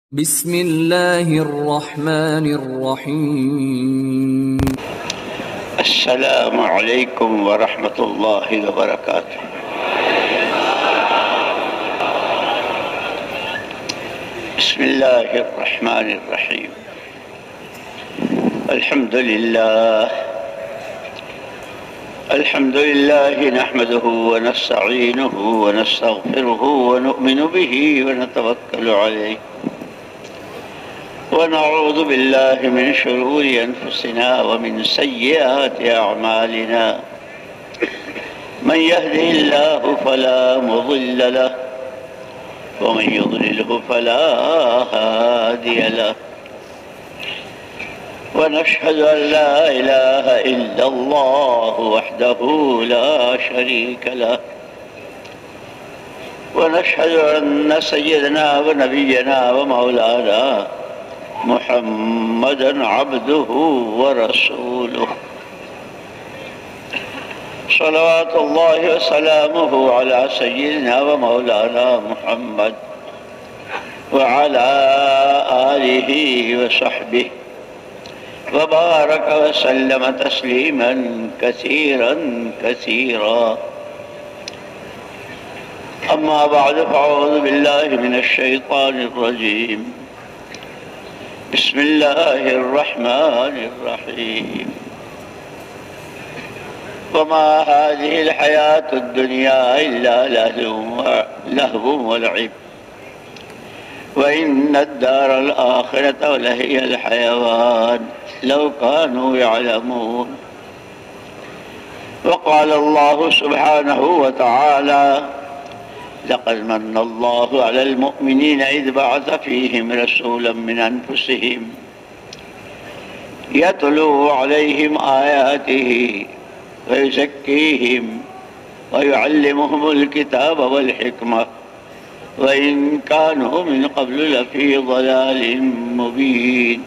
بسم اللہ الرحمن الرحیم۔ السلام علیکم ورحمۃ اللہ وبرکاتہ۔ بسم اللہ الرحمن الرحیم۔ الحمد للہ نحمده ونستعینه ونستغفره ونؤمن به ونتوکل علیہ ونعوذ باللہ من شرور انفسنا ومن سیئات اعمالنا من يهده الله فلا مضل له ومن يضلله فلا هادي له ونشهد أن لا إله إلا الله وحده لا شريك له ونشهد أن سيدنا ونبينا ومولانا محمدا عبده ورسوله صلوات الله وسلامه على سيدنا ومولانا محمد وعلى آله وصحبه وبارك وسلم تسليما كثيرا كثيرا. أما بعد فأعوذ بالله من الشيطان الرجيم. بسم الله الرحمن الرحيم. وما هذه الحياة الدنيا إلا لهو ولعب وإن الدار الآخرة لهي الحيوان لو كانوا يعلمون. وقال الله سبحانه وتعالى لقد من الله على المؤمنين إذ بعث فيهم رسولا من أنفسهم يتلو عليهم آياته ويزكيهم ويعلمهم الكتاب والحكمة وإن كانوا من قبل لفي ضلال مبين.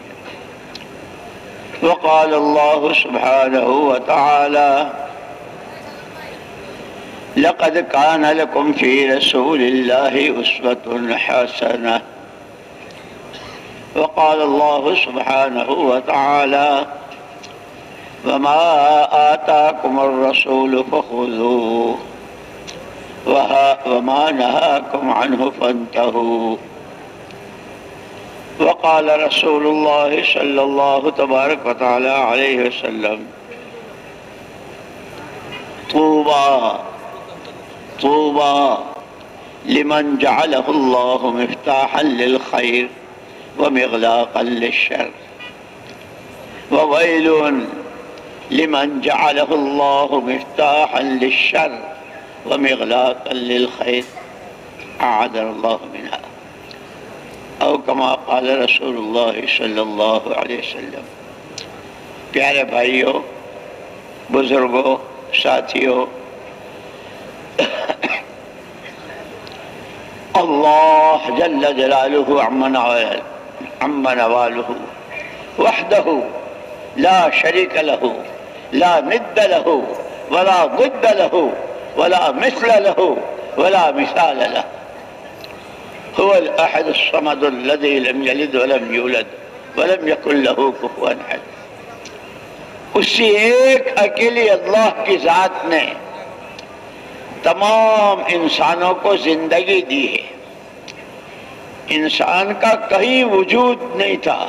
وقال الله سبحانه وتعالى لقد كان لكم في رسول الله أسوة حسنة. وقال الله سبحانه وتعالى وما آتاكم الرسول فخذوه وما نهاكم عنه فانتهوا. وقال رسول الله صلى الله تبارك وتعالى عليه وسلم طوبى لمن جعله الله مفتاحا للخير ومغلاقا للشر وويل لمن جعله الله مفتاحا للشر ومغلاقا للخير أعاذنا الله منها او كما قال رسول اللہ صلی اللہ علیہ وسلم. پیارے بھائیوں، بزرگوں، ساتھیوں، اللہ جل جلالہ عم نوالہ وحدہ لا شریک لہ لا ند لہ ولا ضد لہ ولا مثل لہ ولا مثال لہ هو الأحد الصمد الذي لم يلد ولم يولد ولم يكن له كفوا أحد. اسی ایک اکیلی اللہ کی ذات نے تمام انسانوں کو زندگی دی ہے. انسان کا کہیں وجود نہیں تھا.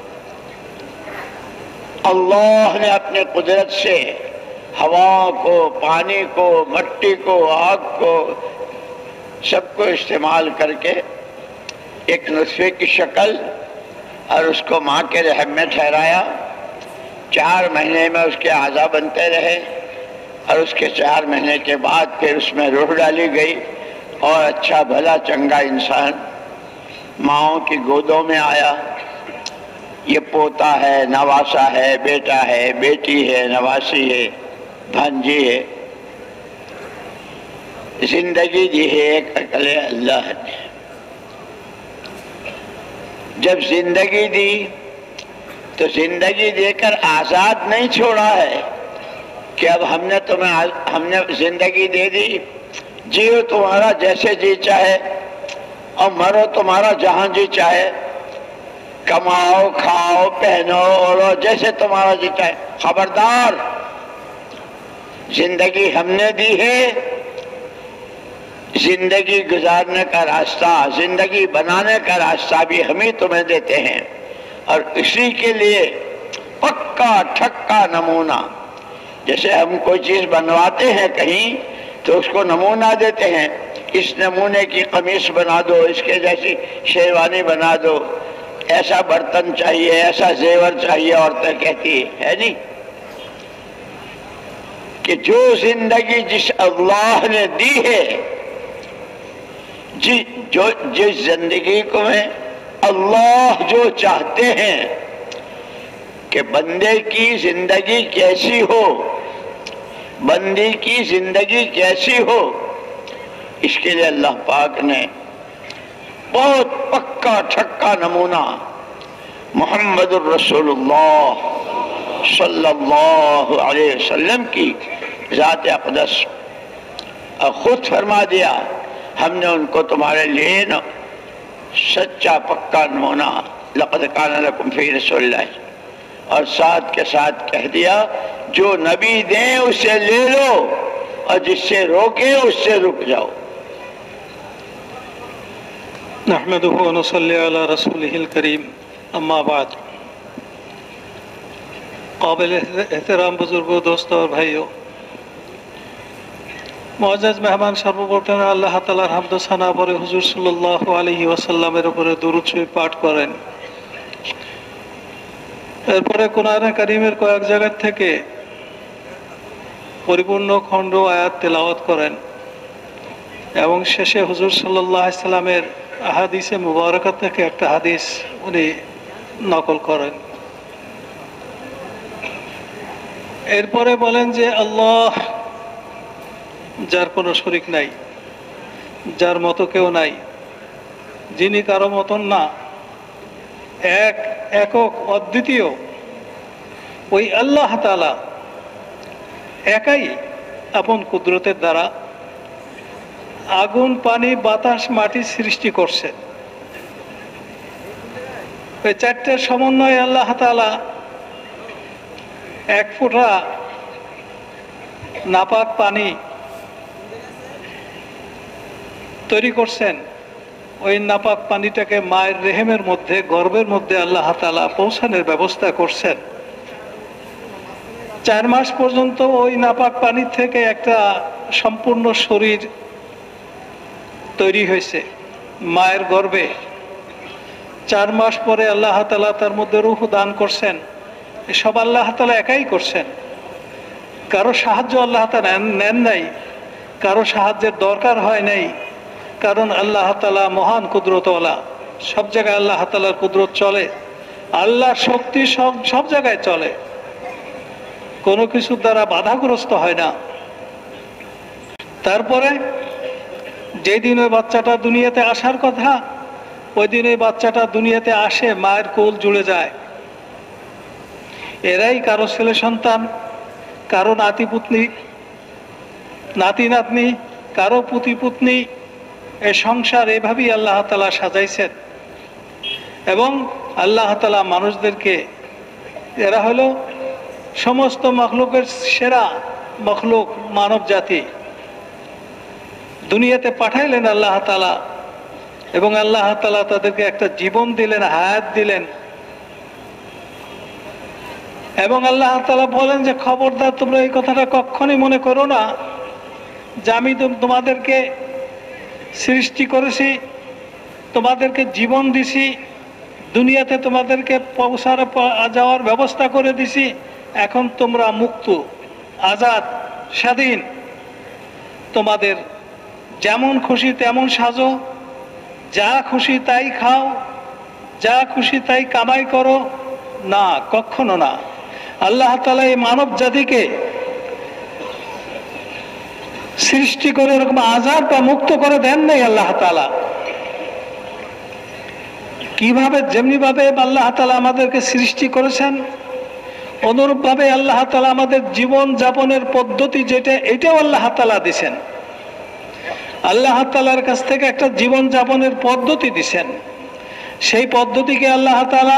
اللہ نے اپنے قدرت سے ہوا کو، پانی کو، مٹی کو، آگ کو، سب کو استعمال کر کے ایک نطفے کی شکل اور اس کو ماں کے رحم میں ٹھہرایا. 4 مہینے میں اس کے اعضاء بنتے رہے اور اس کے 4 مہینے کے بعد پھر اس میں روح ڈالی گئی اور اچھا بھلا چنگا انسان ماؤں کی گودوں میں آیا. یہ پوتا ہے، نواسا ہے، بیٹا ہے، بیٹی ہے، نواسی ہے، بھانجی ہے. زندگی دی ہے ایک اکیلے اللہ نے. جب زندگی دی تو زندگی دے کر آزاد نہیں چھوڑا ہے کہ اب ہم نے زندگی دے دی، جیو تمہارا جیسے جی چاہے اور مرو تمہارا جہاں جی چاہے. कमाओ खाओ पहनो ओढ़ो जैसे तुम्हारा जी चाहे। खबरदार, जिंदगी हमने दी है, जिंदगी गुजारने का रास्ता, जिंदगी बनाने का रास्ता भी हम ही तुम्हें देते हैं। और इसी के लिए पक्का ठक्का नमूना, जैसे हम कोई चीज बनवाते हैं कहीं तो उसको नमूना देते हैं, इस नमूने की कमीज बना दो, इसके जैसी शेरवानी बना दो, ऐसा बर्तन चाहिए, ऐसा जेवर चाहिए, औरतें कहती है नहीं कि जो जिंदगी जिस अल्लाह ने दी है, जिस जिंदगी को में अल्लाह जो चाहते हैं कि बंदे की जिंदगी कैसी हो, बंदी की जिंदगी कैसी हो, इसके लिए अल्लाह पाक ने बहुत पक्का ठक्का नमूना मुहम्मदुर रसूलुल्लाह सल्लल्लाहु अलैहि वसल्लम की ज़ात अक़दस और खुद फरमा दिया, हमने उनको तुम्हारे लिए न सच्चा पक्का नमूना लक़द काना लकुम फ़ी रसूलिल्लाह, और साथ के साथ कह दिया जो नबी दें उससे ले लो और जिससे रोके उससे रुक जाओ। नहमदुहु व नुसल्ली अला रसूलिहिल करीम, अम्मा बाद। काबिल एहतराम बुजुर्गों, दोस्तों और भाइयों, मुअज़्ज़ज़ मेहमान, সর্বপ্রথম আল্লাহ তাআলার হামদ ও সানা পড়ে হুজুর সাল্লাল্লাহু আলাইহি ওয়াসাল্লামের উপরে দুরূদ শরীফ পাঠ করেন। এরপরে কোরআনে কারীমের কয়েক জায়গা থেকে পরিপূর্ণ খণ্ড আয়াত তেলাওয়াত করেন এবং শেষে হুজুর সাল্লাল্লাহু আলাইহি সাল্লামের হাদিসে মুবারাকা থেকে একটা হাদিস উনি নকল করেন। এরপরে বলেন যে আল্লাহ, যার কোনো শরীক নাই, যার মতো কেউ নাই, যিনি কারো মতন না, এক একক অদ্বিতীয়, ওই আল্লাহ তাআলা একাই আপন কুদরতের দ্বারা আগুন, পানি, বাতাস, মাটি সৃষ্টি করছে। ওই চারটের সমন্বয়ে আল্লাহ তাআলা এক ফোঁটা নাপাক পানি তৈরি করছেন। ওই নাপাক পানিটাকে মায়ের রেহেমের মধ্যে, গর্ভের মধ্যে আল্লাহ তাআলা পৌঁছানোর ব্যবস্থা করছেন। 4 মাস পর্যন্ত ওই নাপাক পানি থেকে একটা সম্পূর্ণ শরীর তৈরি হয়েছে মায়ের গর্ভে। 4 মাস পরে আল্লাহ তাআলা তার মধ্যে রূহ দান করছেন। এসব আল্লাহ তাআলা একাই করছেন, কারো সাহায্য আল্লাহ তাআলা নেন নাই, কারো সাহায্যের দরকার হয় নাই, কারণ আল্লাহ তাআলা মহান কুদরতওয়ালা। সব জায়গায় আল্লাহ তাআলার কুদরত চলে, আল্লাহর শক্তি সব জায়গায় চলে, কোনো কিছুর দ্বারা বাধাগ্রস্ত হয় না। তারপরে যেদিন ওই বাচ্চাটা দুনিয়াতে আসার কথা, ওই দিন ওই বাচ্চাটা দুনিয়াতে আসে, মায়ের কোল জুড়ে যায়। এরাই কারো ছেলে সন্তান, কারো নাতি পুতনি, নাতি নাতনি, কারো পুতি পুতনি। এই সংসার এভাবেই আল্লাহ তাআলা সাজাইছেন। এবং আল্লাহ তাআলা মানুষদেরকে, এরা হলো সমস্ত মখলুকের সেরা মখলুক, মানব জাতি, দুনিয়াতে পাঠাইলেন আল্লাহ তাআলা। এবং আল্লাহ তাআলা তাদেরকে একটা জীবন দিলেন, হায়াত দিলেন। এবং আল্লাহ তাআলা বলেন যে খবরদার তোমরা এই কথাটা কখনই মনে করো না যে আমি তোমাদেরকে সৃষ্টি করেছি, তোমাদেরকে জীবন দিছি, দুনিয়াতে তোমাদেরকে যাওয়ার ব্যবস্থা করে দিছি, এখন তোমরা মুক্ত, আজাদ, স্বাধীন, তোমাদের যেমন খুশি তেমন সাজো, যা খুশি তাই খাও, যা খুশি তাই কামাই করো। না, কখনো না। আল্লাহ তাআলা এই মানব জাতিকে সৃষ্টি করে এরকম আজাদ বা মুক্ত করে দেন নাই। আল্লাহ তাআলা কিভাবে, যেমনি ভাবে আল্লাহ তাআলা আমাদেরকে সৃষ্টি করেছেন, অনুরূপ ভাবে আল্লাহ তাআলা আমাদের জীবন যাপনের পদ্ধতি যেটা, এটাও আল্লাহ তাআলা দিছেন। আল্লাহ তাআলার কাছ থেকে একটা জীবন যাপনের পদ্ধতি দিছেন। সেই পদ্ধতিকে আল্লাহ তাআলা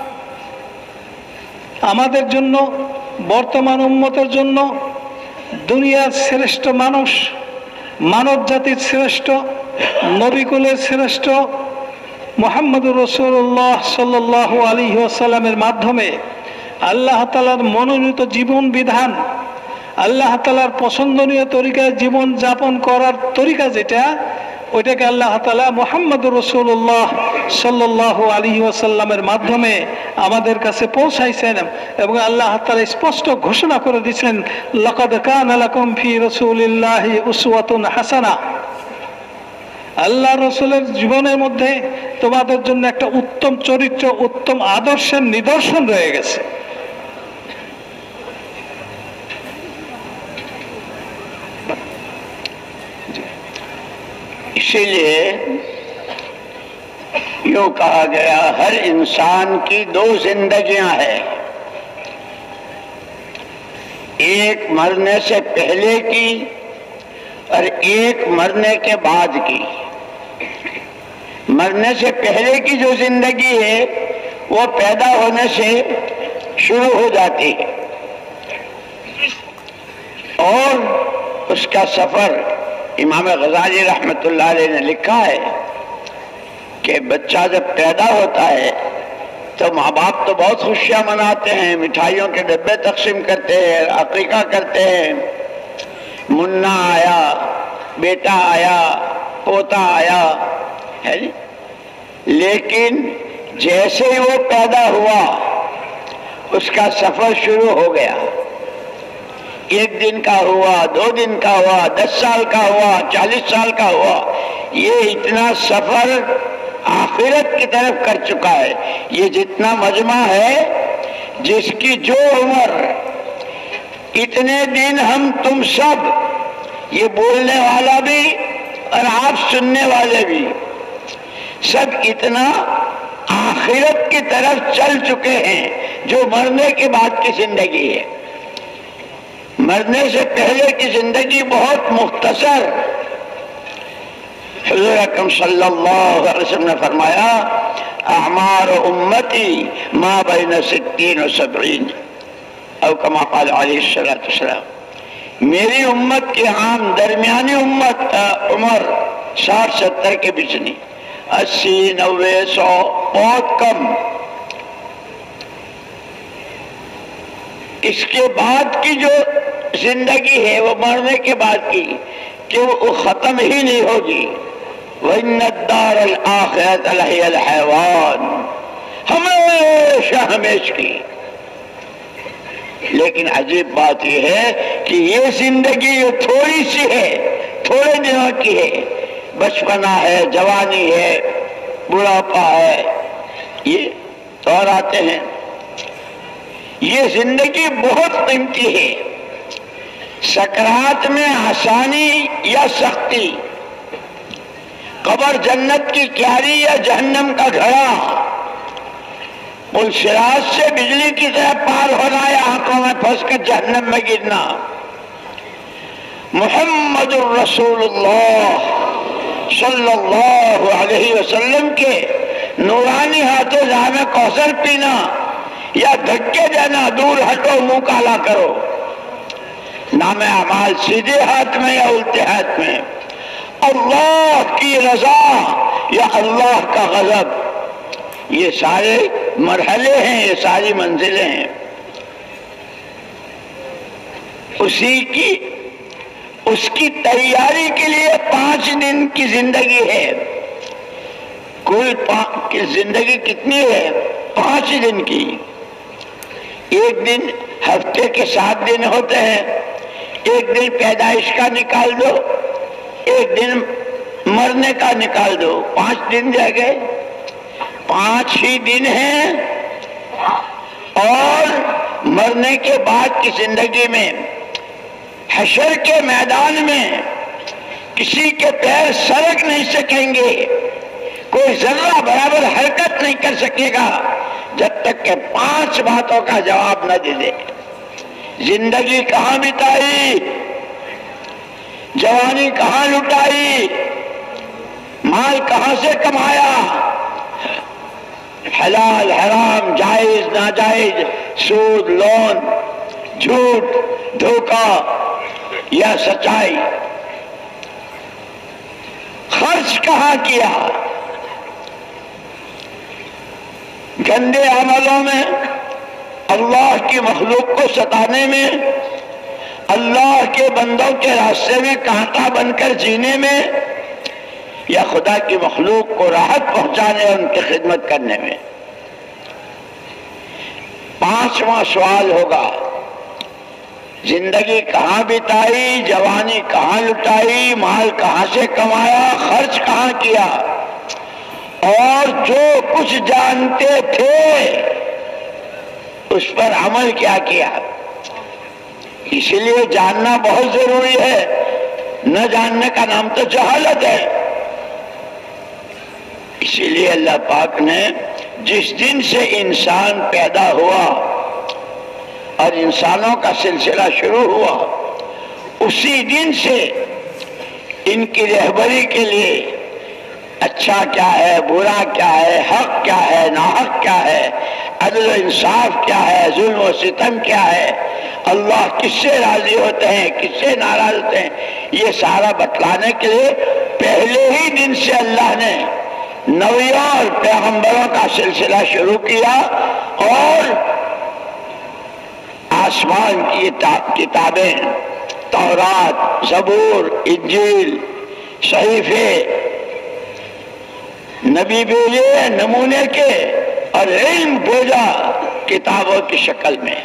আমাদের জন্য, বর্তমান উম্মতের জন্য, দুনিয়ার শ্রেষ্ঠ মানুষ, মানব জাতির শ্রেষ্ঠ, নবিকুলের শ্রেষ্ঠ মুহাম্মদুর রাসূলুল্লাহ সাল্লাল্লাহু আলাইহি ওয়াসাল্লামের মাধ্যমে আল্লাহ তাআলার মনোনীত জীবন বিধান, আল্লাহ তাআলার পছন্দনীয় তরিকায় জীবন যাপন করার তরিকা যেটা, ওইটাকে আল্লাহ তাআলা মুহাম্মদুর রাসূলুল্লাহ সাল্লাল্লাহু আলাইহি ওয়াসাল্লামের মাধ্যমে আমাদের কাছে পৌঁছাইছেন। এবং আল্লাহ তাআলা স্পষ্ট ঘোষণা করে দিয়েছেন, লাকাদ কানা লাকুম ফি রাসূলিল্লাহি উসওয়াতুন হাসানা। আল্লাহ রসুলের জীবনের মধ্যে তোমাদের জন্য একটা উত্তম চরিত্র, উত্তম আদর্শের নিদর্শন রয়ে গেছে। इसीलिए यूं कहा गया, हर इंसान की दो जिंदगियां हैं, एक मरने से पहले की और एक मरने के बाद की। मरने से पहले की जो जिंदगी है वो पैदा होने से शुरू हो जाती है और उसका सफर इमाम गजाली रहमतुल्लाह अलैह ने लिखा है कि बच्चा जब पैदा होता है तो माँ बाप तो बहुत खुशियाँ मनाते हैं, मिठाइयों के डब्बे तकसीम करते हैं, अकीका करते हैं, मुन्ना आया, बेटा आया, पोता आया, है नी? लेकिन जैसे ही वो पैदा हुआ उसका सफर शुरू हो गया। एक दिन का हुआ, 2 दिन का हुआ, 10 साल का हुआ, 40 साल का हुआ, ये इतना सफर आखिरत की तरफ कर चुका है। ये जितना मजमा है, जिसकी जो उम्र, इतने दिन हम तुम सब, ये बोलने वाला भी और आप सुनने वाले भी, सब इतना आखिरत की तरफ चल चुके हैं जो मरने के बाद की जिंदगी है। मरने से पहले की जिंदगी बहुत मुख्तसर। हुज़ूर अकरम सल्लल्लाहु अलैहि वसल्लम ने फरमाया, अमार उम्मती मा बैन 60 व 70, औ कमा क़ाल अलैहिस्सलातु वस्सलाम, मेरी उम्मत की आम दरमियानी उम्मत उम्र 60-70 के बीच नहीं, 80-90-100 बहुत कम। इसके बाद की जो जिंदगी है वो मरने के बाद की, कि वो खत्म ही नहीं होगी। वन्नद्दार आखिरत लहियल हैवान, हमेशा हमेश की। लेकिन अजीब बात यह है कि ये जिंदगी ये थोड़ी सी है, थोड़े दिनों की है। बचपना है, जवानी है, बुढ़ापा है, ये और आते हैं। ये जिंदगी बहुत कीमती है। सकरात में आसानी या सख्ती, कब्र जन्नत की क्यारी या जहन्नम का घड़ा, पुलसिरात से बिजली की तरह पार होना या आंखों में फंसकर जहन्नम में गिरना। मुहम्मदुर रसूलुल्लाह सल्लल्लाहु अलैहि वसल्लम के नूरानी हाथों जामे कौसर पीना या धक्के देना, दूर हटो, मुंह काला करो। नामे अमाल सीधे हाथ में या उल्टे हाथ में, अल्लाह की रजा या अल्लाह का गजब, ये सारे मरहले हैं, ये सारी मंजिलें हैं। उसकी तैयारी के लिए 5 दिन की जिंदगी है। कुल जिंदगी कितनी है? 5 दिन की। एक दिन हफ्ते के 7 दिन होते हैं, एक दिन पैदाइश का निकाल दो, एक दिन मरने का निकाल दो, 5 दिन रह गए। 5 ही दिन हैं। और मरने के बाद की जिंदगी में हशर के मैदान में किसी के पैर सरक नहीं सकेंगे, कोई जर्रा बराबर हरकत नहीं कर सकेगा जब तक के 5 बातों का जवाब न दे दे। जिंदगी कहाँ बिताई, जवानी कहाँ लुटाई, माल कहाँ से कमाया, हलाल हराम, जायज नाजायज, सूद लोन, झूठ धोखा या सच्चाई, खर्च कहाँ किया, गंदे अमलों में, अल्लाह की मखलूक को सताने में, अल्लाह के बंदों के रास्ते में कांटा बनकर जीने में, या खुदा की मखलूक को राहत पहुंचाने और उनकी खिदमत करने में। पांचवा सवाल होगा, जिंदगी कहाँ बिताई, जवानी कहाँ लुटाई, माल कहाँ से कमाया, खर्च कहाँ किया, और जो कुछ जानते थे उस पर अमल क्या किया। इसलिए जानना बहुत जरूरी है, न जानने का नाम तो जहालत है। इसीलिए अल्लाह पाक ने जिस दिन से इंसान पैदा हुआ और इंसानों का सिलसिला शुरू हुआ, उसी दिन से इनकी रहबरी के लिए अच्छा क्या है, बुरा क्या है, हक क्या है, नाहक क्या है, अदल इंसाफ क्या है, जुल्म और सितम क्या है, अल्लाह किससे राजी होते हैं, किससे नाराज होते हैं, ये सारा बतलाने के लिए पहले ही दिन से अल्लाह ने नबियों और पैगंबरों का सिलसिला शुरू किया और आसमान की किताबें, तौरात, ज़बूर, इंजील, सहीफे नबी भेजे नमूने के और इल्म भेजा किताबों की शक्ल में।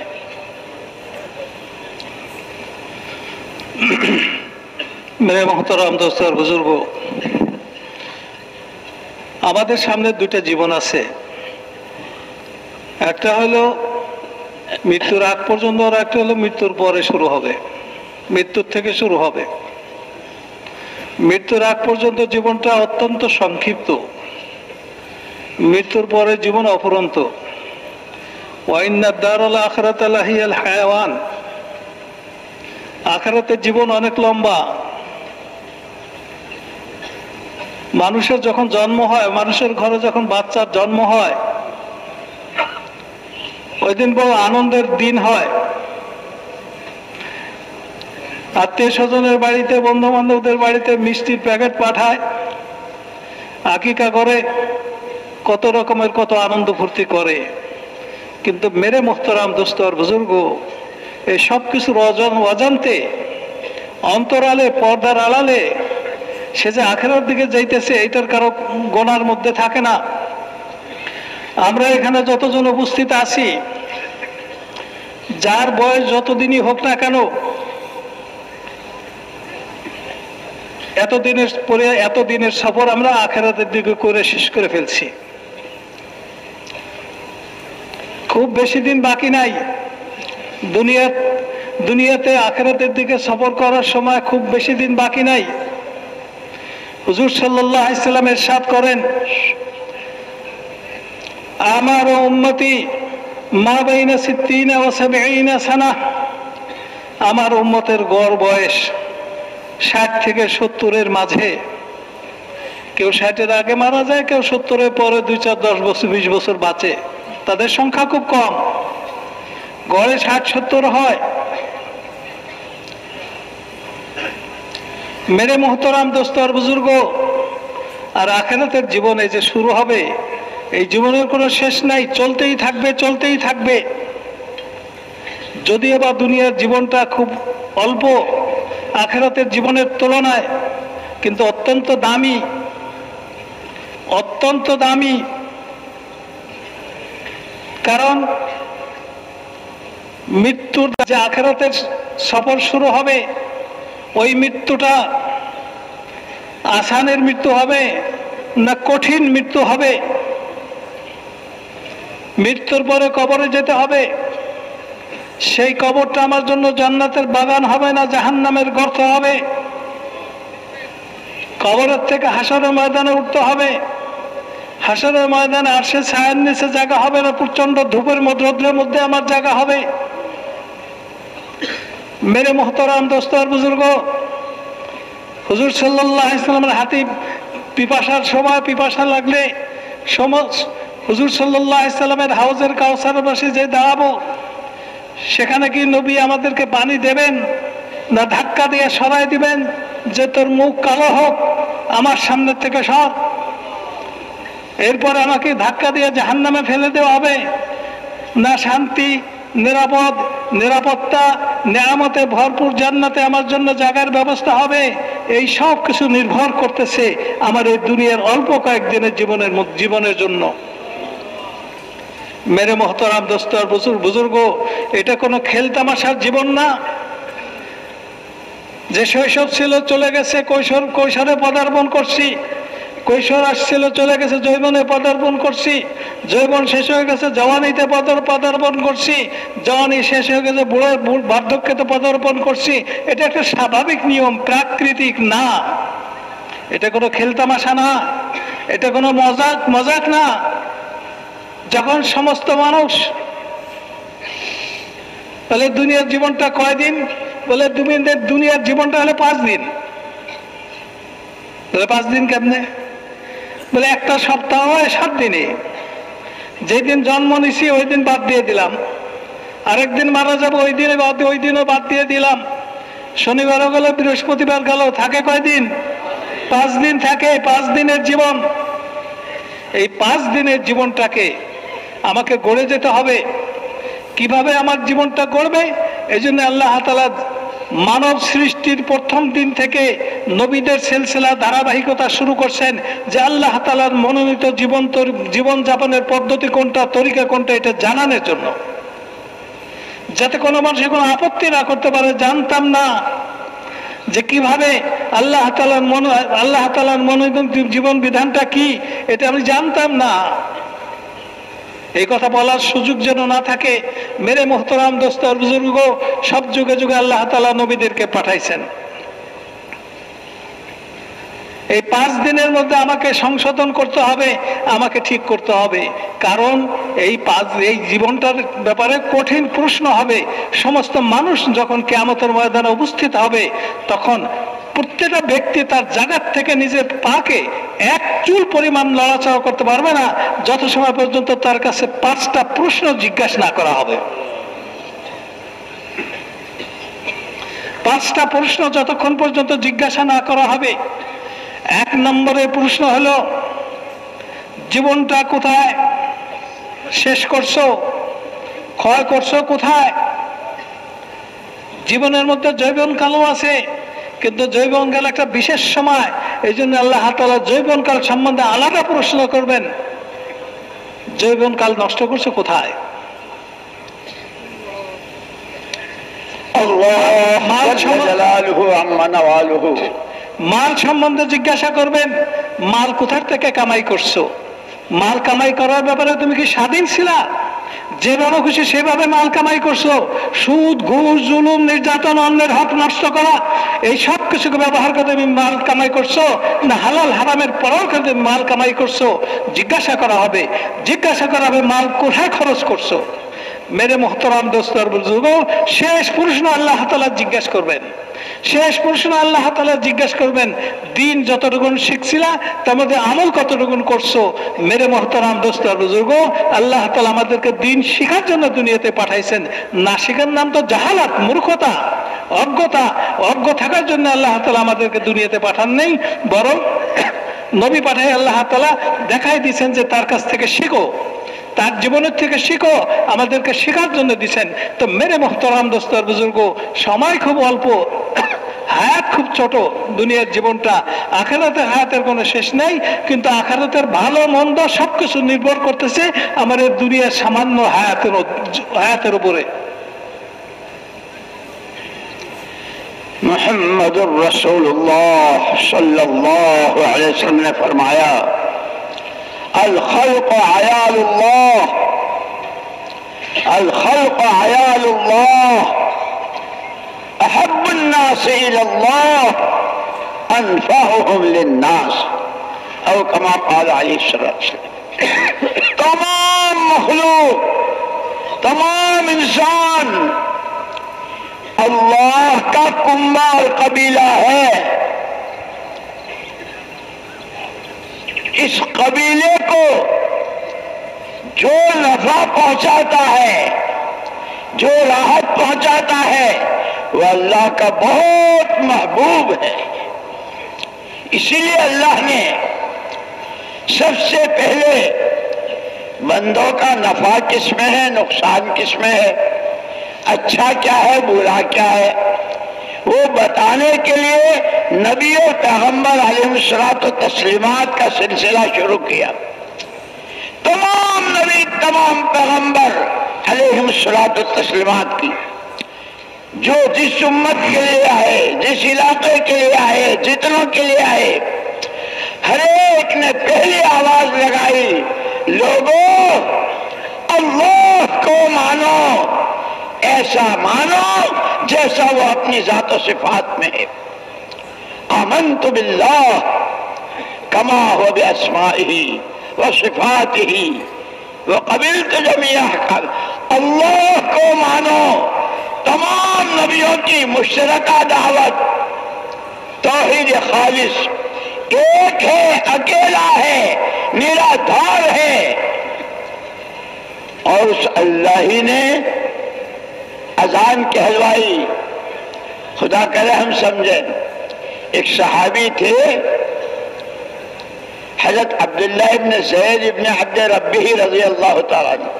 मेरे मोहतरम दोस्त और बुजुर्गो, আমাদের সামনে দুটো জীবন আছে। একটা হলো মৃত্যুর আগ পর্যন্ত, আর একটা হলো মৃত্যুর পরে শুরু হবে, মৃত্যুর থেকে শুরু হবে। মৃত্যুর আগ পর্যন্ত জীবনটা অত্যন্ত সংক্ষিপ্ত, মৃত্যুর পরে জীবন অফুরন্ত। ওয়াইন্নাদ দারাল আখিরাতা লাহিয়াল হায়াওয়ান, আখিরাতের জীবন অনেক লম্বা। মানুষের যখন জন্ম হয়, মানুষের ঘরে যখন বাচ্চার জন্ম হয়, ওই দিন বড় আনন্দের দিন হয়। আত্মীয় স্বজনের বাড়িতে, বন্ধু বান্ধবদের বাড়িতে মিষ্টির প্যাকেট পাঠায়, আকিকা করে, কত রকমের কত আনন্দ ফুর্তি করে। কিন্তু মেরে মোহতারাম দোস্ত আর বুজুর্গ, এই সব কিছুর অজান্তে, অন্তরালে, পর্দার আড়ালে সে যে আখেরার দিকে যাইতেছে, এইটার কারো গোনার মধ্যে থাকে না। আমরা এখানে যতজন উপস্থিত আছি, যার বয়স যতদিনই হোক না কেন, এতদিনের সফর আমরা আখেরাতের দিকে করে শেষ করে ফেলছি। খুব বেশি দিন বাকি নাই। দুনিয়াতে আখেরাতের দিকে সফর করার সময় খুব বেশি দিন বাকি নাই। হুজুর সাল্লাল্লাহু আলাইহি সাল্লাম ইরশাদ করেন, আমার উম্মতি মা বাইনা 60 ওয়া 70 সানা, আমার উম্মতের গড় বয়স 60 থেকে 70-এর মাঝে। কেউ 60-এর আগে মারা যায়, কেউ 70-এর পরে 2, 4, 10 বছর 20 বছর বাঁচে। তাদের সংখ্যা খুব কম, গড়ে 60-70 হয়। মেরে মোহতরাম দোস্ত আর বুজুর্গ, আর আখিরাতের জীবনে যে শুরু হবে, এই জীবনের কোনো শেষ নাই, চলতেই থাকবে, চলতেই থাকবে। যদিও বা দুনিয়ার জীবনটা খুব অল্প আখিরাতের জীবনের তুলনায়, কিন্তু অত্যন্ত দামি, অত্যন্ত দামি। কারণ মৃত্যুর যে আখিরাতের সফর শুরু হবে, ওই মৃত্যুটা আসানের মৃত্যু হবে না কঠিন মৃত্যু হবে। মৃত্যুর পরে কবরে যেতে হবে। সেই কবরটা আমার জন্য জান্নাতের বাগান হবে না জাহান্নামের গর্ত হবে। কবরের থেকে হাসরের ময়দানে উঠতে হবে। হাসরের ময়দানে আরশে ছায়ার নিচে জায়গা হবে না, প্রচন্ড ধূপের রৌদ্রের মধ্যে আমার জায়গা হবে। মেরে মোহতরাম দোস্ত আর বুজুর্গ, হুজুর সাল্লাল্লাহু আলাইহি সাল্লামের হাতে পিপাসার সময়, পিপাসা লাগলে হুজুর সাল্লাল্লাহু আলাইহি সাল্লামের হাউজের কাউসারের পাশে যে দাঁড়াবো, সেখানে কি নবী আমাদেরকে পানি দেবেন, না ধাক্কা দিয়ে সরাই দিবেন যে তোর মুখ কালো হোক, আমার সামনে থেকে সর? এরপর আমাকে ধাক্কা দিয়ে জাহান্নামে ফেলে দেওয়া হবে, না শান্তি, নিরাপত্তা, নিয়ামতে ভরপুর জান্নাতে আমার জন্য জায়গার ব্যবস্থা হবে? এই সব কিছু নির্ভর করতেছে আমার এই দুনিয়ার অল্প কয়েকদিনের জীবনের জন্য। মেরে মোহতারাম দোস্ত আর বুজুর্গ, এটা কোনো খেলতামাশার জীবন না। যে শৈশব ছিল চলে গেছে, কৈশোরে পদার্পণ করছি, কৈশোর আসছিল চলে গেছে, যৌবনে পদার্পণ করছি, যৌবন শেষ হয়ে গেছে, জওয়ানিতে পদার্পণ করছি, জওয়ানি শেষ হয়ে গেছে, বার্ধক্যতে পদার্পণ করছি। এটা একটা স্বাভাবিক নিয়ম, প্রাকৃতিক না। এটা কোনো খেলতামাশা না, এটা কোনো মজাক না। যখন সমস্ত মানুষ বলে দুনিয়ার জীবনটা কয়দিন, বলে দুনিয়ার জীবনটা হলে 5 দিন। বলে 5 দিন কেমনে? বলে একটা সপ্তাহ হয় 7 দিনে। যেদিন জন্ম নিছি ওই দিন বাদ দিয়ে দিলাম, আরেকদিন মারা যাবো ওই দিনও বাদ দিয়ে দিলাম। শনিবারও গেল, বৃহস্পতিবার গেল, থাকে কয়দিন? 5 দিন থাকে। 5 দিনের জীবন। এই 5 দিনের জীবনটাকে আমাকে গড়ে যেতে হবে। কিভাবে আমার জীবনটা গড়বে? এই জন্য আল্লাহ তাআলা মানব সৃষ্টির প্রথম দিন থেকে নবীদের সিলসিলা ধারাবাহিকতা শুরু করছেন যে আল্লাহ তাআলার মনোনীত জীবন যাপনের পদ্ধতি কোনটা, তরিকা কোনটা, এটা জানানোর জন্য, যাতে কোনো মানুষ কোনো আপত্তি না করতে পারে। জানতাম না যে কিভাবে আল্লাহ তাআলার মনোনীত জীবন বিধানটা কি, এটা আমি জানতাম না। এই কথা বলার সুযোগ যেন না থাকে। মেরে মোহতারাম দোস্ত আর বুজুর্গ, সব যুগে যুগে আল্লাহ তাআলা নবীদেরকে পাঠাইছেন। এই 5 দিনের মধ্যে আমাকে সংশোধন করতে হবে, আমাকে ঠিক করতে হবে। কারণ এই জীবনটার ব্যাপারে কঠিন প্রশ্ন হবে। সমস্ত মানুষ যখন কিয়ামতের ময়দানে উপস্থিত হবে, তখন প্রত্যেকটা ব্যক্তি তার জায়গার থেকে নিজের পাকে 1 চুল পরিমাণ নড়াচড়া করতে পারবে না যত সময় পর্যন্ত তার কাছে 5টা প্রশ্ন জিজ্ঞাসা না করা হবে। 5টা প্রশ্ন যতক্ষণ পর্যন্ত জিজ্ঞাসা না করা হবে। 1 নম্বরের প্রশ্ন হলো, জীবনটা কোথায় শেষ করছো, ক্ষয় করছো কোথায়? জীবনের মধ্যে যৌবনকালও আছে, কিন্তু যৌবনকাল একটা বিশেষ সময়। এই জন্য আল্লাহ তাআলা যৌবনকাল সম্বন্ধে আলাদা প্রশ্ন করবেন। যৌবনকাল নষ্ট করছো কোথায়? মাল সম্বন্ধে জিজ্ঞাসা করবেন, মাল কোথার থেকে কামাই করছো? মাল কামাই করার ব্যাপারে তুমি কি স্বাধীন ছিলা? যেভাবে খুশি সেভাবে মাল কামাই করছো? সুদ, ঘুষ, জুলুম, নির্যাতন, অন্যের হক নষ্ট করা, এই সব কিছুকে ব্যবহার করে তুমি মাল কামাই করছো, না হালাল হারামের পরও করে মাল কামাই করছো? জিজ্ঞাসা করা হবে। জিজ্ঞাসা করা হবে মাল কোথায় খরচ করছো। মেরে মোহতারাম দোস্ত আর বুজুর্গ, শেষ প্রশ্ন আল্লাহ তাআলা জিজ্ঞাসা করবেন। শেষ প্রশ্ন আল্লাহ তাআলা জিজ্ঞাসা করবেন, দিন যতটুকু শিখছিলা তার মধ্যে আমল কতটুকু করছো? মেরে মোহতারাম দোস্ত আর বুজুর্গ, আল্লাহ তাআলা আমাদেরকে দিন শিখার জন্য দুনিয়াতে পাঠাইছেন। না শিখার নাম তো জাহালাত, মূর্খতা, অজ্ঞতা। অজ্ঞ থাকার জন্য আল্লাহ তাআলা আমাদেরকে দুনিয়াতে পাঠান নেই, বরং নবী পাঠায় আল্লাহ তাআলা দেখাই দিয়েছেন যে তার কাছ থেকে শিখো, তার জীবনের থেকে শিখো, আমাদেরকে শেখার জন্য দিচ্ছেন। তো মেরে মোহতারাম দোস্ত আর বুজুর্গ, সময় খুব অল্প, হায়াত খুব ছোট, দুনিয়ার জীবনটা। আখিরাতের হায়াতের কোনো শেষ নাই, কিন্তু আখিরাতের ভালো মন্দ সবকিছু নির্ভর করতেছে আমাদের দুনিয়ার সামান্য হায়াতের উপরে। मुहम्मदुर रसूलुल्लाह सल्लल्लाहु अलैहि वसल्लम ने फरमाया, अल खल्क़ अयालुल्लाह, अल खल्क़ अयालुल्लाह, अहब्बुन नास इलल्लाह अनफअहुहुम लिन्नास, औ कमा क़ाल अलैहिस्सलाम। तमाम मखलूक, तमाम इंसान अल्लाह का कुम्मार कबीला है। इस कबीले को جو نفع پہنچاتا ہے، جو راحت پہنچاتا ہے، وہ اللہ کا بہت محبوب ہے۔ اسی لیے اللہ نے سب سے پہلے بندوں کا نفع کس میں ہے، نقصان کس میں ہے، اچھا کیا ہے، برا کیا ہے، وہ بتانے کے لیے نبی اور پیغمبر علیہ الصلوۃ والتسلیمات کا سلسلہ شروع کیا۔ تمام نبی، تمام پیغمبر علیہ الصلوۃ والتسلیمات کی، جو جس امت کے لیے آئے، جس علاقے کے لیے آئے، جتنوں کے لیے آئے، ہر ایک نے پہلی آواز لگائی، لوگوں اللہ کو مانو، ایسا مانو جیسا وہ اپنی ذات و صفات میں ہے۔ آمنت باللہ کما ہو باسمائہ وصفاتہ وقبلت جمیع احکام۔ اللہ کو مانو، تمام نبیوں کی مشترکہ دعوت، توحید خالص، ایک ہے، اکیلا ہے، نرادھار ہے، اور اس اللہ ہی نے اذان کہلوائی۔ خدا کرے ہم سمجھیں، ایک صحابی تھے حضرت عبداللہ ابن زید ابن عبد ربہ رضی اللہ تعالیٰ عنہ،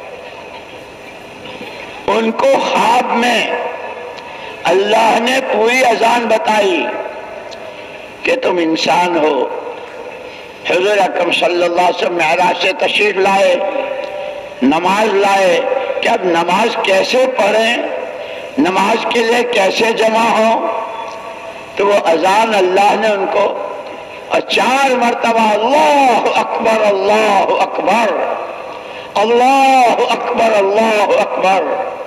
ان کو خواب میں اللہ نے پوری اذان بتائی کہ تم انسان ہو۔ حضور اکرم صلی اللہ علیہ وسلم معراج سے تشریف لائے، نماز لائے کہ اب نماز کیسے پڑھیں، نماز کے لیے کیسے جمع ہوں، تو وہ اذان اللہ نے ان کو، اور 4 مرتبہ اللہ اکبر اللہ اکبر اللہ اکبر اللہ اکبر۔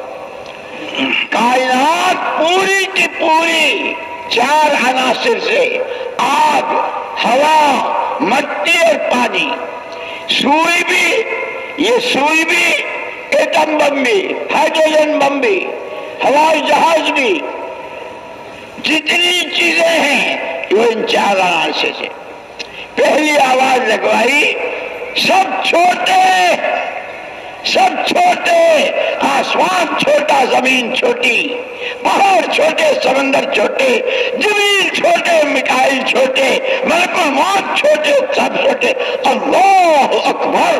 کائنات پوری کی پوری 4 عناصر سے، آگ، ہوا، مٹی اور پانی، سوئی بھی، یہ سوئی بھی، ایٹم بم بھی، ہائیڈروجن بم بھی، ہوائی جہاز بھی، جتنی چیزیں ہیں وہ ان 4 عناصر سے۔ پہلی آواز لگوائی، سب چھوٹے، سب چھوٹے، آسمان چھوٹا، زمین چھوٹی، پہاڑ چھوٹے، سمندر چھوٹے، جبریل چھوٹے، میکائیل چھوٹے، ملک الموت چھوٹے، سب چھوٹے، اللہ اکبر۔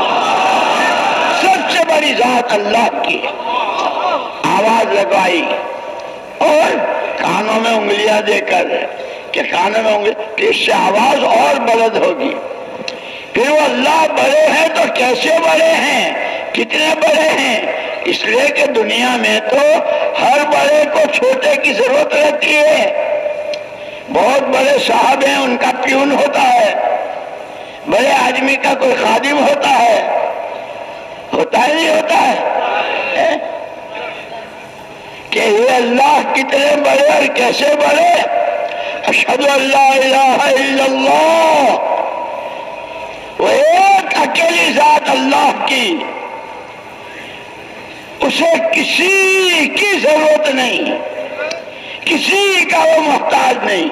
سب سے بڑی ذات اللہ کی آواز لگوائی، اور کانوں میں انگلیاں دے کر کہ کانوں میں انگلیاں کہ اس سے آواز اور بلند ہوگی۔ پھر وہ اللہ بڑے ہیں تو کیسے بڑے ہیں، کتنے بڑے ہیں؟ اس لیے کہ دنیا میں تو ہر بڑے کو چھوٹے کی ضرورت رہتی ہے۔ بہت بڑے صاحب ہیں، ان کا پیون ہوتا ہے، بڑے آدمی کا کوئی خادم ہوتا ہے، ہوتا ہی نہیں ہوتا ہے کہ یہ اللہ کتنے بڑے اور کیسے بڑے۔ اشہد ان لا الہ الا اللہ، وہ ایک اکیلی ذات اللہ کی، اسے کسی کی ضرورت نہیں، کسی کا وہ محتاج نہیں۔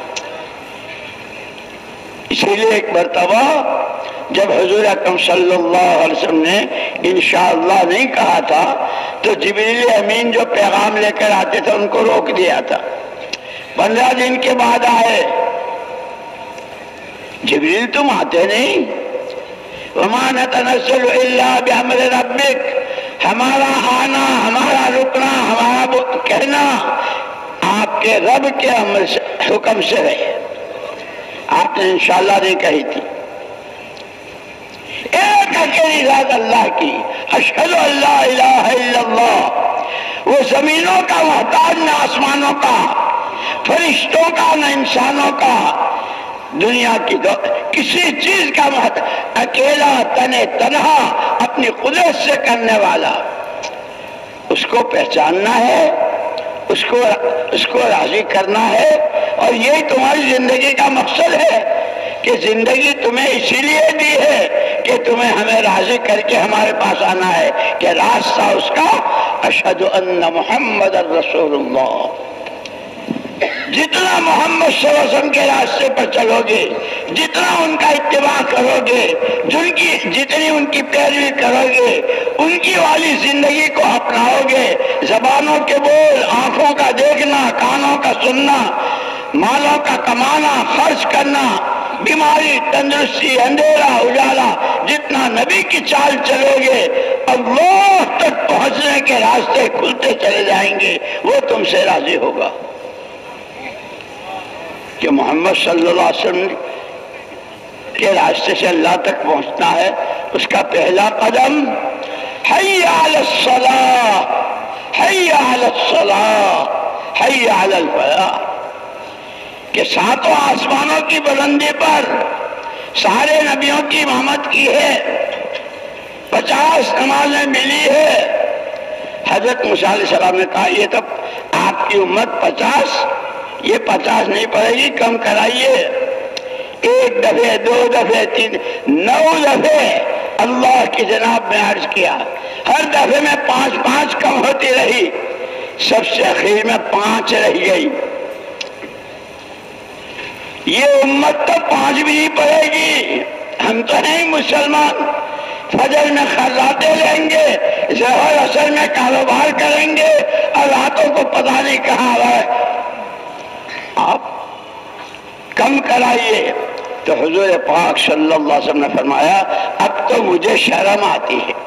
اسی لیے ایک مرتبہ جب حضور اکرم صلی اللہ علیہ وسلم نے انشاءاللہ نہیں کہا تھا تو جبریل امین جو پیغام لے کر آتے تھے ان کو روک دیا تھا۔ 15 دن کے بعد آئے، جبریل تم آتے نہیں، وَمَا نَتَنَزَّلُ إِلَّا بِأَمْرِ رَبِّكَ، ہمارا آنا، ہمارا رکنا، ہمارا کہنا آپ کے رب کے امر سے، حکم سے ہے۔ آپ نے انشاءاللہ نہیں کہی تھی۔ ایک اکیلی ذات اللہ کی، اشہد ان لا الہ الا اللہ، وہ زمینوں کا محتاج نہ آسمانوں کا، فرشتوں کا نہ انسانوں کا، دنیا کی کسی چیز کا محتاج، اکیلا تنہا اپنی قدرت سے کرنے والا، اس کو پہچاننا ہے، اس کو راضی کرنا ہے، اور یہی تمہاری زندگی کا مقصد ہے کہ زندگی تمہیں اسی لیے دی ہے کہ تمہیں ہمیں راضی کر کے ہمارے پاس آنا ہے، کہ راستہ اس کا اشہد ان محمد الرسول اللہ۔ جتنا محمد صلی اللہ علیہ وسلم کے راستے پر چلو گے، جتنا ان کا اتباع کرو گے، جتنی ان کی پیروی کرو گے، ان کی والی زندگی کو اپناؤ گے، زبانوں کے بول، آنکھوں کا دیکھنا، کانوں کا سننا، مالوں کا کمانا، خرچ کرنا، بیماری، تندرستی، اندھیرا، اجالا، جتنا نبی کی چال چلو گے، اللہ تک پہنچنے کے راستے کھلتے چلے جائیں گے، وہ تم سے راضی ہوگا۔ کہ محمد صلی اللہ علیہ وسلم کے راستے سے اللہ تک پہنچنا ہے، اس کا پہلا قدم حی علی الصلاۃ، حی علی الصلاۃ، حی علی الفلاح، کہ ساتوں آسمانوں کی بلندی پر سارے نبیوں کی امامت کی ہے، 50 نمازیں ملی ہے۔ حضرت موسیٰ علیہ السلام نے کہا یہ تو آپ کی امت 50، یہ 50 نہیں پڑے گی، کم کرائیے، 1 دفعہ 2 دفعہ 3 9 دفعہ اللہ کی جناب میں عرض کیا، ہر دفعے میں 5 کم ہوتی رہی، سب سے اخیر میں 5 رہ گئی۔ یہ امت تو 5 بھی نہیں پڑے گی، ہم تو ہیں مسلمان، فجر میں خراتے لیں گے، ظہر اثر میں کاروبار کریں گے، اور راتوں کو پتہ نہیں کہاں ہے، آپ کم کرائیے۔ تو حضور پاک صلی اللہ علیہ وسلم نے فرمایا اب تو مجھے شرم آتی ہے۔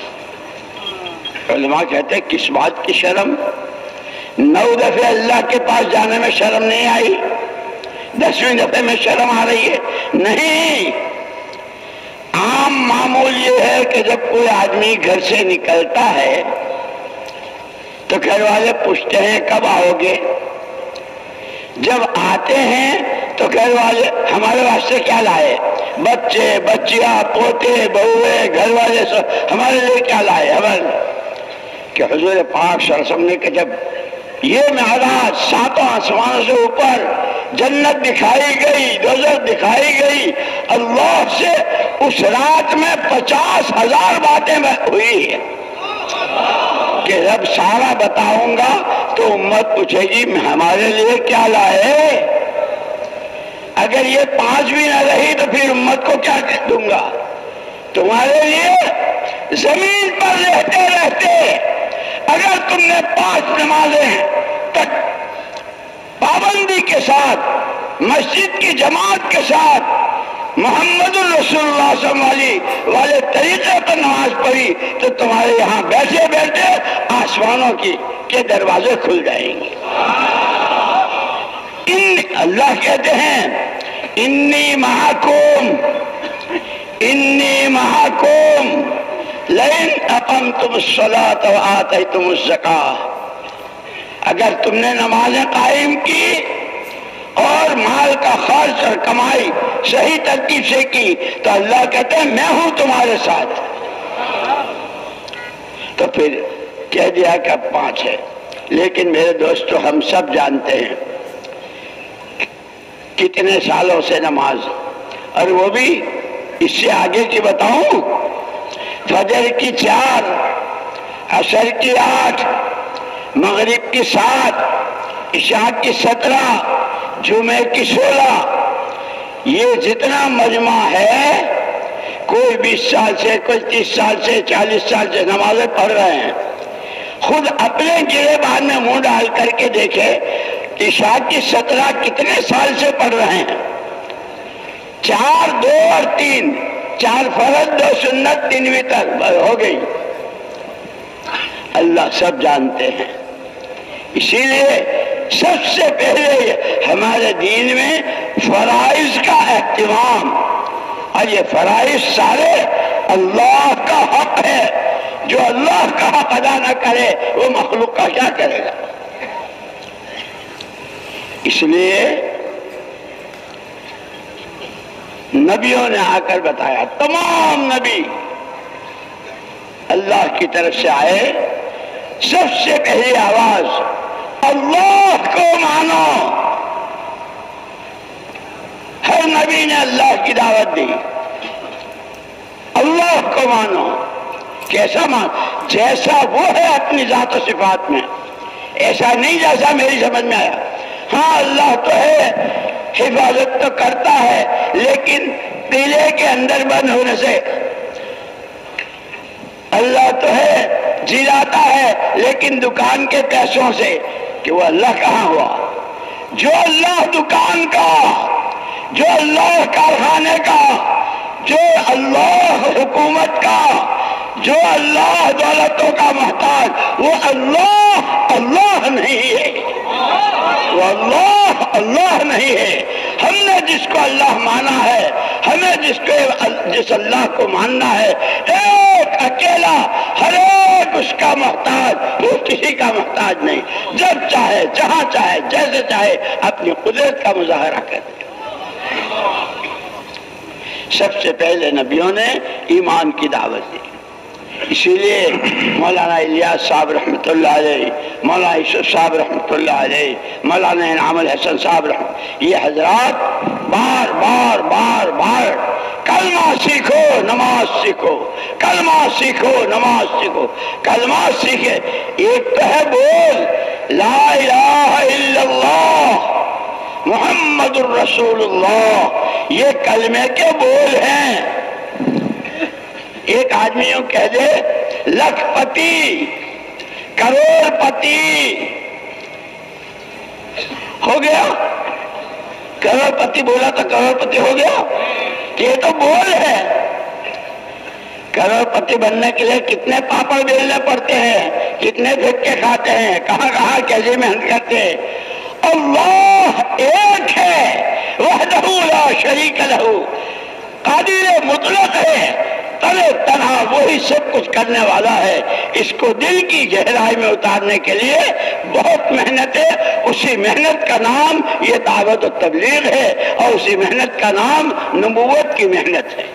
علماء کہتے ہیں کس بات کی شرم؟ 9 دفعہ اللہ کے پاس جانے میں شرم نہیں آئی، 10ویں دفعے میں شرم آ رہی ہے؟ نہیں، عام معمول یہ ہے کہ جب کوئی آدمی گھر سے نکلتا ہے تو گھر والے پوچھتے ہیں کب آؤ گے، جب آتے ہیں تو گھر والے ہمارے واسطے کیا لائے، بچے بچیاں پوتے بہوے گھر والے سب ہمارے لیے کیا لائے، کہ حضور پاک صلی اللہ علیہ وسلم نے کہ جب یہ معراج 7 آسمانوں سے اوپر جنت دکھائی گئی، دوزخ دکھائی گئی، اللہ سے اس رات میں 50,000 باتیں ہوئی ہیں کہ جب سارا بتاؤں گا تو امت پوچھے گی ہمارے لیے کیا لائے، اگر یہ 5 بھی نہ رہی تو پھر امت کو کیا دوں گا، تمہارے لیے زمین پر رہتے رہتے اگر تم نے 5 نمازیں تک پابندی کے ساتھ مسجد کی جماعت کے ساتھ محمد الرسول اللہ صلی اللہ علیہ وسلم والے طریقے پر نماز پڑھی تو تمہارے یہاں بیٹھے بیٹھے آسمانوں کے دروازے کھل جائیں گے۔ اللہ کہتے ہیں انی معکم لئن اقمتم الصلاۃ وآتیتم الزکاۃ، اگر تم نے نمازیں قائم کی اور مال کا خرچ اور کمائی صحیح ترتیب سے کی تو اللہ کہتے ہیں میں ہوں تمہارے ساتھ۔ تو پھر کہہ دیا کہ اب 5 ہے، لیکن میرے دوستو ہم سب جانتے ہیں کتنے سالوں سے نماز، اور وہ بھی اس سے آگے کی بتاؤں، فجر کی 4، عصر کی 8، مغرب کی 7، عشاء کی 17، جمعہ کی 16، یہ جتنا مجمع ہے کوئی 20 سال سے، کوئی 30 سال سے، 40 سال سے نمازیں پڑھ رہے ہیں، خود اپنے گریبان میں منہ ڈال کر کے دیکھے عشاء کی 17 کتنے سال سے پڑھ رہے ہیں، 4 2 اور 3، 4 فرض 2 سنت 3 وتر ہو گئی، اللہ سب جانتے ہیں۔ اسی لیے سب سے پہلے ہمارے دین میں فرائض کا اہتمام، اور یہ فرائض سارے اللہ کا حق ہے، جو اللہ کا حق ادا نہ کرے وہ مخلوق کا کیا کرے گا۔ اس لیے نبیوں نے آ کر بتایا، تمام نبی اللہ کی طرف سے آئے، سب سے پہلی آواز اللہ کو مانو، ہر نبی نے اللہ کی دعوت دی، اللہ کو مانو، کیسا مان، جیسا وہ ہے اپنی ذات و صفات میں، ایسا نہیں جیسا میری سمجھ میں آیا، हाँ अल्लाह तो है, हिफाजत तो करता है, लेकिन किले के अंदर बंद होने से। अल्लाह तो है, जिलाता है, लेकिन दुकान के पैसों से, कि वो अल्लाह कहाँ हुआ? जो अल्लाह दुकान का, जो अल्लाह कारखाने का, जो अल्लाह हुकूमत का, जो अल्लाह दौलतों का मोहताज, वो अल्लाह अल्लाह नहीं है, वो अल्लाह अल्लाह नहीं है। हमने जिसको अल्लाह माना है, हमें जिस अल्लाह को मानना है, एक अकेला, हर एक उसका मोहताज, वो किसी का मोहताज नहीं। जब चाहे, जहां चाहे, जैसे चाहे अपनी कुदरत का मुजाहरा करे। सबसे पहले नबियों ने ईमान की दावत दी। इसीलिए मौलाना इलियास साहब रहमतुल्लाह अलैह, मौलाना यूसुफ साहब रहमतुल्लाह अलैह, मौलाना इनामुल हसन साहब ये हजरात बार बार बार बार कलमा सीखो नमाज सीखो, कलमा सीखो नमाज सीखो, कलमा सीखे। एक तो है बोल ला इलाहा इल्लल्लाह मुहम्मदुर रसूलुल्लाह, ये कलमे के बोल हैं। एक आदमी यूं कह दे लखपति करोड़पति हो गया, करोड़पति बोला तो करोड़पति हो गया, ये तो बोल है। करोड़पति बनने के लिए कितने पापड़ बेलने पड़ते हैं, कितने धक्के खाते हैं, कहाँ कहाँ कैसे मेहनत करते हैं। अल्लाह एक है, वहदहू ला शरीक लहू, कादिर मुतलक है, तने तन्हा वही सब कुछ करने वाला है। इसको दिल की गहराई में उतारने के लिए बहुत मेहनत है। उसी मेहनत का नाम ये दावत और तबलीग है, और उसी मेहनत का नाम नबूवत की मेहनत है।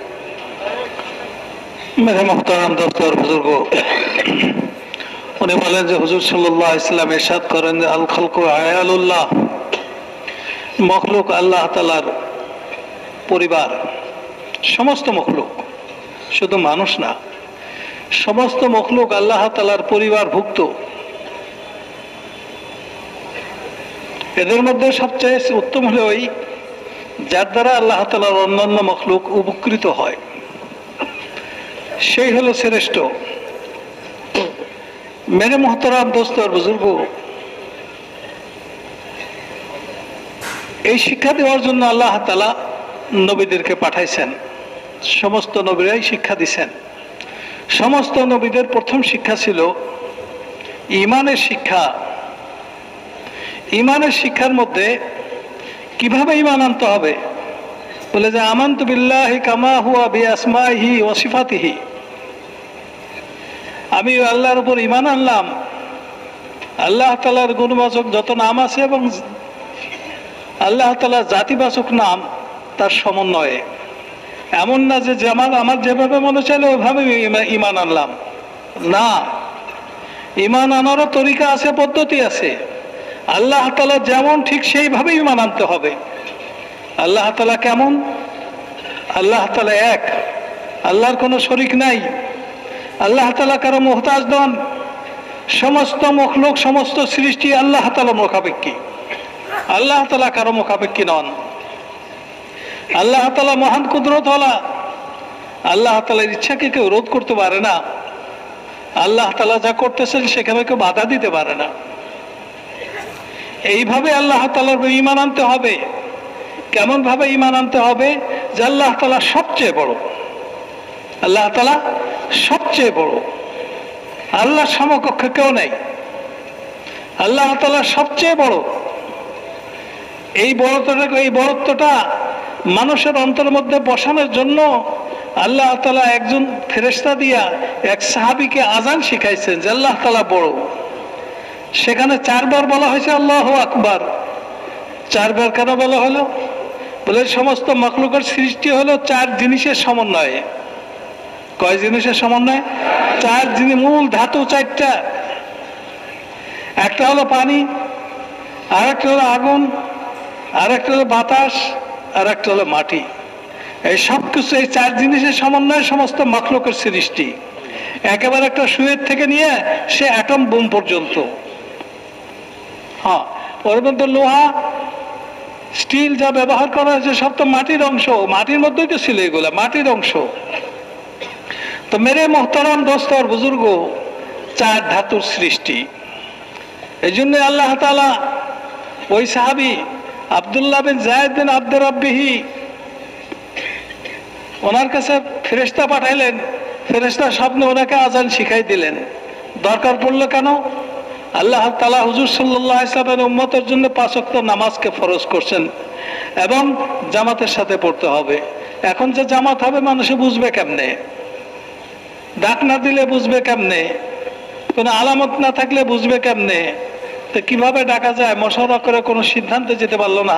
मेरे मोहतरम दोस्तों और बुजुर्गों, उन्हें बोलें जो हुजूर सल्लल्लाहु अलैहि वसल्लम इरशाद करें अल खल्कु आयालुल्लाह, मखलूक আল্লাহ তাআলার পরিবার। সমস্ত মখলুক, শুধু মানুষ না, সমস্ত মখলুক আল্লাহ তাআলার পরিবারভুক্ত। এদের মধ্যে সবচেয়ে উত্তম হলো ওই যার দ্বারা আল্লাহ তাআলার অন্যান্য মখলুক উপকৃত হয়, সেই হলো শ্রেষ্ঠ। मेरे मोहतरम दोस्त और बुजुर्ग, এই শিক্ষা দেওয়ার জন্য আল্লাহ তাআলা নবীদেরকে পাঠাইছেন। সমস্ত নবীরাই শিক্ষা দিয়েছেন। সমস্ত নবীদের প্রথম শিক্ষা ছিল ঈমানের শিক্ষা। ঈমানের শিক্ষার মধ্যে কিভাবে ঈমান আনতে হবে বলে যে আমানতু বিল্লাহি কামা হুয়া বিআসমাইহি ওয়া সিফাতিহি, আমি আল্লাহর উপর ঈমান আনলাম। আল্লাহ তাআলার গুণবাচক যত নাম আছে এবং আল্লাহ তাআলার জাতিবাচক নাম তার সমন্বয়ে, এমন না যে আমার যেভাবে মনে চাইলে ওইভাবে ঈমান আনলাম, না, ঈমান আনারও তরিকা আছে, পদ্ধতি আছে। আল্লাহ তাআলা যেমন ঠিক সেইভাবে ঈমান আনতে হবে। আল্লাহ তাআলা কেমন? আল্লাহ তাআলা এক, আল্লাহর কোনো শরীক নাই। আল্লাহ তাআলা কারো মুহতাজ নন। সমস্ত মখলুক, সমস্ত সৃষ্টি আল্লাহ তাআলা মুখাপেক্ষী, আল্লাহ তাআলা কারো মুখাপেক্ষী নন। আল্লাহ তাআলা মহান কুদরতওয়ালা, আল্লাহ তাআলার ইচ্ছাকে কেউ রোধ করতে পারে না। আল্লাহ তাআলা যা করতেছেন সেখানে কেউ বাধা দিতে পারে না। এইভাবে আল্লাহ তাআলার ঈমান আনতে হবে। কেমন ভাবে ঈমান আনতে হবে? যে আল্লাহ তাআলা সবচেয়ে বড়, আল্লাহ তাআলা সবচেয়ে বড়, আল্লাহর সমকক্ষ কেউ নেই, আল্লাহ তাআলা সবচেয়ে বড়। এই বড়ত্বটা মানুষের অন্তরের মধ্যে বসানোর জন্য আল্লাহ তাআলা একজন ফেরেশতা দিয়া এক সাহাবীকে আযান শিখাইছেন যে আল্লাহ তাআলা বড়। সেখানে 4 বার বলা হয়েছে আল্লাহু আকবার। 4 বার কেন বলা হলো? বলে সমস্ত মাখলুকের সৃষ্টি হলো 4 জিনিসের সমন্বয়ে। কয় জিনিসের সমন্বয়? 4 জিনিস, মূল ধাতু 4টা। একটা হলো পানি, আর একটা হলো আগুন, আর একটা হলো বাতাস, আর একটা হলো মাটি। এই সব কিছু, এই 4 জিনিসের সমন্বয়ে সমস্ত মাখলুকের সৃষ্টি। একেবারে একটা সুয়ের থেকে নিয়ে সে অ্যাটম বোম পর্যন্ত। হ্যাঁ, ওর মধ্যে লোহা স্টিল যা ব্যবহার করা হয়েছে সব তো মাটির অংশ, মাটির মধ্যেই তো ছিল এগুলা, মাটির অংশ। তো মেরে মোহতারাম দোস্ত আর বুজুর্গ, 4 ধাতুর সৃষ্টি। এই জন্য আল্লাহ তাআলা ওই সাহাবী আব্দুল্লাহ বিন যায়েদ বিন আব্দুর রাব্বিহি, ওনার কাছে ফেরেশতা পাঠাইলেন। ফেরেশতা স্বপ্নে ওনাকে আজান শিখাই দিলেন। দরকার পড়লো কেন? আল্লাহ তাআলা হুজুর সাল্লাল্লাহু আলাইহি ওয়াসাল্লামের উম্মতের জন্য 5 ওয়াক্ত নামাজকে ফরজ করছেন এবং জামাতের সাথে পড়তে হবে। এখন যে জামাত হবে মানুষে বুঝবে কেমনে? ডাক না দিলে বুঝবে কেমনে? কোনো আলামত না থাকলে বুঝবে কেমনে? তো কিভাবে ডাকা যায়? মশওয়ারা করে কোনো সিদ্ধান্তে যেতে পারলো না।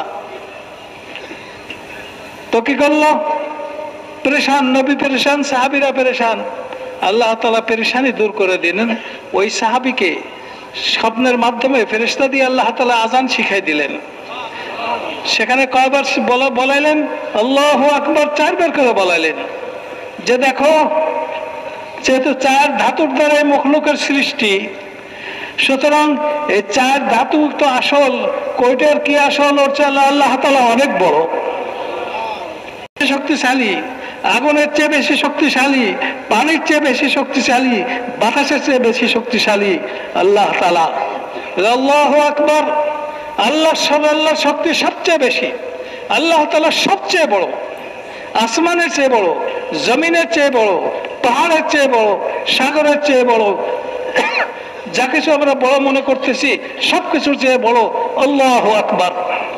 তো কি করলো? পেরেশান, নবী পেরেশান, সাহাবীরা পেরেশান। আল্লাহ তাআলা পেরেশানি দূর করে দিলেন। ওই সাহাবীকে স্বপ্নের মাধ্যমে ফেরেশতা দিয়ে আল্লাহ তাআলা আজান শিখাই দিলেন। সেখানে কয়বার বলাইলেন? আল্লাহু আকবার 4 বার করে বলাইলেন। যে দেখো, যেহেতু 4 ধাতুর দ্বারা মখলুকের সৃষ্টি, সুতরাং এই 4 ধাতু তো আসল, কয়টার কি আসল? ওর চেয়ে আল্লাহ তাআলা অনেক বড়, শক্তিশালী। আগুনের চেয়ে বেশি শক্তিশালী, পানির চেয়ে বেশি শক্তিশালী, বাতাসের চেয়ে বেশি শক্তিশালী আল্লাহ তাআলা। আল্লাহু আকবার। আল্লাহর শক্তি সবচেয়ে বেশি। আল্লাহ তাআলা সবচেয়ে বড়, আসমানের চেয়ে বড়, জমিনের চেয়ে বড়, পাহাড়ের চেয়ে বড়, সাগরের চেয়ে বড়। যা কিছু আমরা বড় মনে করতেছি সবকিছুর চেয়ে বড় আল্লাহু আকবার।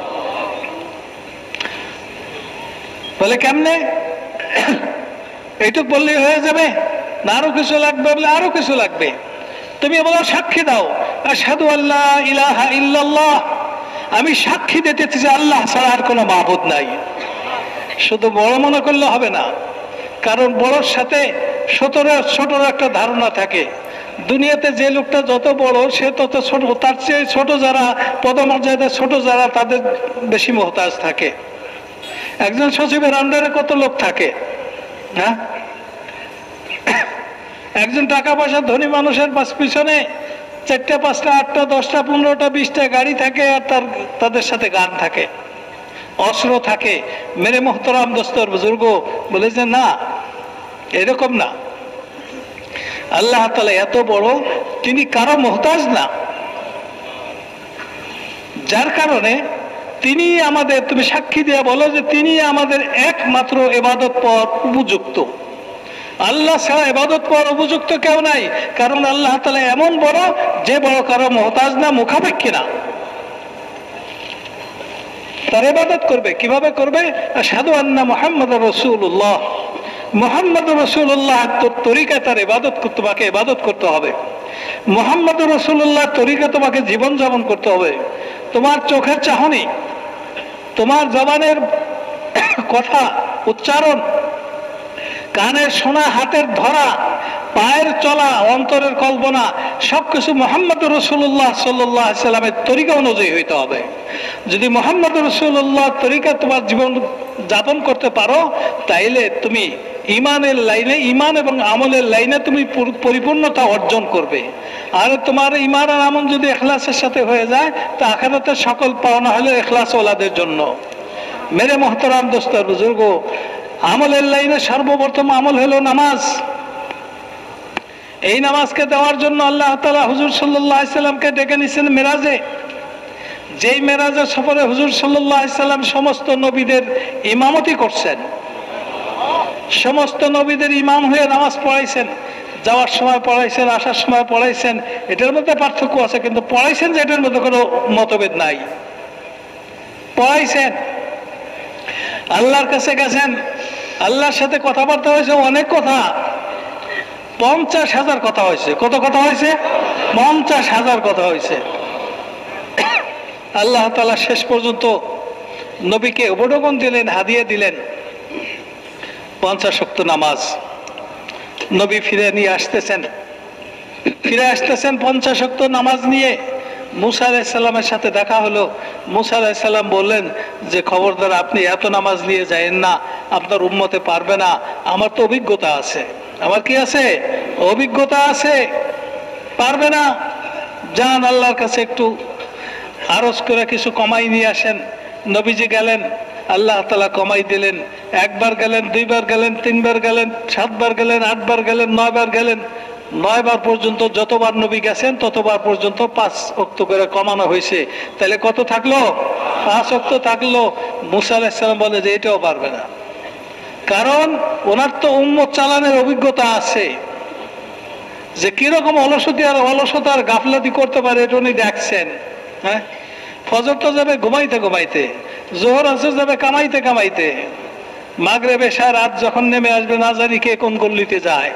বলে কেমনে? এইটুক বললেই হয়ে যাবে না? আরো কিছু লাগবে? বলে আরো কিছু লাগবে। তুমি বলো, সাক্ষী দাও, আশহাদু আল্লা ইলাহা ইল্লাল্লাহ, আমি সাক্ষী দিতেছি যে আল্লাহ ছাড়া আর কোনো মাবুদ নাই। শুধু বড় মনে করলে হবে না, কারণ বড়র সাথে ছোটর একটা ধারণা থাকে। দুনিয়াতে যে লোকটা যত বড় সে তত ছোট, তার চেয়ে ছোট যারা পদমর্যাদা ছোট যারা তাদের বেশি মুহতাজ থাকে। একজন সচিবের আন্ডারে কত লোক থাকে? হ্যাঁ, একজন টাকা পয়সা ধনী মানুষের পিছনে 4টা 5টা 8টা 10টা 15টা 20টা গাড়ি থাকে, আর তাদের সাথে গান থাকে, অস্ত্র থাকে। মেরে মোহতারাম দোস্তর বুজুর্গ বলে যে না, এরকম না। আল্লাহ তাআলা এত বড়, তিনি কারো মোহতাজ না, যার কারণে তিনি আমাদের, তুমি সাক্ষী দিয়ে বলো যে তিনি আমাদের একমাত্র ইবাদত পর উপযুক্ত। আল্লাহ ছাড়া ইবাদত পর উপযুক্ত কেউ নাই, কারণ আল্লাহ তাআলা এমন বড় যে বড় কারো মোহতাজ না, মুখাপেক্ষী না। তার ইবাদত করবে কিভাবে করবে? আশহাদু আন্না মুহাম্মাদুর রাসূলুল্লাহ, মুহাম্মাদুর রাসূলুল্লাহ তরিকায় তার তোমাকে ইবাদত করতে হবে। মুহাম্মাদুর রাসূলুল্লাহ তরিকা তোমাকে জীবন যাপন করতে হবে। তোমার চোখের চাহনি, তোমার জবানের কথা উচ্চারণ, কানের শোনা, হাতের ধরা, পায়ের চলা, অন্তরের কল্পনা সবকিছু মুহাম্মদুর রাসূলুল্লাহ সাল্লাল্লাহু আলাইহি সাল্লামের তরিকা অনুযায়ী হইতে হবে। যদি মুহাম্মদুর রাসূলুল্লাহ তরিকা তোমার জীবন যাপন করতে পারো, তাইলে তুমি ইমানের লাইনে, ইমান এবং আমলের লাইনে তুমি পরিপূর্ণতা অর্জন করবে। আর তোমার ইমান আর আমল যদি ইখলাসের সাথে হয়ে যায়, তা আখিরাতের সকল পাওনা হলো ইখলাস ওয়ালাদের জন্য। মেরে মোহতারাম দোস্তর বুজুর্গ, আমলের লাইনে সর্বপ্রথম আমল হলো নামাজ। এই নামাজকে দেওয়ার জন্য আল্লাহ তাআলা হুজুর সাল্লাল্লাহু আলাইহি সাল্লামকে ডেকে নিয়েছেন মেরাজে। যেই মেরাজের সফরে হুজুর সাল্লাল্লাহু আলাইহি সাল্লাম সমস্ত নবীদের ইমামতি করছেন, সমস্ত নবীদের ইমাম হয়ে নামাজ পড়াইছেন। যাওয়ার সময় পড়াইছেন, আসার সময় পড়াইছেন। এটার মধ্যে পার্থক্য আছে, কিন্তু পড়াইছেন যে এটার মধ্যে কোনো মতভেদ নাই। পড়াইছেন, আল্লাহর কাছে গেছেন, আল্লাহর সাথে কথাবার্তা হয়েছে, অনেক কথা, 50,000 কথা হয়েছে। কত কথা হয়েছে? 50,000 কথা হয়েছে। আল্লাহ তাআলা শেষ পর্যন্ত নবীকে উপঢৌকন দিলেন, হাদিয়া দিলেন 50 ওয়াক্ত নামাজ। নবী ফিরে আসতেছেন 50 ওয়াক্ত নামাজ নিয়ে। মুসা আলাইহিস সালামের সাথে দেখা হলো। মুসা আলাইহিস সালাম বললেন যে খবরদার, আপনি এত নামাজ নিয়ে যায়েন না, আপনার উম্মতে পারবে না। আমার তো অভিজ্ঞতা আছে। আমার কি আছে? অভিজ্ঞতা আছে, পারবে না। যান আল্লাহর কাছে একটু আরজ করে কিছু কমাই নিয়ে আসেন। নবীজি গেলেন, আল্লাহ তাআলা কমাই দিলেন। একবার গেলেন, দুইবার গেলেন, তিনবার গেলেন, 7 বার গেলেন, 8 বার গেলেন, 9 বার গেলেন। 9 বার পর্যন্ত যতবার নবী গেছেন ততবার পর্যন্ত 5 ওয়াক্ত করে কমানো হয়েছে। তাহলে কত থাকলো? 5 ওয়াক্ত থাকলো। মুসা আলাইহিস সালাম বলে যে এটাও পারবে না, কারণ ওনার তো উম্মত চালানোর অভিজ্ঞতা আছে, যে কিরকম অলসতার গাফলাতি করতে পারে এটা উনি দেখছেন। হ্যাঁ, ফজর তো যাবে ঘুমাইতে ঘুমাইতে, জোহর আসর যাবে কামাইতে কামাইতে, মাগরিব এশা রাত যখন নেমে আসবে না জানি কে কোন গল্লিতে যায়,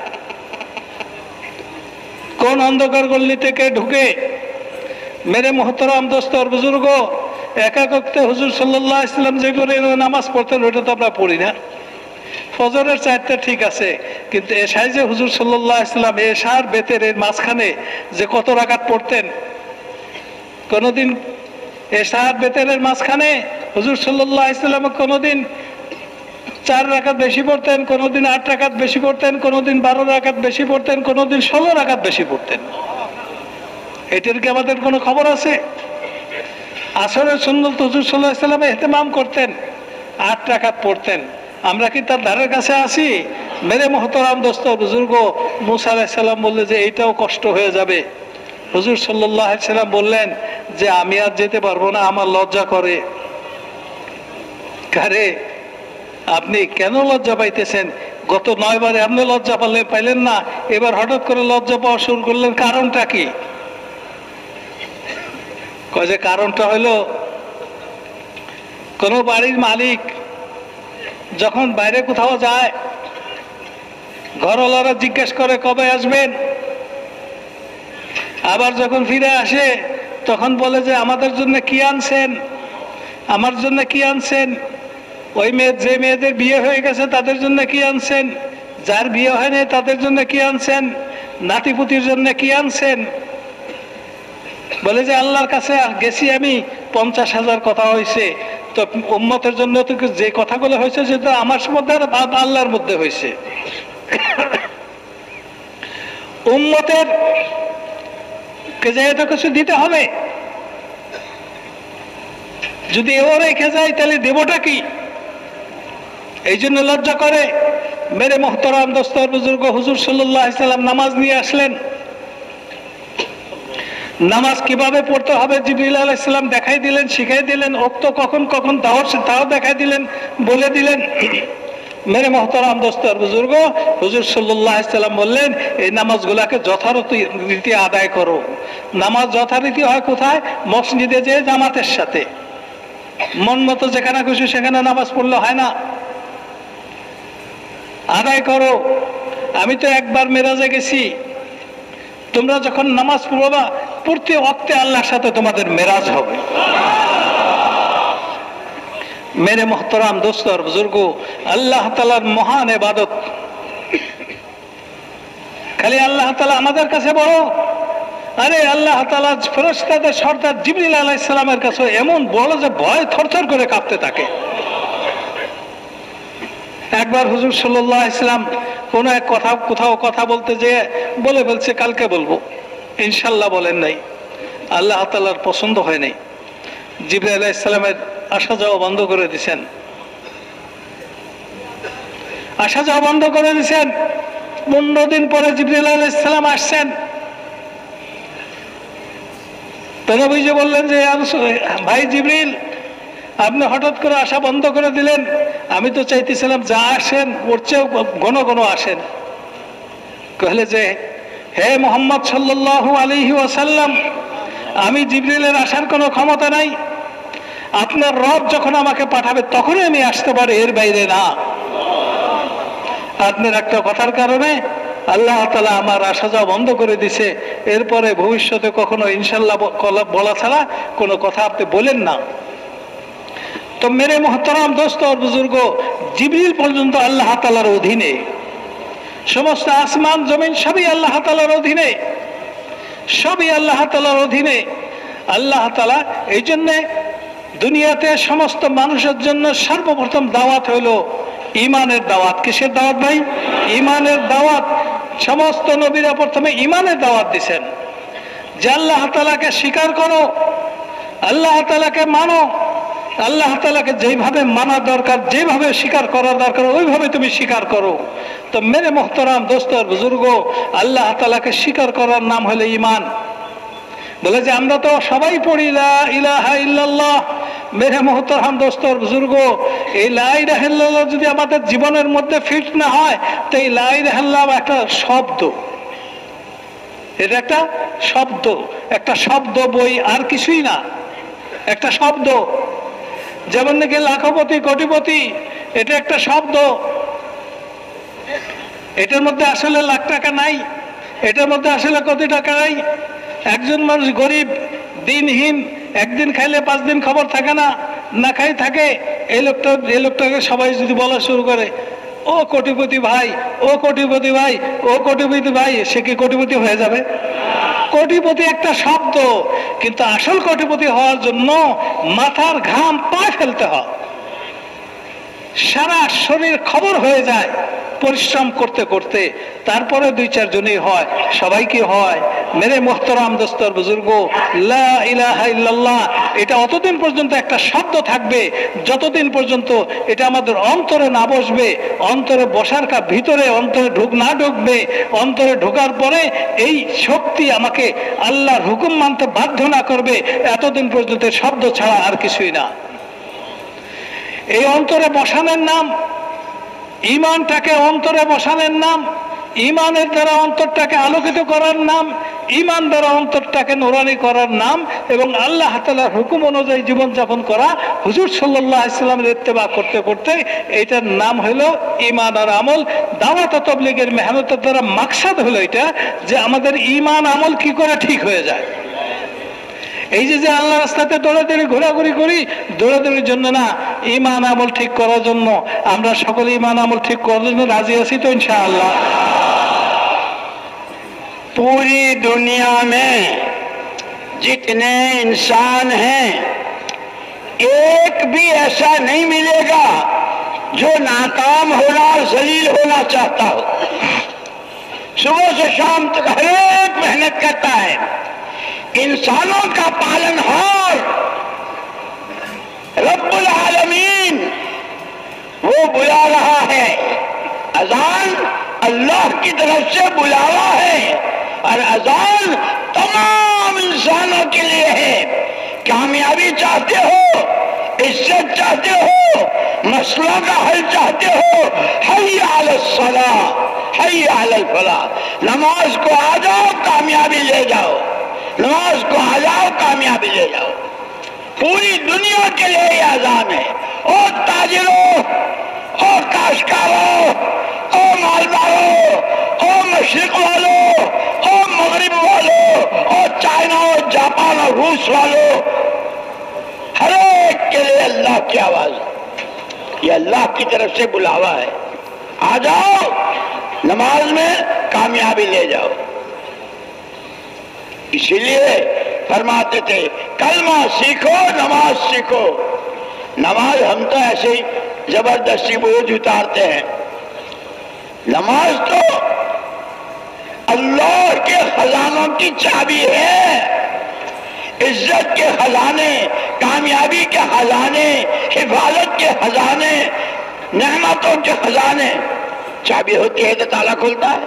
কোন অন্ধকার গল্লিতে কে ঢুকে। মেরে মোহতরম দোস্ত আর বুজুর্গ, একাকতে হুজুর সাল্লাল্লাহু আলাইহি ওয়াসাল্লাম যে করে নামাজ পড়তেন ওইটা তো আমরা পড়ি না। ফজরের 4টা ঠিক আছে, কিন্তু এশায় যে হুজুর সাল্লাল্লাহু আলাইহি ওয়াসাল্লাম এশার বেতের মাঝখানে যে কত রাকাত পড়তেন, কোনদিন এশার বেতের মাঝখানে হুজুর সাল্লাল্লাহু আলাইহি ওয়াসাল্লাম কোনদিন 4 রাকাত বেশি পড়তেন, কোনদিন 8 রাকাত বেশি পড়তেন, কোনদিন 12 রাকাত বেশি পড়তেন, কোনদিন 16 রাকাত বেশি পড়তেন। এটার কি আমাদের কোনো খবর আছে? আসরের সুন্নত হুজুর সাল্লাল্লাহু আলাইহি ওয়াসাল্লাম ইহতিমাম করতেন, 8 রাকাত পড়তেন। আমরা কি তার ধারের কাছে আসি? মেরে মোহতরম দোস্ত বুজুর্গ, মুসা আলাইহিস সালাম বললে যে এইটাও কষ্ট হয়ে যাবে। হুজুর সাল্লাল্লাহু আলাইহি ওয়াসাল্লাম বললেন যে আমি আর যেতে পারবো না, আমার লজ্জা করে। কারে আপনি কেন লজ্জা পাইতেছেন? গত 9 বারে আপনি লজ্জা পাইলেন না, এবার হঠাৎ করে লজ্জা পাওয়া শুরু করলেন, কারণটা কি? কয় যে কারণটা হলো, কোন বাড়ির মালিক যখন বাইরে কোথাও যায়, ঘরওয়ালারা জিজ্ঞেস করে কবে আসবেন, আবার যখন ফিরে আসে তখন বলে যে আমাদের জন্য কি আনছেন, আমার জন্য কি আনছেন, ওই যে মেয়েদের বিয়ে হয়ে গেছে তাদের জন্য কি আনছেন, যার বিয়ে হয়নি তাদের জন্য কি আনছেন, নাতিপুতির জন্য কি আনছেন। বলে যে আল্লাহর কাছে গেছি আমি, 50,000 কথা হয়েছে, তো উম্মতের জন্য তো যে কথাগুলো হয়েছে সেটা আমার মধ্যে আর আল্লাহর মধ্যে হয়েছে। উম্মতের কে যে এটা কিছু দিতে হবে, যদি এও রেখে যায় তাহলে দেবটা কি? এই জন্য লজ্জা করে। মেরে মোহতরম দোস্তর বুজুর্গ, হুজুর সাল্লাল্লাহু আলাইহি ওয়াসাল্লাম নামাজ নিয়ে আসলেন। নামাজ কিভাবে পড়তে হবে জিবরিল আলাইহিস সালাম দেখাই দিলেন, শিখাই দিলেন। ওক্ত কখন কখন তাও দেখাই দিলেন, বলে দিলেন। মেরে মোহতরম দোস্তর বুজুর্গ, হুজুর সাল্লাল্লাহু আলাইহি ওয়াসাল্লাম বললেন এই নামাজগুলোকে যথারীতি আদায় করো। নামাজ যথারীতি হয় কোথায়? মসজিদে যে জামাতের সাথে। মন মতো যেখানে খুশি সেখানে নামাজ পড়লে হয় না, আদায় করো। আমি তো একবার মেরাজে গেছি, তোমরা যখন নামাজ পড়বা প্রতি ওয়াক্তে আল্লাহর সাথে তোমাদের মেরাজ হবে। মেরে মোহতরাম দোস্তর বুজুর্গ, আল্লাহ তাআলার মহান ইবাদত। খালি আল্লাহ তাআলা আমাদের কাছে বড়, আরে আল্লাহ তাআলা ফেরেশতাদের সর্দার জিবরিল আলাইহিস সালামের কাছে এমন বড় যে ভয় থরথর করে কাঁপতে থাকে। একবার হুজুর সাল্লাল্লাহু আলাইহি ওয়াসাল্লাম কোন এক কোথাও কথা বলতে যেয়ে বলে ফেলছে কালকে বলবো, ইনশাল্লাহ বলেন নাই। আল্লাহ তাআলার পছন্দ হয় নাই, জিবরিল আলাইহিস সালামের আসা যাওয়া বন্ধ করে দিয়েছেন। আসা যাওয়া বন্ধ করে দিয়েছেন। 15 দিন পরে জিবরিল আলাইহিস সালাম আসছেন। নবীজি বললেন যে ভাই জিবরিল, আপনি হঠাৎ করে আসা বন্ধ করে দিলেন, আমি তো চাইতেছিলাম যা আসেন ওর চেয়েও ঘন ঘন আসেন। কহলে যে হে মুহাম্মদ সাল্লাল্লাহু আলাইহি ওয়াসাল্লাম, আমি জিবরিলের আসার কোনো ক্ষমতা নাই, আপনার রব যখন আমাকে পাঠাবে তখনই আমি আসতে পারি, এর বাইরে না। আপনার একটা কথার কারণে আল্লাহ তাআলা আমার আসা যাওয়া বন্ধ করে দিছে, এরপরে ভবিষ্যতে কখনো ইনশাল্লাহ বলা ছাড়া কোনো কথা আপনি বলেন না। তো মেরে মোহতরম দোস্ত আর বুজুর্গ, জিবরিল পর্যন্ত আল্লাহ তাআলার অধীনে, সমস্ত আসমান জমিন সবই আল্লাহ তাআলার অধীনে, সবই আল্লাহ তাআলার অধীনে। আল্লাহ তাআলা এই জন্যে দুনিয়াতে সমস্ত মানুষের জন্য সর্বপ্রথম দাওয়াত হইল ইমানের দাওয়াত। কিসের দাওয়াত ভাই? ইমানের দাওয়াত। সমস্ত নবীরা প্রথমে ইমানের দাওয়াত দিয়েছেন যে আল্লাহ তাআলাকে স্বীকার করো, আল্লাহ তাআলাকে মানো, আল্লাহ তাআলাকে যেভাবে মানা দরকার, যেভাবে স্বীকার করা দরকার ওইভাবে তুমি স্বীকার করো। তো মেরে মোহতারাম দোস্ত আর বুজুর্গ, আল্লাহ তাআলাকে স্বীকার করার নাম হলো ঈমান। বলে যে আমরা তো সবাই পড়ি লা ইলাহা ইল্লাল্লাহ। মেরে মোহতারাম দোস্ত আর বুজুর্গ, এই লা ইলাহা ইল্লাল্লাহ যদি আমাদের জীবনের মধ্যে ফিট না হয় তো এই লা ইলাহা ইল্লাল্লাহ একটা শব্দ, এটা একটা শব্দ, একটা শব্দ বই, আর কিছুই না, একটা শব্দ। যেমন নাকি লাখপতি কোটিপতি, এটা একটা শব্দ, এটার মধ্যে আসলে লাখ টাকা নাই, এটার মধ্যে আসলে কোটি টাকা নাই। একজন মানুষ গরিব দিনহীন, একদিন খাইলে 5 দিন খবর থাকে না, না খাই থাকে, এই লোকটাকে সবাই যদি বলা শুরু করে ও কোটিপতি ভাই, ও কোটিপতি ভাই, ও কোটিপতি ভাই, সে কি কোটিপতি হয়ে যাবে? কোটিপতি একটা শব্দ, কিন্তু আসল কোটিপতি হওয়ার জন্য মাথার ঘাম পায়ে ফেলতে হয়, সারা শরীর খবর হয়ে যায় পরিশ্রম করতে করতে, তারপরে 2-4 জনই হয়, সবাই কি হয়? মেরে মোহতারাম দোস্তর বুজুর্গ, লা ইলাহা ইল্লাল্লাহ এটা অতদিন পর্যন্ত একটা শব্দ থাকবে যতদিন পর্যন্ত এটা আমাদের অন্তরে না বসবে। অন্তরে বসার ভিতরে অন্তরে না ঢুকবে, অন্তরে ঢোকার পরে এই শক্তি আমাকে আল্লাহর হুকুম মানতে বাধ্য না করবে, এতদিন পর্যন্ত শব্দ ছাড়া আর কিছুই না। এই অন্তরে বসানোর নাম ঈমানটাকে, অন্তরে বসানোর নাম ঈমানের দ্বারা অন্তরটাকে আলোকিত করার নাম, ঈমান দ্বারা অন্তরটাকে নুরানি করার নাম, এবং আল্লাহ তাআলার হুকুম অনুযায়ী জীবনযাপন করা, হুজুর সাল্লাল্লাহু আলাইহি ওয়াসাল্লামের ইত্তেবা করতে করতে এইটার নাম হলো ঈমান আর আমল। দাওয়াত ও তাবলীগের মেহনতের দ্বারা মাকসাদ হলো এটা যে আমাদের ঈমান আমল কি করে ঠিক হয়ে যায়। এই যে আল্লাহ রাস্তাতে দৌড়াদৌড়ি ঘোরাঘুরি করি, দৌড়াদৌড়ির জন্য না, ঈমান আমল ঠিক করার জন্য। আমরা সকলে ঈমান আমল ঠিক করার জন্য রাজি আছি তো ইনশাআল্লাহ? पूरी दुनिया में जितने इंसान हैं एक भी ऐसा नहीं मिलेगा जो नाकाम होना और जलील होना चाहता हो। सुबह से शाम तक हर एक मेहनत करता है, इंसानों का पालनहार रब्बुल आलमीन वो बुला रहा है। अजान अल्लाह की तरफ से बुलावा है और अजान तमाम इंसानों के लिए है। कामयाबी चाहते हो, इज्जत चाहते हो, मसलों का हल चाहते हो, हय्या अलस सलाह, हय्या अलल फलाह, नमाज को आ जाओ कामयाबी ले जाओ, नमाज को आ जाओ कामयाबी ले जाओ। पूरी दुनिया के लिए ये अजान है। ओ ताजिरों, ओ काश्तकारों, ओ मालदारों, ओ मशरिक वालों, ओ मगरिब वालों, ओ चाइना और जापान और रूस वालों, हर एक के लिए अल्लाह की आवाज, ये अल्लाह की तरफ से बुलावा है। आ जाओ, नमाज में कामयाबी ले जाओ। इसीलिए फरमाते थे कलमा सीखो, नमाज सीखो। नमाज हम तो ऐसे ही जबरदस्ती बोझ उतारते हैं। नमाज तो अल्लाह के खजानों की चाबी है। इज्जत के खजाने, कामयाबी के खजाने, हिफाजत के खजाने, नेमतों के खजाने, चाबी होती है तो ताला खुलता है।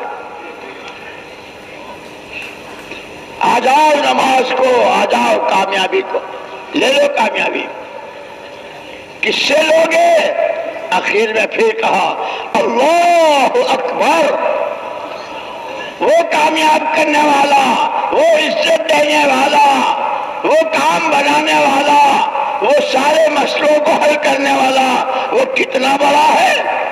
आ जाओ नमाज को, आ जाओ कामयाबी को, ले लो कामयाबी। किससे लोगे? आखिर में फिर कहा अल्लाह अकबर। वो कामयाब करने वाला, वो इज्जत देने वाला, वो काम बनाने वाला, वो सारे मसलों को हल करने वाला, वो कितना बड़ा है।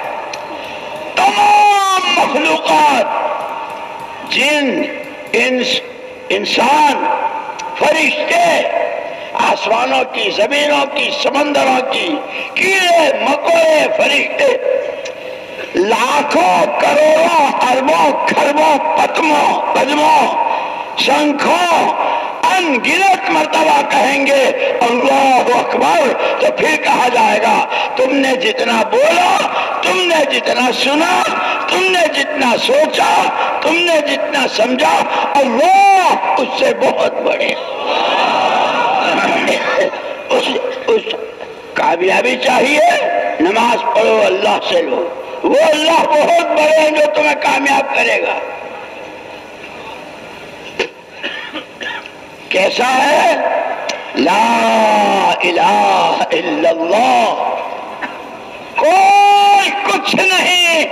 तमाम मखलूकात, जिन, इंस, इंसान, फरिश्ते, आसमानों की, जमीनों की, समंदरों की, कीड़े मकोड़े, फरिश्ते, लाखों करोड़ों अरबों खरबों पद्मों शंखों अनगिनत मर्तबा कहेंगे अल्लाहु अकबर। तो फिर कहा जाएगा तुमने जितना बोला, तुमने जितना सुना, तुमने जितना सोचा, तुमने जितना समझा, अल्लाह उससे बहुत बड़े। اس کامیابی چاہیے، نماز پڑھو، اللہ سے لو، وہ اللہ بہت بڑے ہیں جو تمہیں کامیاب کرے گا۔ کیسا ہے؟ لا الہ الا اللہ، کوئی کچھ نہیں،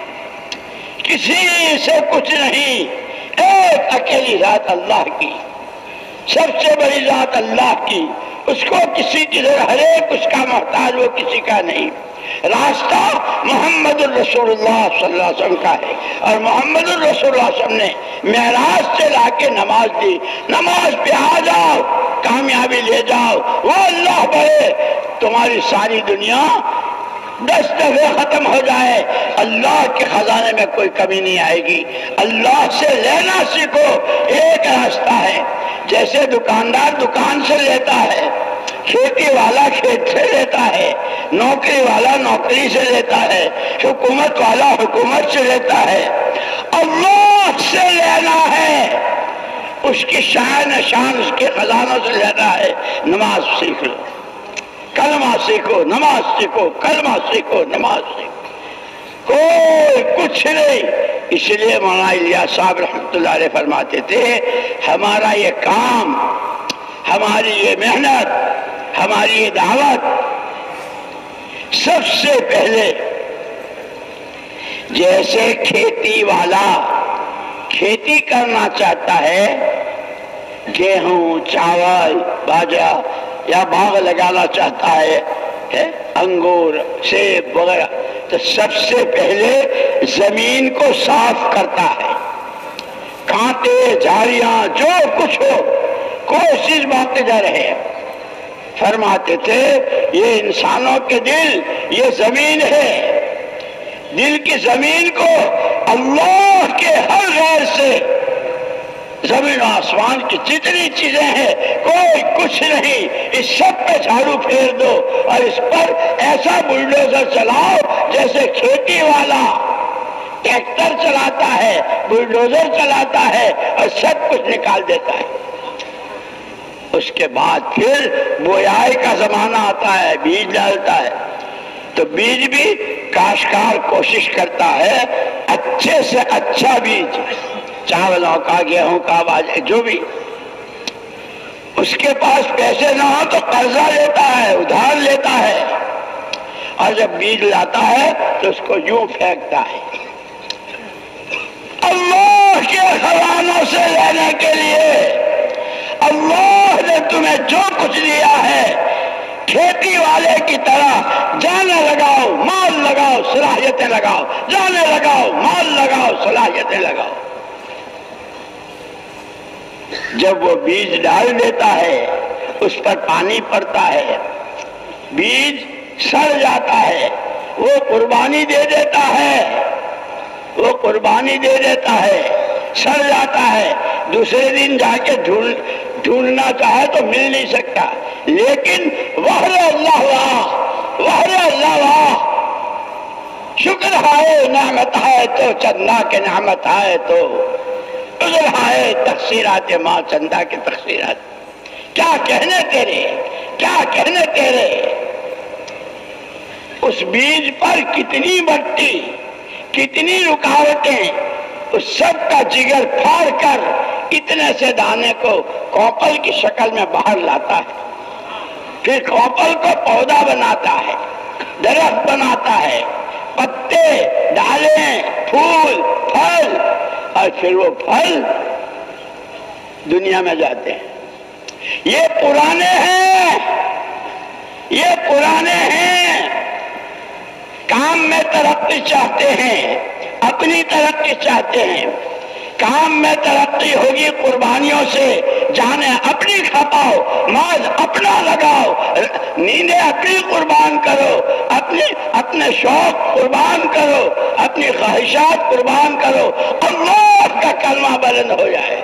کسی سے کچھ نہیں، ایک اکیلی ذات اللہ کی، سب سے بڑی ذات اللہ کی، اس کو کسی کی ضرورت، ہر ایک اس کا محتاج، وہ کسی کا نہیں۔ راستہ محمد الرسول اللہ صلی اللہ علیہ وسلم کا ہے، اور محمد الرسول اللہ صلی اللہ علیہ وسلم نے معراج سے لا کے نماز دی، نماز پہ آ جاؤ، کامیابی لے جاؤ، وہ اللہ بڑے، تمہاری ساری دنیا 10 دفعے ختم ہو جائے، اللہ کے خزانے میں کوئی کمی نہیں آئے گی۔ اللہ سے لینا سیکھو، ایک راستہ ہے، جیسے دکاندار دکان سے لیتا ہے، کھیتی والا کھیت سے لیتا ہے، نوکری والا نوکری سے لیتا ہے، حکومت والا حکومت سے لیتا ہے، اللہ سے لینا ہے، اس کی شان شان اس کے خزانوں سے لینا ہے۔ نماز سیکھ لو، کلمہ سیکھو، نماز سیکھو، کلمہ سیکھو، نماز سیکھو، کوئی کچھ نہیں۔ اس لیے مولانا الیاس صاحب رحمۃ اللہ علیہ فرماتے تھے، ہمارا یہ کام، ہماری یہ محنت، ہماری یہ دعوت، سب سے پہلے جیسے کھیتی والا کھیتی کرنا چاہتا ہے، گیہوں، چاول، باجرہ یا باغ لگانا چاہتا ہے، انگور، سیب وغیرہ، تو سب سے پہلے زمین کو صاف کرتا ہے، کانٹے، جھاڑیاں، جو کچھ ہو، کوئی چیز باقی نہ رہے۔ فرماتے تھے یہ انسانوں کے دل، یہ زمین ہے، دل کی زمین کو اللہ کے ہر غیر سے، زمین و آسمان کی جتنی چیزیں ہیں کوئی کچھ نہیں، اس سب پہ جھاڑو پھیر دو، اور اس پر ایسا بلڈوزر چلاؤ جیسے کھیتی والا ٹریکٹر چلاتا ہے، بلڈوزر چلاتا ہے، اور سب کچھ نکال دیتا ہے۔ اس کے بعد پھر بویائی کا زمانہ آتا ہے، بیج ڈالتا ہے، تو بیج بھی کاشتکار کوشش کرتا ہے اچھے سے اچھا بیج، چاولوں کا، گیہوں کا، باجرے، جو بھی۔ اس کے پاس پیسے نہ ہو تو قرضہ لیتا ہے، ادھار لیتا ہے، اور جب بیج لاتا ہے تو اس کو یوں پھینکتا ہے۔ اللہ کے خزانوں سے لینے کے لیے اللہ نے تمہیں جو کچھ دیا ہے، کھیتی والے کی طرح جانے لگاؤ، مال لگاؤ، صلاحیتیں لگاؤ، جانے لگاؤ، مال لگاؤ، صلاحیتیں لگاؤ۔ جب وہ بیج ڈال دیتا ہے، اس پر پانی پڑتا ہے، بیج سڑ جاتا ہے، وہ قربانی دے دیتا ہے، وہ قربانی دے دیتا ہے، سڑ جاتا ہے، دوسرے دن جا کے ڈھونڈنا چاہے تو مل نہیں سکتا، لیکن وحر اللہ واہ، وحر اللہ واہ، شکر ہے نعمت ہے تو چندہ کے نعمت ہے تو عذر ہے تقصیرات ماں چندہ کے تقصیرات۔ کیا کہنے تیرے، کیا کہنے تیرے، اس بیج پر کتنی مٹی، کتنی رکاوٹیں، اس سب کا جگر پھاڑ کر اتنے سے دانے کو کوپل کی شکل میں باہر لاتا ہے، پھر کوپل کو پودا بناتا ہے، درخت بناتا ہے، پتے، ڈالیں، پھول، پھل، اور پھر وہ پھل دنیا میں جاتے ہیں۔ یہ پرانے ہیں، یہ پرانے ہیں، کام میں ترقی چاہتے ہیں، اپنی ترقی چاہتے ہیں، کام میں ترقی ہوگی قربانیوں سے، جانیں اپنی کھپاؤ، مال اپنا لگاؤ، نیندیں اپنی قربان کرو، اپنے شوق قربان کرو، اپنی خواہشات قربان کرو، اللہ کا کلمہ بلند ہو جائے۔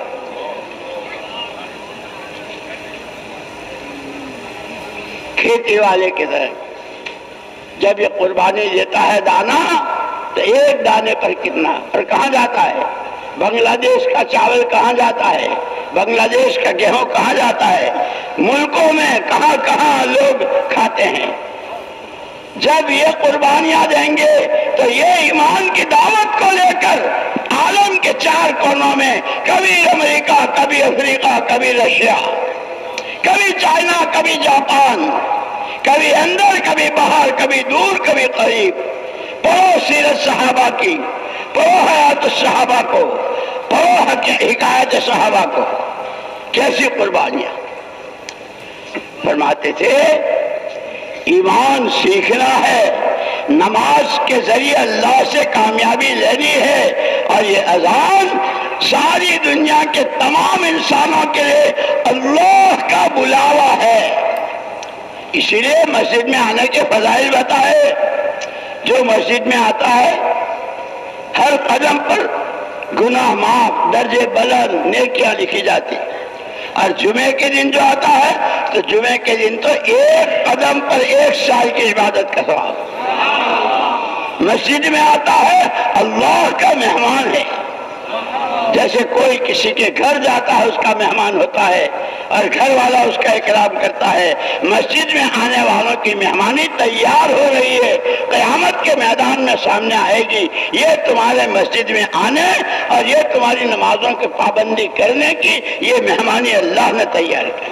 کھیتی والے کی طرح جب یہ قربانی دیتا ہے دانا، تو ایک دانے پر کتنا، اور کہاں جاتا ہے؟ بنگلہ دیش کا چاول کہاں جاتا ہے؟ بنگلہ دیش کا گیہوں کہاں جاتا ہے، ملکوں میں کہاں کہاں لوگ کھاتے ہیں۔ جب یہ قربانیاں دیں گے تو یہ ایمان کی دعوت کو لے کر عالم کے 4 کونوں میں، کبھی امریکہ، کبھی افریقہ، کبھی رشیا، کبھی چائنا، کبھی جاپان، کبھی اندر، کبھی باہر، کبھی دور، کبھی قریب، پڑھو سیرت صحابہ کی، پڑھو حیات الصحابہ کو، پڑھو حکایت صحابہ کو، کیسی قربانیاں۔ فرماتے تھے ایمان سیکھنا ہے، نماز کے ذریعے اللہ سے کامیابی لینی ہے، اور یہ اذان ساری دنیا کے تمام انسانوں کے لیے اللہ کا بلاوا ہے۔ اسی لیے مسجد میں آنے کے فضائل بتائے۔ جو مسجد میں آتا ہے ہر قدم پر گناہ معاف، درجے بلند، نیکیاں لکھی جاتی، اور جمعے کے دن جو آتا ہے تو جمعے کے دن تو ایک قدم پر 1 سال کی عبادت کا ثواب۔ مسجد میں آتا ہے اللہ کا مہمان ہے، جیسے کوئی کسی کے گھر جاتا ہے اس کا مہمان ہوتا ہے اور گھر والا اس کا اکرام کرتا ہے، مسجد میں آنے والوں کی مہمانی تیار ہو رہی ہے، قیامت کے میدان میں سامنے آئے گی۔ یہ تمہارے مسجد میں آنے اور یہ تمہاری نمازوں کی پابندی کرنے کی یہ مہمانی اللہ نے تیار کی۔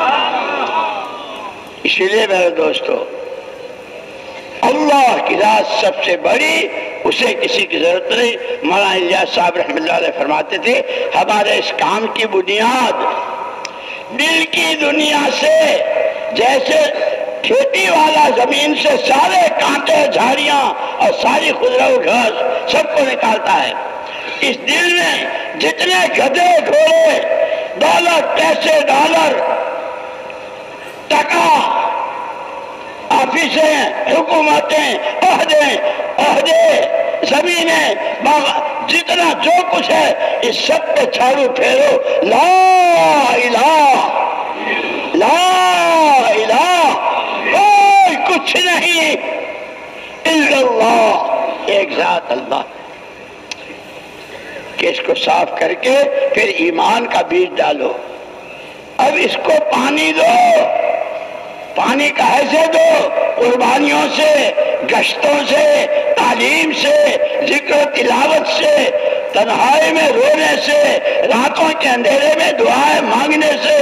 اسی لیے میرے دوستو، اللہ کی ذات سب سے بڑی، اسے کسی کی ضرورت نہیں۔ مولانا الیاس صاحب رحمۃ اللہ علیہ فرماتے تھے ہمارے اس کام کی بنیاد دل کی دنیا سے، جیسے کھیتی والا زمین سے سارے کانٹے، جھاڑیاں اور ساری خضرہ و گھاس سب کو نکالتا ہے، اس دل میں جتنے گدھے گھوڑے، دولت، پیسے، ڈالر، ٹکا، آفیسیں، حکومتیں، عہدے، زمینیں، جتنا جو کچھ ہے اس سب پہ چھاڑو پھیرو، لا الہ لا الہ، کوئی کچھ نہیں الا اللہ، ایک ذات اللہ، کہ اس کو صاف کر کے پھر ایمان کا بیج ڈالو۔ اب اس کو پانی دو، پانی کیسے دو؟ قربانیوں سے، گشتوں سے، تعلیم سے، ذکر و تلاوت سے، تنہائی میں رونے سے، راتوں کے اندھیرے میں دعائیں مانگنے سے۔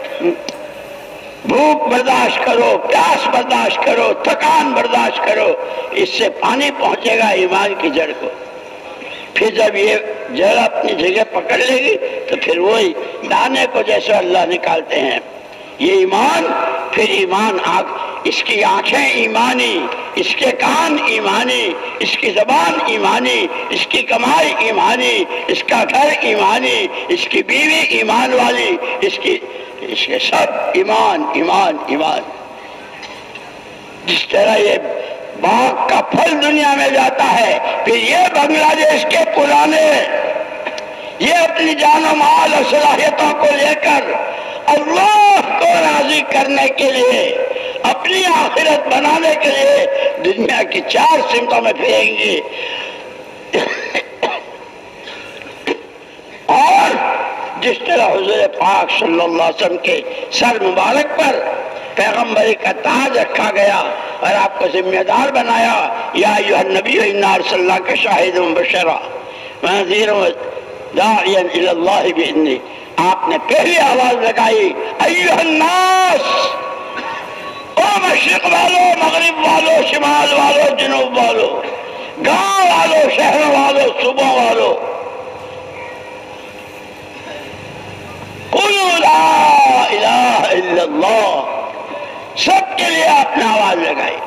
بھوک برداشت کرو، پیاس برداشت کرو، تھکان برداشت کرو، اس سے پانی پہنچے گا ایمان کی جڑ کو۔ پھر جب یہ جڑ اپنی جگہ پکڑ لے گی تو پھر وہی دانے کو جیسے اللہ نکالتے ہیں، یہ ایمان، پھر ایمان اس کی آنکھیں ایمانی، اس کے کان ایمانی، اس کی زبان ایمانی، اس کی کمائی ایمانی، اس کا گھر ایمانی، اس کی بیوی ایمان والی، اس کے سب ایمان ایمان ایمان۔ جس طرح یہ باغ کا پھل دنیا میں جاتا ہے، پھر یہ بنگلہ دیش کے پرانے، یہ اپنی جان و مال اور صلاحیتوں کو لے کر اللہ کو راضی کرنے کے لیے، اپنی آخرت بنانے کے لیے دنیا کی 4 سمتوں میں پھریں گی۔ اور جس طرح حضور پاک صلی اللہ علیہ وسلم کے سر مبارک پر پیغمبری کا تاج رکھا گیا اور آپ کو ذمہ دار بنایا، یا ایھا النبی انا ارسلناک شاہدا وبشرا ونذیرا وداعیا الی اللہ باذنہ۔ آپ نے پہلی آواز لگائی ایھا الناس، او مشرق والوں، مغرب والوں، شمال والوں، جنوب والوں، گاؤں والوں، شہروں والوں، صوبوں والوں، قولوا لا الہ الا اللہ، سب کے لیے آپ نے آواز لگائی۔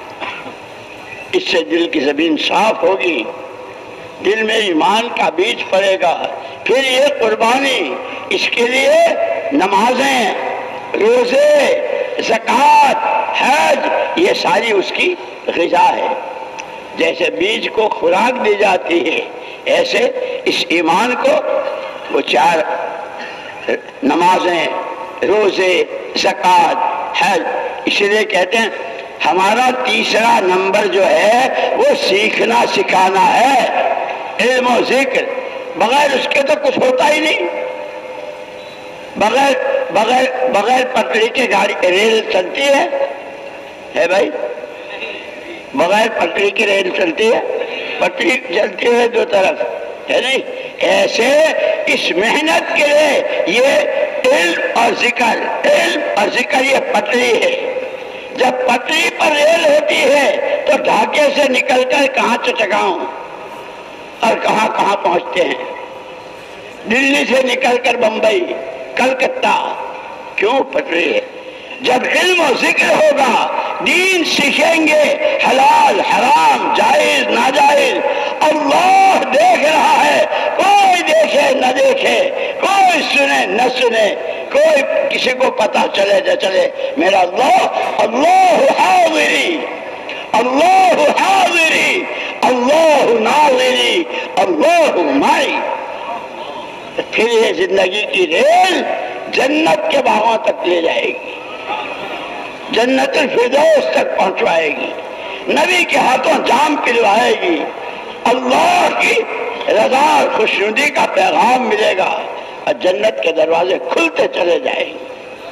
اس سے دل کی زمین صاف ہوگی، دل میں ایمان کا بیج پڑے گا۔ پھر یہ قربانی، اس کے لیے نمازیں، روزے، زکوٰۃ، حج، یہ ساری اس کی غذا ہے۔ جیسے بیج کو خوراک دی جاتی ہے، ایسے اس ایمان کو وہ 4 نمازیں، روزے، زکوٰۃ، حج۔ اسی لیے کہتے ہیں ہمارا تیسرا نمبر جو ہے وہ سیکھنا سکھانا ہے، علم و ذکر، بغیر اس کے تو کچھ ہوتا ہی نہیں۔ बगैर बगैर बगैर पटरी के गाड़ी रेल चलती है भाई? बगैर पटरी की रेल चलती है? पटरी चलती है दो तरफ, है नहीं? ऐसे इस मेहनत के लिए ये इल्म और जिक्र ये पटरी है। जब पटरी पर रेल होती है तो ढाके से निकलकर कहाँ चटगांव और कहाँ कहाँ पहुंचते हैं। दिल्ली से निकलकर बंबई, कलकत्ता, क्यों? पटरी है। जब इल्म और जिक्र होगा, दीन सीखेंगे, हलाल हराम जायज नाजायज अल्लाह देख रहा है। कोई देखे न देखे, कोई सुने न सुने, कोई किसी को पता चले न चले, मेरा अल्लाह अल्लाह हाज़िरी, अल्लाह हाज़िरी, अल्लाह नाज़िरी, अल्लाह माई। फिर ये जिंदगी की रेल जन्नत के बागों तक ले जाएगी, जन्नतुल फिरदौस तक पहुंचवाएगी, नबी के हाथों जाम पिलवाएगी, अल्लाह की रज़ा और खुशनुदी का पैगाम मिलेगा और जन्नत के दरवाजे खुलते चले जाएंगे।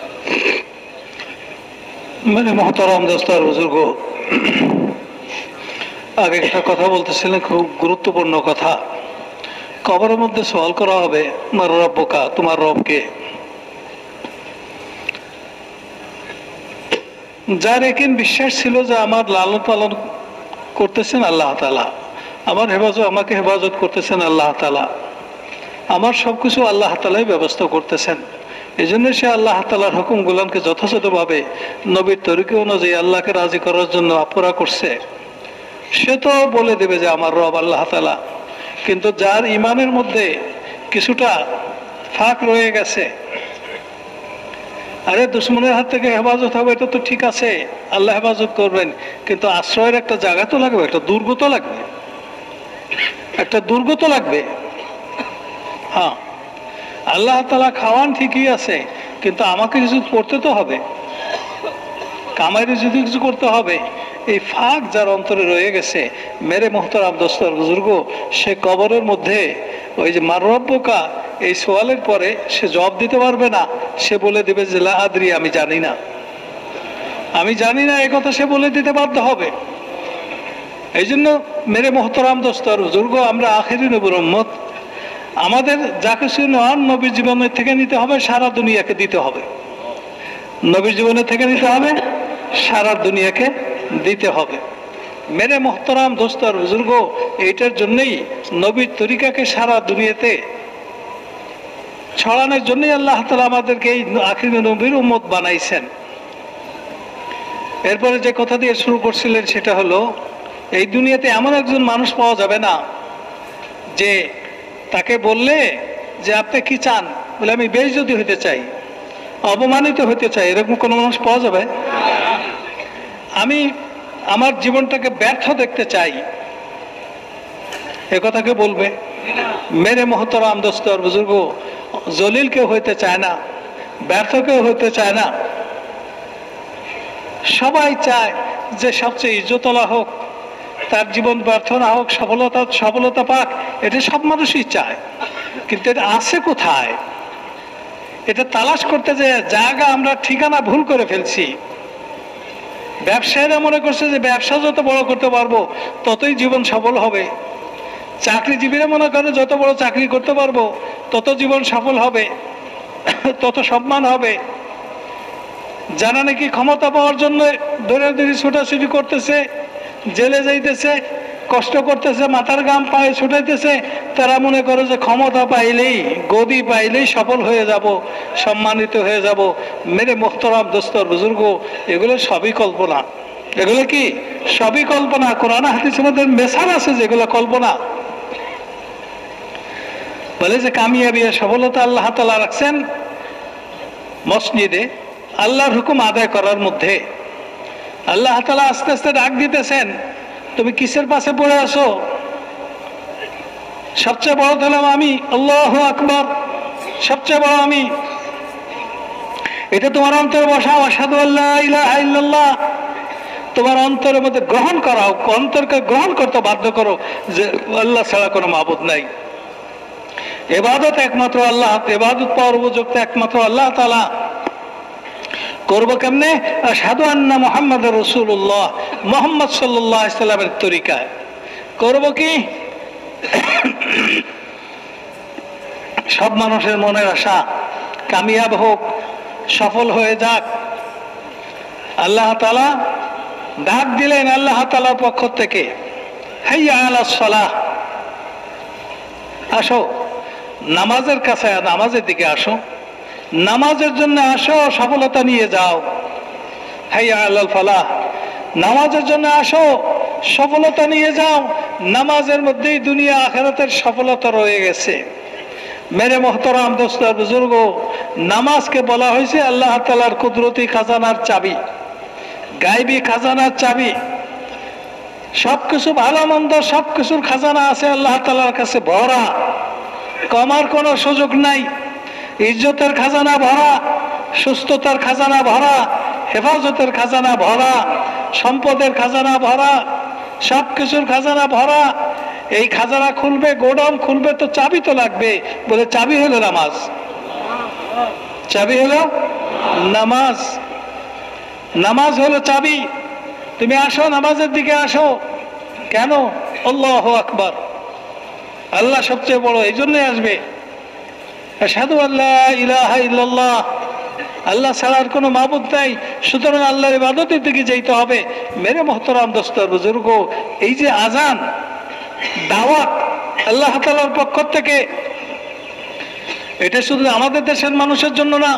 मेरे मोहतरम दोस्त और बुजुर्गों, আগে একটা কথা বলতেছিলেন, খুব গুরুত্বপূর্ণ কথা। কবরের মধ্যে সওয়াল করা হবে, মার রব্বুকা, তোমার রবকে। যার একিন বিশ্বাস ছিল যে আমার লালন পালন করতেছেন আল্লাহ তাআলা, আমার হেফাজত, আমাকে হেফাজত করতেছেন আল্লাহ তাআলা, আমার সবকিছু আল্লাহ তাআলাই ব্যবস্থা করতেছেন। এই জন্য সে আল্লাহ তাআলার হুকুমগুলোকে যথাযথভাবে নবীর তরিকা অনুযায়ী আল্লাহকে রাজি করার জন্য আপুরা করছে। সে তো বলে দেবে যে আমার রব আল্লাহ তাআলা। কিন্তু যার ইমানের মধ্যে কিছুটা ফাঁক রয়ে গেছে, আরে দুশ্মনের হাত থেকে হেফাজত হবে, এটা তো ঠিক আছে, আল্লাহ হেফাজত করবেন, কিন্তু আশ্রয়ের একটা জায়গা তো লাগবে, একটা দুর্গ তো লাগবে, একটা দুর্গ তো লাগবে। হ্যাঁ, আল্লাহ তাআলা খাওয়ান ঠিকই আছে, কিন্তু আমাকে কিছু করতে তো হবে, কামাইরে যদি কিছু করতে হবে। এই ফাঁক যার অন্তরে রয়ে গেছে, মেরে মোহতারাম দোস্তর বুজুর্গ, সে কবরের মধ্যে ওই যে মার রব্বুকা এই সওয়ালের পরে সে জবাব দিতে পারবে না। সে বলে দেবে যে লা আদরি, আমি জানি না, আমি জানি না, এই কথা সে বলে দিতে বাধ্য হবে। এই জন্য মেরে মোহতারাম দোস্তর বুজুর্গ, আমরা আখিরি নবীর উম্মত, আমাদের যা কিছু নেওয়ার নবীর জীবনের থেকে নিতে হবে, সারা দুনিয়াকে দিতে হবে। নবীর জীবনের থেকে নিতে হবে, সারা দুনিয়াকে দিতে হবে। মেরে মোহতারাম দোস্তর বুজুর্গ, এইটার জন্যই নবীর তরিকাকে সারা দুনিয়াতে ছড়ানোর জন্যই আল্লাহ তাআলা আমাদেরকে এই আখিরি নবীর উম্মত বানাইছেন। এরপরে যে কথা দিয়ে শুরু করছিলেন সেটা হলো, এই দুনিয়াতে এমন একজন মানুষ পাওয়া যাবে না যে তাকে বললে যে আপনি কি চান, বলে আমি বেইজ্জতি হতে চাই, অপমানিত হতে চাই, এরকম কোনো মানুষ পাওয়া যাবে? আমি আমার জীবনটাকে ব্যর্থ দেখতে চাই, এ কথা কে বলবে? মেরে মোহতারাম দোস্তর বুজুর্গ, জলিল কেউ হইতে চায় না, ব্যর্থ কেউ হইতে চায় না। সবাই চায় যে সবচেয়ে ইজ্জতওয়ালা হোক, তার জীবন ব্যর্থ না হোক, সফলতা পাক, এটা সব মানুষই চায়। কিন্তু এটা আছে কোথায়? এটা তালাশ করতে যে জায়গা আমরা ঠিকানা ভুল করে ফেলছি। ব্যবসায়ীরা মনে করছে যে ব্যবসা যত বড় করতে পারবো ততই জীবন সফল হবে। চাকরিজীবীরা মনে করে যত বড় চাকরি করতে পারবো তত জীবন সফল হবে, তত সম্মান হবে। যারা নাকি ক্ষমতা পাওয়ার জন্য দৌড়াদৌড়ি ছোটাছুটি করতেছে, জেলে যাইতেছে, কষ্ট করতেছে, মাথার ঘাম পায়ে ছুটাইতেছে, তারা মনে করে যে ক্ষমতা পাইলেই, গদি পাইলেই সফল হয়ে যাব, সম্মানিত হয়ে যাব। মেরে মোহতারাম দোস্তর বুজুর্গ, এগুলো সবই কল্পনা। এগুলো কি? সবই কল্পনা। কোরআন হাদিসের মধ্যে মেসাল আছে যেগুলো কল্পনা। বলে যে কামিয়াবি সফলতা আল্লাহ তাআলা রাখছেন মসজিদে আল্লাহর হুকুম আদায় করার মধ্যে। আল্লাহ তাআলা আস্তে আস্তে ডাক দিতেছেন, তুমি কিসের পাশে পড়ে আসো? সবচেয়ে বড় হলাম আমি, আল্লাহু আকবার, সবচেয়ে বড় আমি। এটা তোমার অন্তরে বসাও, আশহাদু আল্লা ইলাহা ইল্লাল্লাহ। তোমার অন্তরের মধ্যে গ্রহণ করাও, অন্তরকে গ্রহণ করতে বাধ্য করো যে আল্লাহ ছাড়া কোনো মাবুদ নাই। ইবাদত একমাত্র আল্লাহ, ইবাদত পাওয়ার উপযুক্ত একমাত্র আল্লাহ তাআলা। করবো কেমনে? আশহাদু আন্না মুহাম্মাদুর রাসূলুল্লাহ, মুহাম্মদ সাল্লাল্লাহু আলাইহি সাল্লামের তরিকায় করবো। কি সব মানুষের মনের আশা কামিয়াব হোক, সফল হয়ে যাক। আল্লাহ তাআলা ডাক দিলেন আল্লাহ তাআলার পক্ষ থেকে, হাইয়া আলাস সালাহ, আসো নামাজের কাছে, নামাজের দিকে আসো, নামাজের জন্য আসো, সফলতা নিয়ে যাও। হাইয়া আলাল ফালাহ, নামাজের জন্য আসো, সফলতা নিয়ে যাও। নামাজের মধ্যেই দুনিয়া আখিরাতের সফলতা রয়ে গেছে। মেরে মোহতারাম দোস্ত বুজুর্গ, নামাজকে বলা হয়েছে আল্লাহ তাআলার কুদরতি খাজানার চাবি, গায়বী খাজানার চাবি। সবকিছু ভালো মন্দ সবকিছুর খাজানা আছে আল্লাহ তাআলার কাছে ভরা, কমার কোনো সুযোগ নাই। ইজ্জতের খাজানা ভরা, সুস্থতার খাজানা ভরা, হেফাজতের খাজানা ভরা, সম্পদের খাজানা ভরা, সবকিছুর খাজানা ভরা। এই খাজানা খুলবে, গোডাউন খুলবে তো চাবি তো লাগবে। বলে চাবি হলো নামাজ, চাবি হলো নামাজ, নামাজ হলো চাবি। তুমি আসো, নামাজের দিকে আসো। কেন? আল্লাহু আকবার, আল্লাহ সবচেয়ে বড়, এই জন্যই আসবে। আশহাদু আল্লা ইলাহা ইল্লাল্লাহ, আল্লাহ ছাড়া আর কোনো মাবুদ নাই, সুতরাং আল্লাহর ইবাদতের দিকে যেতে হবে। মেরে মোহতারাম দোস্ত বুজুর্গ, এই যে আজান, দাওয়াত আল্লাহ তাআলার পক্ষ থেকে, এটা শুধু আমাদের দেশের মানুষের জন্য না,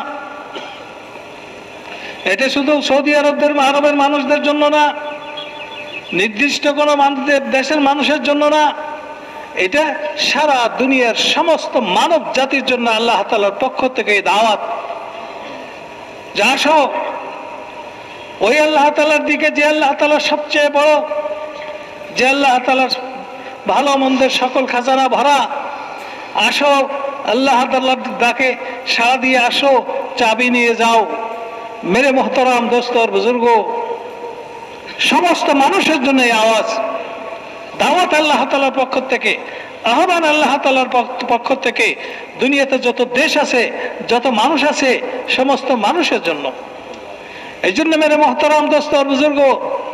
এটা শুধু সৌদি আরবের মানুষদের জন্য না, নির্দিষ্ট কোনো দেশের মানুষের জন্য না, এটা সারা দুনিয়ার সমস্ত মানব জাতির জন্য আল্লাহ তাআলার পক্ষ থেকে এই দাওয়াত। যা আসো ওই আল্লাহ তাআলার দিকে, যে আল্লাহ তাআলা সবচেয়ে বড়, যে আল্লাহ তাআলার ভালো মন্দের সকল খাজানা ভরা। আসো, আল্লাহ তাআলার ডাকে সাড়া দিয়ে আসো, চাবি নিয়ে যাও। মেরে মোহতারাম দোস্ত বুজুর্গ, সমস্ত মানুষের জন্য এই আওয়াজ, দাওয়াত আল্লাহ তাআলার পক্ষ থেকে, আহ্বান আল্লাহ তাআলার পক্ষ থেকে। দুনিয়াতে যত দেশ আছে, যত মানুষ আছে, সমস্ত মানুষের জন্য। এই জন্য মেরে মোহতারাম দোস্ত বুজুর্গ,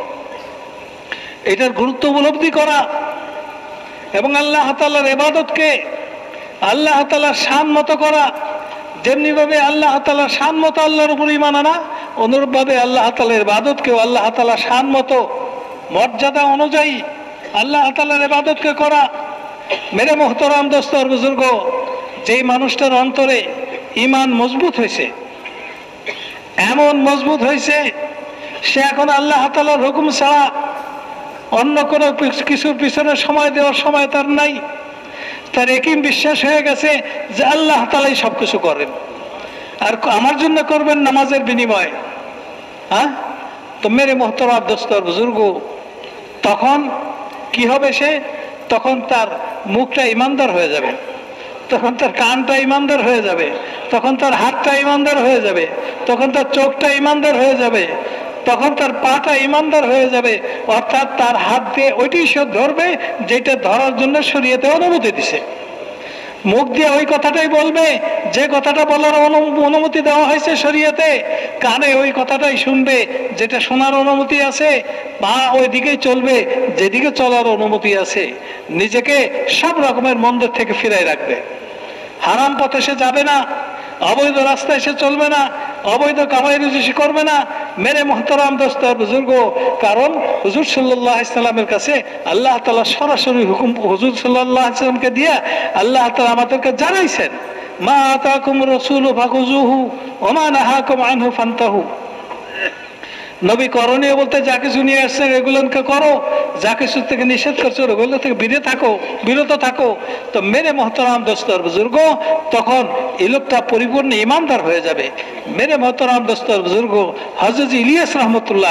এটার গুরুত্ব উপলব্ধি করা এবং আল্লাহ তাআলার ইবাদতকে আল্লাহ তাআলার শান মতো করা। যেমনি ভাবে আল্লাহ তাআলার শান মতো আল্লাহর উপর ঈমান আনা, অনুরূপ ভাবে আল্লাহ তাআলার ইবাদতকেও আল্লাহ তাআলার শান মতো, মর্যাদা অনুযায়ী আল্লাহ তাআলার ইবাদতকে করা। মেরে মোহতারাম দোস্ত বুজুর্গ, যেই মানুষটার অন্তরে ঈমান মজবুত হয়েছে, এমন মজবুত হয়েছে, সে এখন আল্লাহ তাআলার হুকুম ছাড়া অন্য কোনো কিছুর পিছনে সময় দেওয়ার সময় তার নাই। তার একই বিশ্বাস হয়ে গেছে যে আল্লাহ তাআলাই সবকিছু করেন, আর আমার জন্য করবেন নামাজের বিনিময়ে। হ্যাঁ, তো মেরে মোহতারাম দোস্ত বুজুর্গ, তখন কি হবে? সে তখন তার মুখটা ইমানদার হয়ে যাবে, তখন তার কানটা ইমানদার হয়ে যাবে, তখন তার হাতটা ইমানদার হয়ে যাবে, তখন তার চোখটা ইমানদার হয়ে যাবে, তখন তার পাটা ইমানদার হয়ে যাবে। অর্থাৎ তার হাত দিয়ে ওইটি সে ধরবে যেটা ধরার জন্য শরীয়তে অনুমতি দিছে। মুখ দিয়ে ওই কথাটাই বলবে যে কথাটা বলার অনুমতি দেওয়া হয়েছে শরীয়তে। কানে ওই কথাটাই শুনবে যেটা শোনার অনুমতি আছে, বা ওই দিকেই চলবে যেদিকে চলার অনুমতি আছে। নিজেকে সব রকমের মন্দের থেকে ফিরাই রাখবে। হারাম পথে সে যাবে না, অবৈধ রাস্তায় সে চলবে না, অবৈধ কামাই রুজি করবে না। মেরে মোহতারাম দোস্ত বুজুর্গ, কারণ হুজুর সাল্লাল্লাহু আলাইহি সাল্লামের কাছে আল্লাহ তাআলা সরাসরি হুকুম হুজুর সাল্লাল্লাহু আলাইহি সাল্লামকে দিয়া আল্লাহ তাআলা আমাদেরকে জানাইছেন, মা আতাকুম রাসূলু ফাখুযুহু ওয়া মা নাহাকুম আনহু ফান্তাহু। নবী করণীয় বলতে যা কিছু নিয়ে আসছেন এগুলোকে করো, যা কিছু থেকে নিষেধ করছো ওগুলো থেকে বিরত থাকো। তো মেরে মোহতারাম দোস্ত বুজুর্গ, তখন এই লোকটা পরিপূর্ণ ইমানদার হয়ে যাবে। মেরে মোহতারাম দোস্ত বুজুর্গ, হযরত ইলিয়াস রহমতুল্লাহ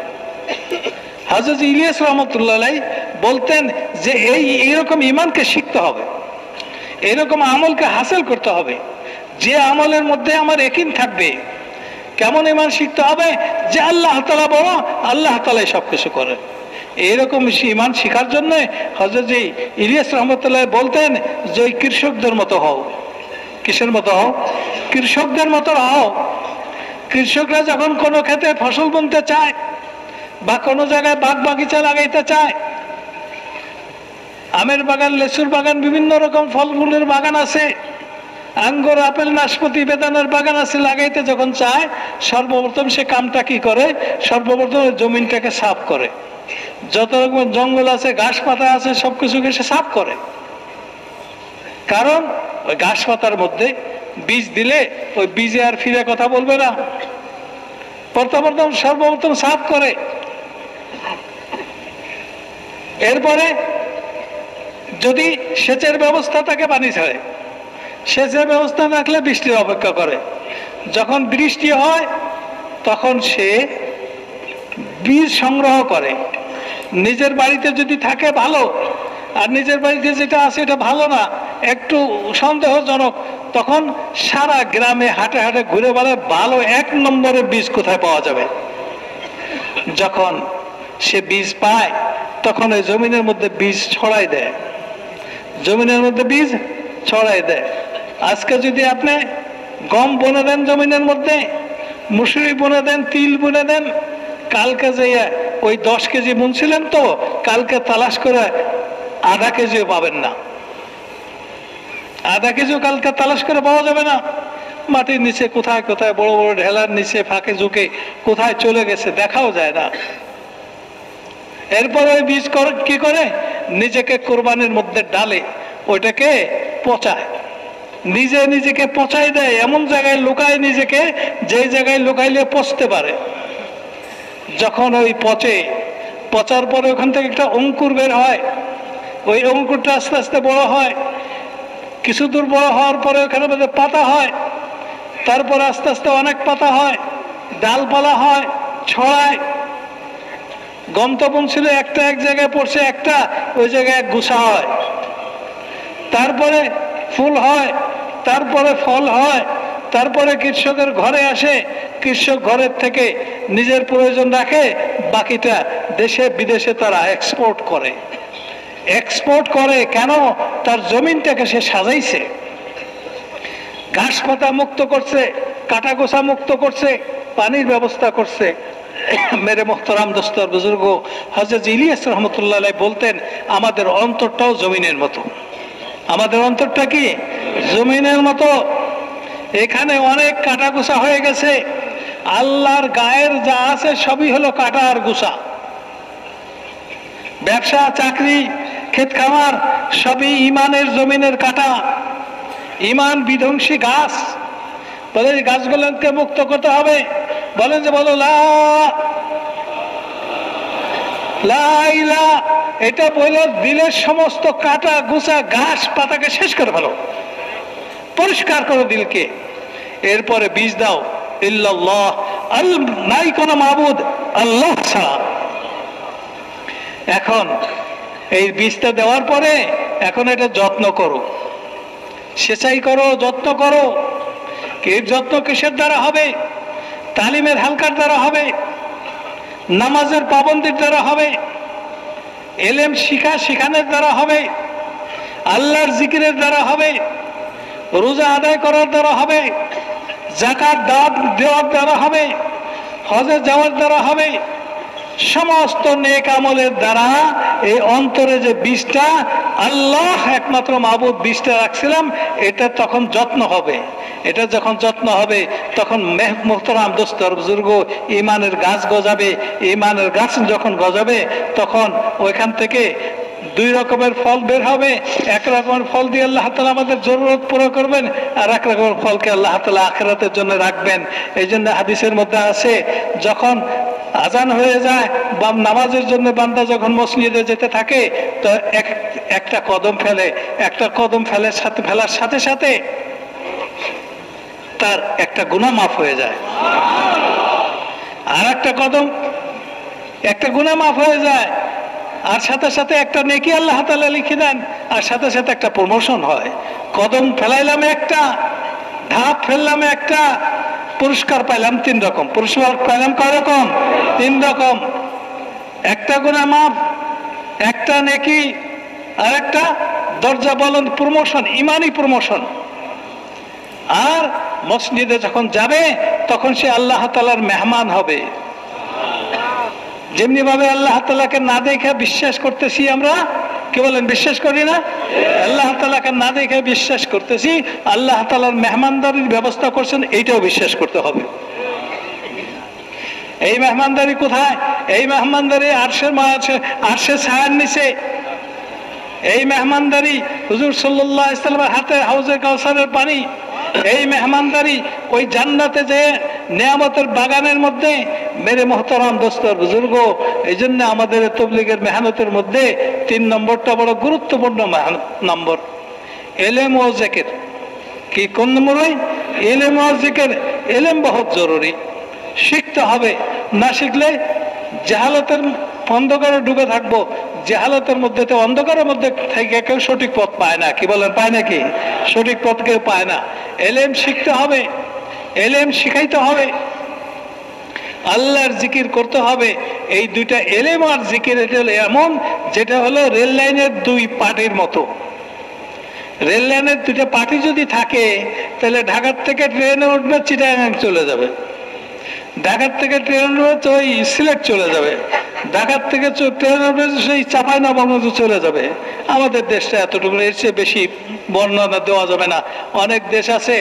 আলাই বলতেন যে এইরকম ইমানকে শিখতে হবে, এরকম আমলকে হাসিল করতে হবে, যে আমলের মধ্যে আমার ইয়াকিন থাকবে। কেমন ইমান শিখতে হবে? যে আল্লাহ তাআলা বড়, আল্লাহ তাআলাই সবকিছু করেন। এইরকম ইমান শিখার জন্য হযরত ইলিয়াস রহমতুল্লাহ বলতেন যে ওই কৃষকদের মতো হও। কিসের মতো হও? কৃষকদের মতো হও। কৃষকরা যখন কোনো ক্ষেতে ফসল বুনতে চায় বা কোনো জায়গায় বাগ বাগিচা লাগাইতে চায়, আমের বাগান, লেচুর বাগান, বিভিন্ন রকম ফলমূলের বাগান আছে, আঙ্গুর, আপেল, নাশপাতি, বেদানার বাগান আছে, লাগাইতে যখন চায় সর্বপ্রথম সে কামটা কি করে? সর্বপ্রথম জমিনটাকে সাফ করে। যত রকমের জঙ্গল আছে, ঘাস পাতা আছে, সবকিছুকে সে সাফ করে। কারণ ওই ঘাস পাতার মধ্যে বীজ দিলে ওই বীজে আর ফিরে কথা বলবে না। সর্বপ্রথম সাফ করে। এরপরে যদি সেচের ব্যবস্থা থাকে পানি ছাড়ে, সেচের ব্যবস্থা থাকলে বৃষ্টির অপেক্ষা করে। যখন বৃষ্টি হয় তখন সে বীজ সংগ্রহ করে। নিজের বাড়িতে যদি থাকে ভালো, আর নিজের বাড়িতে যেটা আছে এটা ভালো না, একটু সন্দেহজনক, তখন সারা গ্রামে হাটে হাটে ঘুরে বেড়ায় ভালো 1 নম্বরের বীজ কোথায় পাওয়া যাবে। যখন সে বীজ পায় তখন ওই জমিনের মধ্যে বীজ ছড়াই দেয়, জমিনের মধ্যে বীজ ছড়াই দেয়। আজকে যদি আপনি গম বুনে দেন জমিনের মধ্যে, মুসুরি বুনে দেন, তিল বুনে দেন, কালকে যে ওই 10 কেজি বুনছিলেন তো কালকে তালাশ করে আধা কেজিও পাবেন না। আধা কেজিও কালকে তালাশ করে পাওয়া যাবে না। মাটির নিচে কোথায় কোথায়, বড় বড় ঢেলার নিচে ফাঁকে ঝুঁকে কোথায় চলে গেছে দেখাও যায় না। এরপরে ওই বীজ কি করে? নিজেকে কোরবানির মধ্যে ডালে ওইটাকে পচায়, নিজেকে পচাই দেয়, এমন জায়গায় লুকায় নিজেকে যে জায়গায় লুকাইলে পচতে পারে। যখন ওই পচার পরে ওখান থেকে একটা অঙ্কুর বের হয়, ওই অঙ্কুরটা আস্তে আস্তে বড় হয়, কিছু দূর বড় হওয়ার পরে ওখানে মধ্যে পাতা হয়, তারপরে আস্তে আস্তে অনেক পাতা হয়, ডালপালা হয়, ছড়ায়। গন্তব্য ছিল একটা এক জায়গায় পড়ছে, একটা ওই জায়গায় এক গুছা হয়, তারপরে ফুল হয়, তারপরে ফল হয়, তারপরে কৃষকের ঘরে আসে, কৃষক ঘরের থেকে নিজের প্রয়োজন রাখে, বাকিটা দেশে বিদেশে তারা এক্সপোর্ট করে। কেন? তার জমিনটাকে সে সাজাইছে, ঘাস পাতা মুক্ত করছে, কাটা গোছা মুক্ত করছে, পানির ব্যবস্থা করছে। মেরে মোহতারাম দোস্তর বুজুর্গ হযরত ইলিয়াস রহমতুল্লাহ আলাইহি বলতেন, আমাদের অন্তরটাও জমিনের মতো। আমাদের অন্তরটা কি? জমিনের মতো। এখানে অনেক কাটা গোছা হয়ে গেছে, আল্লাহর গায়ের যা আছে সবই হলো কাটা আর গোছা। ব্যবসা, চাকরি, ক্ষেত খামার সবই ইমানের জমিনের কাটা, ইমান বিধ্বংসী গাছ। বলে এই গাছগুলোকে মুক্ত করতে হবে। বলেন যে বলো লা ইলাহা, এটা বলে দিলের সমস্ত কাটা গুছা ঘাস পাতাকে শেষ করে ফেলো, পরিষ্কার করো দিলকে। এরপরে বীজ দাও, ইল্লাল্লাহ, নাই কোনো মাবুদ আল্লাহ ছাড়া। এখন এই বীজটা দেওয়ার পরে এখন এটা যত্ন করো, সেচাই করো, যত্ন করো। এর যত্ন কিসের দ্বারা হবে? তালিমের হালকার দ্বারা হবে, নামাজের পাবন্দির দ্বারা হবে, এলেম শিখানোর দ্বারা হবে, আল্লাহর জিকিরের দ্বারা হবে, রোজা আদায় করার দ্বারা হবে, যাকাত দান দেওয়ার দ্বারা হবে, হজে যাওয়ার দ্বারা হবে। সমস্ত নেক আমলের দ্বারা এই অন্তরে যে বীজটা, আল্লাহ একমাত্র মাবুদ বীজটা রাখছিলাম, এটা তখন যত্ন হবে। এটা যখন যত্ন হবে তখন মোহতারাম দোস্তর বুজুর্গ ইমানের গাছ গজাবে। ইমানের গাছ যখন গজাবে তখন ওইখান থেকে 2 রকমের ফল বের হবে। এক রকমের ফল দিয়ে আল্লাহ তাআলা আমাদের জরুরত পুরো করবেন, আর এক রকমের ফলকে আল্লাহ তাআলা আখিরাতের জন্য রাখবেন। এই জন্য হাদিসের মধ্যে আছে, যখন আজান হয়ে যায় বা নামাজের জন্য বান্দা যখন মসজিদে যেতে থাকে তো একটা কদম ফেলার সাথে সাথে তার একটা গুনাহ মাফ হয়ে যায়, আর একটা গুনাহ মাফ হয়ে যায়, আর সাথে সাথে একটা নেকি আল্লাহ তাআলা লিখে দেন, আর সাথে সাথে একটা প্রমোশন হয়। কদম ফেলাইলাম একটা, ধাপ ফেললাম একটা, পুরস্কার পাইলাম 3 রকম। পুরস্কার পাইলাম কয় রকম? 3 রকম। একটা গুনাহ মাফ, একটা নেকি আর একটা দরজা বলেন প্রমোশন, ইমানি প্রমোশন। আর মসজিদে যখন যাবে তখন সে আল্লাহ তাআলার মেহমান হবে। যেমনি ভাবে আল্লাহ তাআলাকে না দেখে বিশ্বাস করতেছি আমরা, কি বলেন, বিশ্বাস করি না? আল্লাহ তাআলাকে না দেখে বিশ্বাস করতেছি, আল্লাহ তাআলার মেহমানদারির ব্যবস্থা করছেন, এইটাও বিশ্বাস করতে হবে। এই মেহমানদারি কোথায়? এই মেহমানদারি আরশের ছায়ার নিচে। এই মেহমানদারি হুজুর সাল্লাল্লাহু আলাইহি ওয়াসাল্লামের হাতে হাউজে কাউসারের পানি। এই মেহমানদারি ওই জান্নাতে যে নিয়ামতের বাগানের মধ্যে। মেরে মোহতারাম দোস্তর বুজুর্গ, এই জন্য আমাদের তাবলীগের মেহনতের মধ্যে 3 নম্বরটা বড় গুরুত্বপূর্ণ নম্বর, ইলম ও জিকির। কি কোন নম্বরে? ইলম ও জিকির। ইলম বহুত জরুরি, শিখতে হবে। না শিখলে জাহালাতের অন্ধকারে ডুবে থাকবো। জাহালাতের মধ্যে, অন্ধকারের মধ্যে থেকে কেউ সঠিক পথ পায় না। কি বলেন, পায় নাকি? সঠিক পথ কেউ পায় না। ইলম শিখতে হবে, ইলম শিখাইতে হবে, আল্লাহর জিকির করতে হবে। এই দুইটা ইলম আর জিকির এটা হলো এমন, যেটা হলো রেল লাইনের 2 পাটির মতো। রেল লাইনের 2টা পাটি যদি থাকে, তাহলে ঢাকার থেকে ট্রেনে উঠবে, চিটাগাং চলে যাবে। ঢাকার থেকে ট্রেন উঠবে ওই সিলেট চলে যাবে। ঢাকার থেকে ট্রেন উঠবে সেই চাঁপাইনবাবগঞ্জ চলে যাবে। আমাদের দেশটা এতটুকু, এর চেয়ে বেশি বর্ণনা দেওয়া যাবে না। অনেক দেশ আছে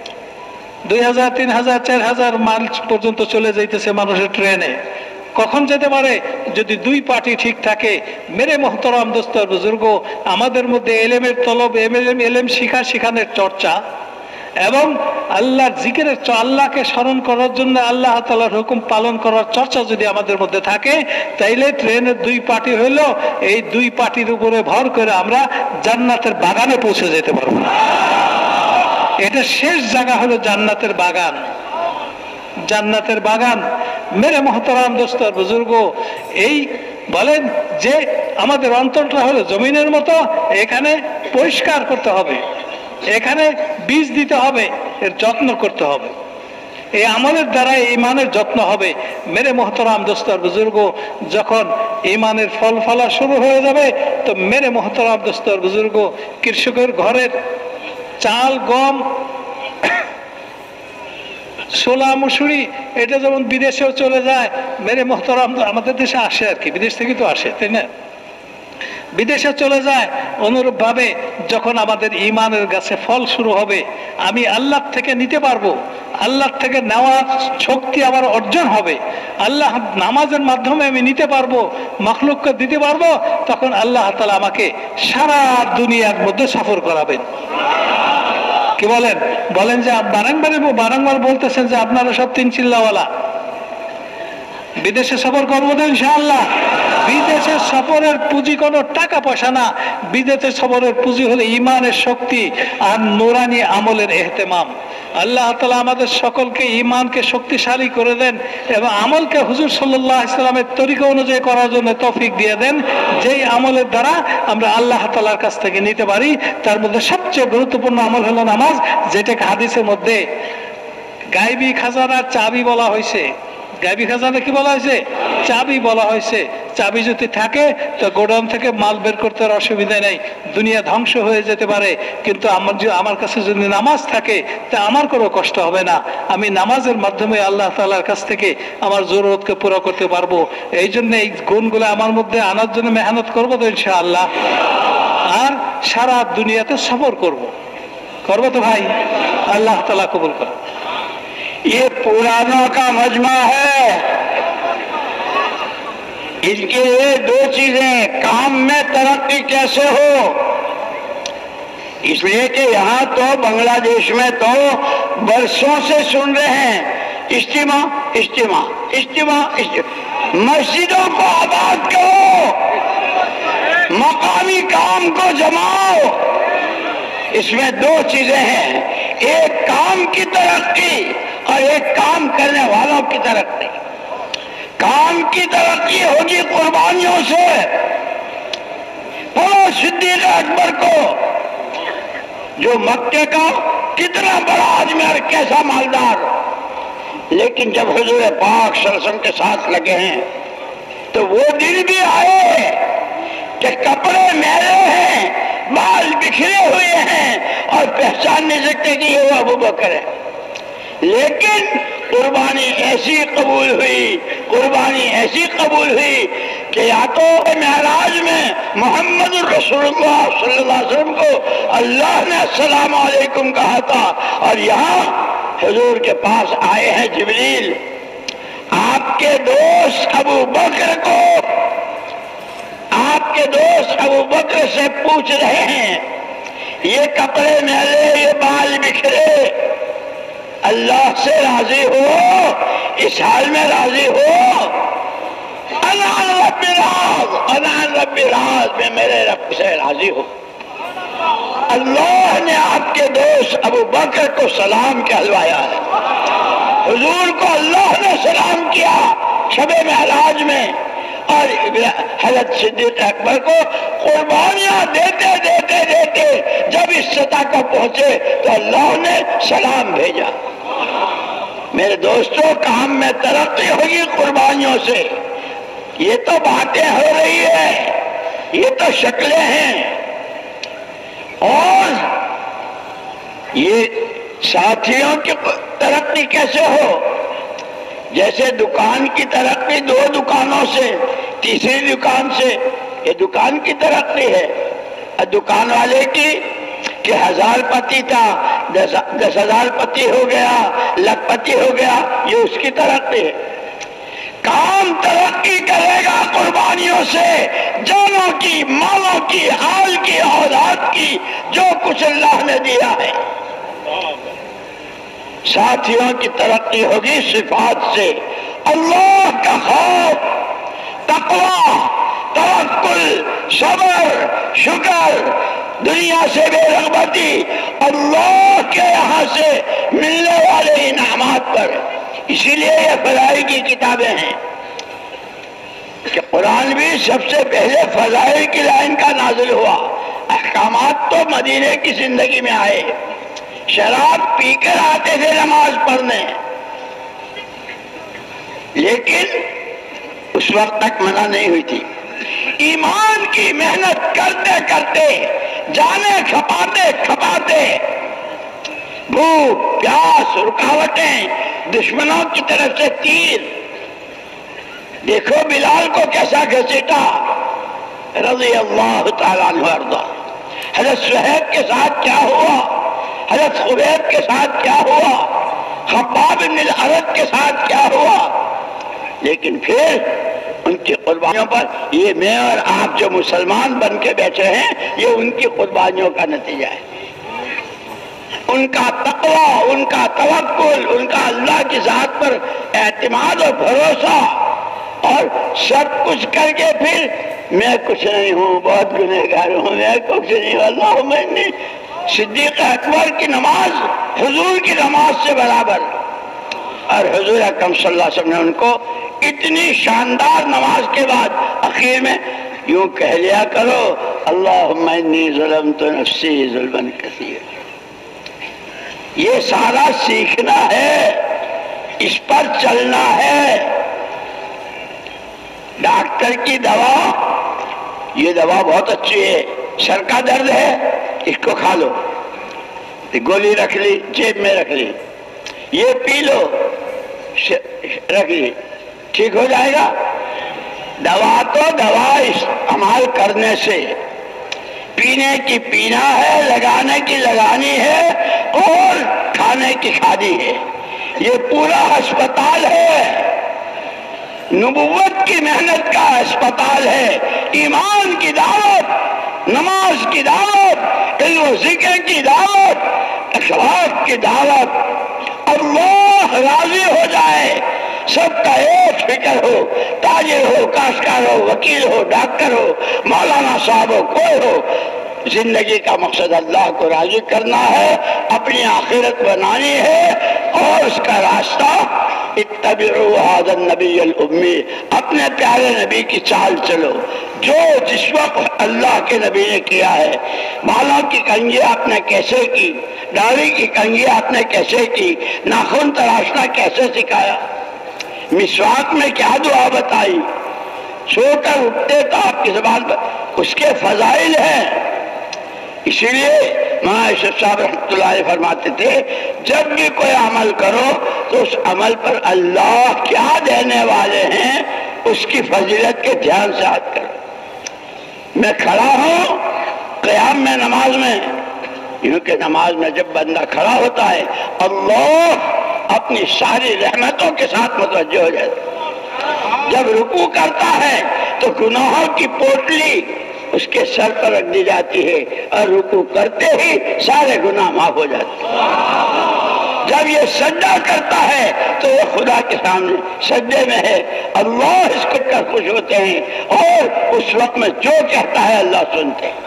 2000, 3000, 4000 মাইল পর্যন্ত চলে যাইতেছে মানুষের ট্রেনে। কখন যেতে পারে? যদি 2 পার্টি ঠিক থাকে। মেরে মোহতারাম দোস্তর বুজুর্গ, আমাদের মধ্যে এলেমের তলব, এলেম শিখানোর চর্চা এবং আল্লাহর জিকিরের, আল্লাহকে স্মরণ করার জন্য আল্লাহ তাআলার হুকুম পালন করার চর্চা যদি আমাদের মধ্যে থাকে, তাইলে ট্রেনের 2 পার্টি হইল, এই 2 পার্টির উপরে ভর করে আমরা জান্নাতের বাগানে পৌঁছে যেতে পারবো। এটা শেষ জায়গা হলো জান্নাতের বাগান। জান্নাতের বাগান। মেরে মোহতারাম দোস্তর বুজুর্গ, এই বলেন যে আমাদের অন্তরটা হলো জমিনের মতো, এখানে পরিষ্কার করতে হবে, এখানে বীজ দিতে হবে, এর যত্ন করতে হবে। এই আমলের দ্বারা ইমানের যত্ন হবে। মেরে মোহতারাম দোস্তর বুজুর্গ, যখন ইমানের ফল ফলা শুরু হয়ে যাবে, তো মেরে মোহতারাম দোস্তর বুজুর্গ, কৃষকের ঘরের চাল, গম, ছোলা, মুসুরি, এটা যেমন বিদেশেও চলে যায়, মেরে মোহতারাম আমাদের দেশে আসে আর কি, বিদেশ থেকে তো আসে, তাই না? বিদেশে চলে যায়। অনুরূপভাবে যখন আমাদের ইমানের গাছে ফল শুরু হবে, আমি আল্লাহ থেকে নিতে পারবো, আল্লাহ থেকে নেওয়ার শক্তি আমার অর্জন হবে, আল্লাহ নামাজের মাধ্যমে আমি নিতে পারবো, মাখলুককে দিতে পারবো, তখন আল্লাহ তাআলা আমাকে সারা দুনিয়ার মধ্যে সফর করাবেন। কি বলেন? বলেন যে বারংবার বলতেছেন যে আপনারা সব 3 চিল্লাওয়ালা, বিদেশে সফর করবো তো ইনশাআল্লাহ। বিদেশের সফরের পুঁজি কোনো টাকা পয়সা না, বিদেশের সফরের পুঁজি হলো ইমানের শক্তি আর নুরানি আমলের ইহতেমাম। আল্লাহ তাআলা আমাদের সকলকে ইমানকে শক্তিশালী করে দেন এবং আমলকে হুজুর সাল্লাল্লাহু আলাইহি ওয়াসাল্লামের তরিকা অনুযায়ী করার জন্য তৌফিক দিয়ে দেন, যেই আমলের দ্বারা আমরা আল্লাহ তাআলার কাছ থেকে নিতে পারি। তার মধ্যে সবচেয়ে গুরুত্বপূর্ণ আমল হলো নামাজ, যেটাকে হাদিসের মধ্যে গায়বী খাজানার চাবি বলা হয়েছে। গায়বী খাজানা কি বলা হয়েছে? চাবি বলা হয়েছে। চাবি যদি থাকে তো গোডাউন থেকে মাল বের করতে আর অসুবিধা নেই, দুনিয়া ধ্বংস হয়ে যেতে পারে, কিন্তু আমার কাছে যদি নামাজ থাকে তা আমার কোনো কষ্ট হবে না। আমি নামাজের মাধ্যমে আল্লাহ তাআলার কাছ থেকে আমার জরুরতকে পুরো করতে পারবো। এই জন্য এই গুণগুলো আমার মধ্যে আনার জন্য মেহনত করবো তো ইনশাআল্লাহ। আর সারা দুনিয়াতে সফর করবো তো ভাই। আল্লাহ তাআলা কবুল করে। ये पुरानों का मजमा है, इनके लिए 2 चीजें, काम में तरक्की कैसे हो, इसलिए कि यहाँ तो बांग्लादेश में तो बरसों से सुन रहे हैं इज्तिमा इज्तिमा इज्तिमा इज्तिमा। मस्जिदों को आबाद करो, मकामी काम को जमाओ। इसमें 2 चीजें हैं, एक काम की तरक्की और एक काम करने वालों की तरक्की। काम की तरक्की होगी कुर्बानियों से। बोलो सिद्दीक अकबर को, जो मक्के का कितना बड़ा आदमी और कैसा मालदार, लेकिन जब हुजूर पाक सल्लल्लाहु अलैहि वसल्लम के साथ लगे हैं तो वो दिन भी आए کہ کپڑے میلے ہیں، بال بکھرے ہوئے ہیں اور پہچان نہیں سکتے کہ یہ وہ ابو بکر ہے، لیکن قربانی ایسی قبول ہوئی، قربانی ایسی قبول ہوئی کہ یا تو معراج میں محمد رسول اللہ صلی اللہ علیہ وسلم کو اللہ نے السلام علیکم کہا تھا، اور یہاں حضور کے پاس آئے ہیں جبریل، آپ کے دوست ابو بکر کو، آپ کے دوست ابو بکر سے پوچھ رہے ہیں یہ کپڑے میلے، یہ بال بکھرے، اللہ سے راضی ہو، اس حال میں راضی ہو؟ انا رب راض، انا رب راض، میں میرے رب سے راضی ہوں۔ اللہ نے آپ کے دوست ابو بکر کو سلام کہلوایا ہے، حضور کو اللہ نے سلام کیا شب معراج میں، اور حضرت صدیق اکبر کو قربانیاں دیتے دیتے دیتے جب اس سطح کو پہنچے تو اللہ نے سلام بھیجا۔ میرے دوستوں، کام میں ترقی ہوگی قربانیوں سے، یہ تو باتیں ہو رہی ہے، یہ تو شکلیں ہیں، اور یہ ساتھیوں کی ترقی کیسے ہو؟ جیسے دکان کی ترقی 2 دکانوں سے، تیسری دکان سے، یہ دکان کی ترقی ہے، دکان والے کی کہ 1000 پتی تھا 10,000 پتی ہو گیا، لکھ پتی ہو گیا، یہ اس کی ترقی ہے۔ کام ترقی کرے گا قربانیوں سے، جانوں کی، مالوں کی، آل کی، اولاد کی، جو کچھ اللہ نے دیا ہے۔ ساتھیوں کی ترقی ہوگی صفات سے، اللہ کا خوف، تقوی، توکل، صبر، شکر، دنیا سے بے رغبتی، اللہ کے یہاں سے ملنے والے انعامات پر۔ اسی لیے یہ فضائل کی کتابیں ہیں کہ قرآن بھی سب سے پہلے فضائل کی لائن کا نازل ہوا، احکامات تو مدینے کی زندگی میں آئے، شراب پی کر آتے تھے نماز پڑھنے، لیکن اس وقت تک منع نہیں ہوئی تھی۔ ایمان کی محنت کرتے کرتے، جانے کھپاتے کھپاتے، بھوک پیاس، رکاوٹیں، دشمنوں کی طرف سے تیر، دیکھو بلال کو کیسا گھسیٹا رضی اللہ تعالیٰ عنہ وارضا۔ حضرت صہیب کے ساتھ کیا ہوا، حضرت خبیب کے ساتھ کیا ہوا، خباب بن الارت کے ساتھ کیا ہوا، لیکن پھر ان کی قربانیوں پر یہ میں اور آپ جو مسلمان بن کے بیٹھے ہیں، یہ ان کی قربانیوں کا نتیجہ ہے۔ ان کا تقوی، ان کا توکل، ان کا اللہ کی ذات پر اعتماد اور بھروسہ، اور سب کچھ کر کے پھر میں کچھ نہیں ہوں، بہت گنہگار ہوں، میں کچھ نہیں ہوں، اللہم انی، صدیق اکبر کی نماز حضور کی نماز سے برابر، اور حضور اکرم صلی اللہ علیہ وسلم نے ان کو اتنی شاندار نماز کے بعد اخیر میں یوں کہہ لیا کرو، اللہم انی ظلمت نفسی ظلما کثیرا۔ یہ سارا سیکھنا ہے، اس پر چلنا ہے۔ ڈاکٹر کی دوا، یہ دوا بہت اچھی ہے، سر کا درد ہے اس کو کھا لو، گولی رکھ لی جیب میں رکھ لی، یہ پی لو رکھ لی، ٹھیک ہو جائے گا۔ دوا تو دوا استعمال کرنے سے، پینے کی پینا ہے، لگانے کی لگانی ہے، اور کھانے کی کھانی ہے۔ یہ پورا ہسپتال ہے، نبوت کی محنت کا ہسپتال ہے۔ ایمان کی دعوت، نماز کی دعوت، علم و ذکر کی دعوت، اخلاق کی دعوت، اللہ راضی ہو جائے، سب کا ایک فکر ہو، تاجر ہو، کاشتکار ہو، وکیل ہو، ڈاکٹر ہو، مولانا صاحب ہو، کوئی ہو، زندگی کا مقصد اللہ کو راضی کرنا ہے، اپنی آخرت بنانی ہے، اور اس کا راستہ اتبعوا ھذا النبی الامی، اپنے پیارے نبی کی چال چلو، جو جس وقت اللہ کے نبی نے کیا ہے۔ بالوں کی کنگھی آپ نے کیسے کی، داڑھی کی کنگھی آپ نے کیسے کی، ناخن تراشنا کیسے سکھایا، مسواک میں کیا دعا بتائی، سو کر اٹھتے تو آپ کی زبان پر اس کے فضائل ہیں. اسی لیے مولانا اشرف صاحب رحمۃ اللہ علیہ فرماتے تھے جب بھی کوئی عمل کرو تو اس عمل پر اللہ کیا دینے والے ہیں اس کی فضیلت کے دھیان سے یاد کرو. میں کھڑا ہوں قیام میں نماز میں، کیونکہ نماز میں جب بندہ کھڑا ہوتا ہے اللہ اپنی ساری رحمتوں کے ساتھ متوجہ ہو جاتا ہے. جب رکوع کرتا ہے تو گناہوں کی پوٹلی اس کے سر پر رکھ دی جاتی ہے اور رکوع کرتے ہی سارے گناہ معاف ہو جاتے ہیں. جب یہ سجدہ کرتا ہے تو یہ خدا کے سامنے سجدے میں ہے، اللہ اس کو کر خوش ہوتے ہیں اور اس وقت میں جو کہتا ہے اللہ سنتے ہیں.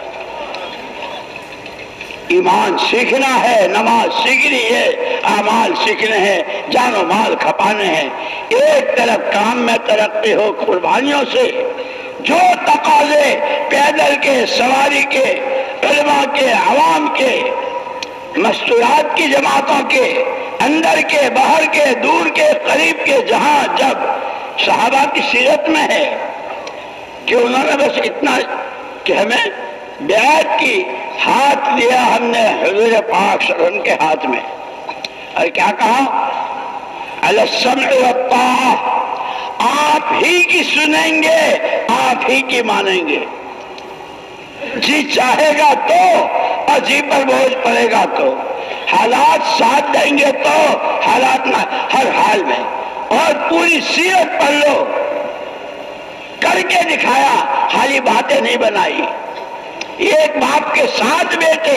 ایمان سیکھنا ہے، نماز سیکھنی ہے، اعمال سیکھنے ہیں، جان و مال کھپانے ہیں. ایک طرف کام میں ترقی ہو قربانیوں سے، جو تقاضے پیدل کے، سواری کے، علماء کے، عوام کے، مستورات کی جماعتوں کے، اندر کے، باہر کے، دور کے، قریب کے، جہاں جب صحابہ کی سیرت میں ہے کہ انہوں نے بس اتنا کہ ہمیں بیعت کی، ہاتھ لیا ہم نے حضور پاک صلی اللہ علیہ وسلم کے ہاتھ میں اور کیا کہا علی السمع والطاعہ، آپ ہی کی سنیں گے، آپ ہی کی مانیں گے. جی چاہے گا تو اور جی پر بوجھ پڑے گا تو، حالات ساتھ دیں گے تو، حالات نہ، ہر حال میں. اور پوری سیرت پڑھ لو، کر کے دکھایا، خالی باتیں نہیں بنائی. ایک باپ کے 7 بیٹے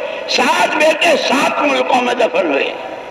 7 ملکوں میں دفن ہوئے.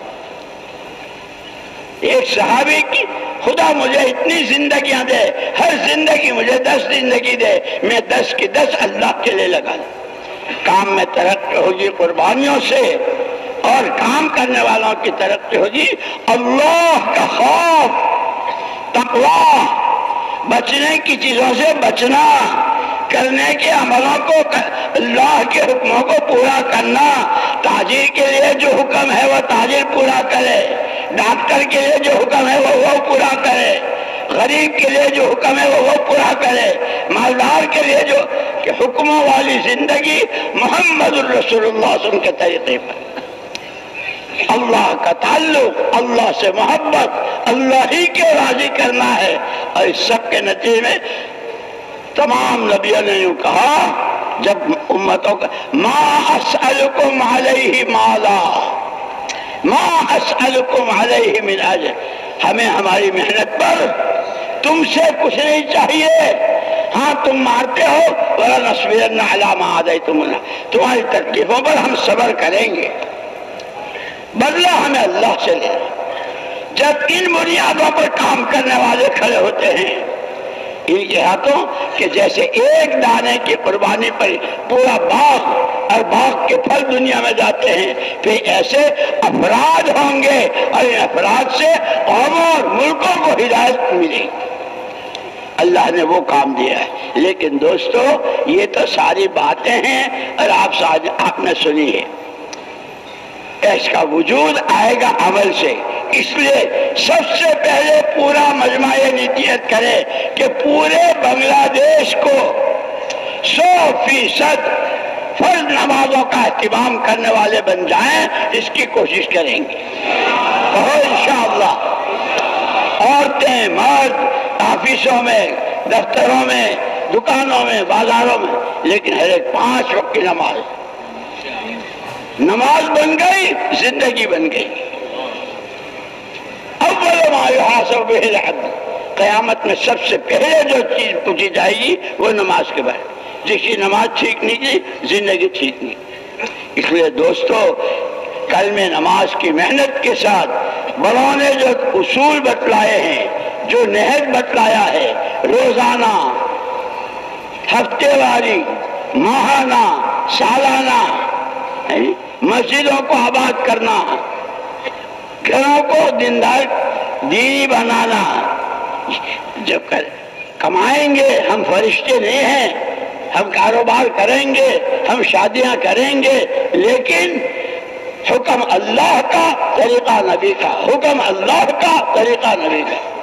ایک صحابی کی خدا مجھے اتنی زندگیاں دے، ہر زندگی مجھے 10 زندگی دے، میں 10 کی 10 اللہ کے لیے لگا دوں. کام میں ترقی ہوگی قربانیوں سے، اور کام کرنے والوں کی ترقی ہوگی اللہ کا خوف، تقوی، بچنے کی چیزوں سے بچنا، کرنے کے عملوں کو، اللہ کے حکموں کو پورا کرنا. تاجر کے لیے جو حکم ہے وہ تاجر پورا کرے، ڈاکٹر کے لیے جو حکم ہے وہ پورا کرے، غریب کے لیے جو حکم ہے وہ پورا کرے، مالدار کے لیے جو کہ حکموں والی زندگی محمد الرسول اللہ صلی اللہ علیہ وسلم کے طریقے پر. اللہ کا تعلق، اللہ سے محبت، اللہ ہی کے راضی کرنا ہے. اور اس سب کے نتیجے میں تمام نبیوں نے یوں کہا جب امتوں کا ما اسألکم علیہ مالا، ما اسألکم علیہ من اجر، ہمیں ہماری محنت پر تم سے کچھ نہیں چاہیے. ہاں تم مارتے ہو وَلَنَصْبِرَنَّ عَلَىٰ مَا عَادَيْتُمُونَا، تمہاری تکلیفوں پر ہم صبر کریں گے، بدلہ ہمیں اللہ سے لینا. جب ان بنیادوں پر کام کرنے والے کھڑے ہوتے ہیں، ان کے ہاتھوں کہ جیسے ایک دانے کی قربانی پر پورا باغ اور باغ کے پھل دنیا میں جاتے ہیں، پھر ایسے افراد ہوں گے اور ان افراد سے قوموں اور ملکوں کو ہدایت ملے گی. اللہ نے وہ کام دیا ہے. لیکن دوستو یہ تو ساری باتیں ہیں اور آپ نے سنی ہے، اس کا وجود آئے گا عمل سے. اس لیے سب سے پہلے پورا مجمع یہ نیت کرے کہ پورے بنگلہ دیش کو 100% فرض نمازوں کا اہتمام کرنے والے بن جائیں، اس کی کوشش کریں گے. کہو انشاءاللہ. عورتیں، مرد، آفیسوں میں، دفتروں میں، دکانوں میں، بازاروں میں، لیکن ہر ایک 5 وقت کی نماز بن گئی، زندگی بن گئی. اول ما یحاسب بہ العبد، قیامت میں سب سے پہلے جو چیز پوچھی جائے گی وہ نماز کے بارے. جس کی نماز ٹھیک نہیں کی زندگی ٹھیک نہیں. اس لیے دوستو کل میں نماز کی محنت کے ساتھ بڑوں نے جو اصول بتلائے ہیں، جو نہج بتلایا ہے، روزانہ، ہفتے واری، ماہانہ، سالانہ، مسجدوں کو آباد کرنا، گھروں کو دیندار دینی بنانا. جب کمائیں گے، ہم فرشتے نہیں ہیں، ہم کاروبار کریں گے، ہم شادیاں کریں گے، لیکن حکم اللہ کا، طریقہ نبی کا، حکم اللہ کا، طریقہ نبی کا.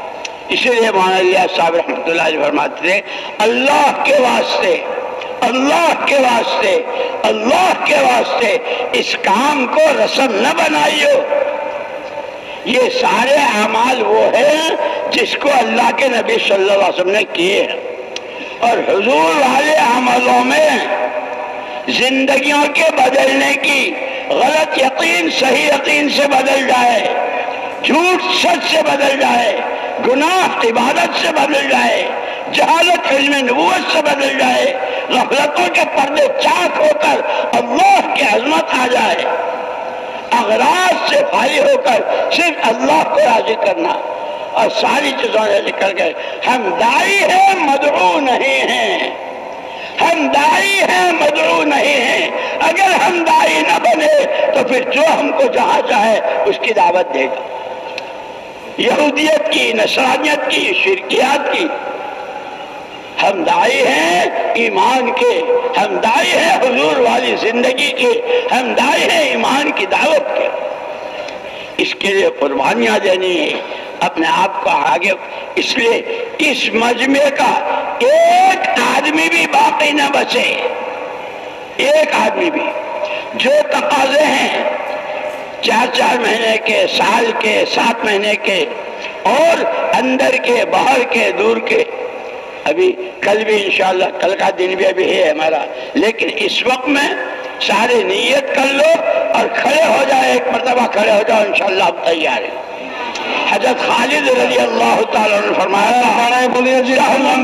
इसलिए मौलाना इलियास साहब रहमतुल्लाह अलैह फरमाते थे, अल्लाह के वास्ते, अल्लाह के वास्ते, अल्लाह के वास्ते इस काम को रस्म न बनाइयो। ये सारे अमाल वो हैं जिसको अल्लाह के नबी सल्लल्लाहु अलैहि वसल्लम ने किए हैं, और हुजूर वाले अमलों में जिंदगियों के बदलने की, गलत यकीन सही यकीन से बदल जाए, झूठ सच से बदल जाए, गुनाह इबादत से बदल जाए, जहालत इल्म नबूवत से बदल जाए, गफलतों के पर्दे चाक होकर अल्लाह की अजमत आ जाए, अगराज से फारी होकर सिर्फ अल्लाह को राजी करना, और सारी चीजों से निकल गए। हम दाई हैं मदऊ नहीं हैं, हम दाई हैं मदऊ नहीं हैं। अगर हम दाई न बने तो फिर जो हमको जहां चाहे उसकी दावत देगा, यहूदियत की, नसरानियत की, शिरकियात की। हम दाई हैं ईमान के, हम दाई हैं हुजूर वाली जिंदगी के, हम दाई हैं ईमान की दावत के। इसके लिए कुर्बानियां देनी है, अपने आप को आगे। इसलिए इस मजमे का एक आदमी भी बाकी न बचे, एक आदमी भी। जो तकाजे हैं 4-4 महीने के, साल के, 7 महीने के, और अंदर के, बाहर के, दूर के, अभी कल भी इंशाअल्लाह, कल का दिन भी अभी है हमारा, लेकिन इस वक्त में सारे नियत कर लो और खड़े हो जाए, एक मरतबा खड़े हो जाओ, इंशाअल्लाह हम तैयार हैं। हजरत खालिद रज़ी अल्लाह तआला ने फरमाया, बोलिए जी,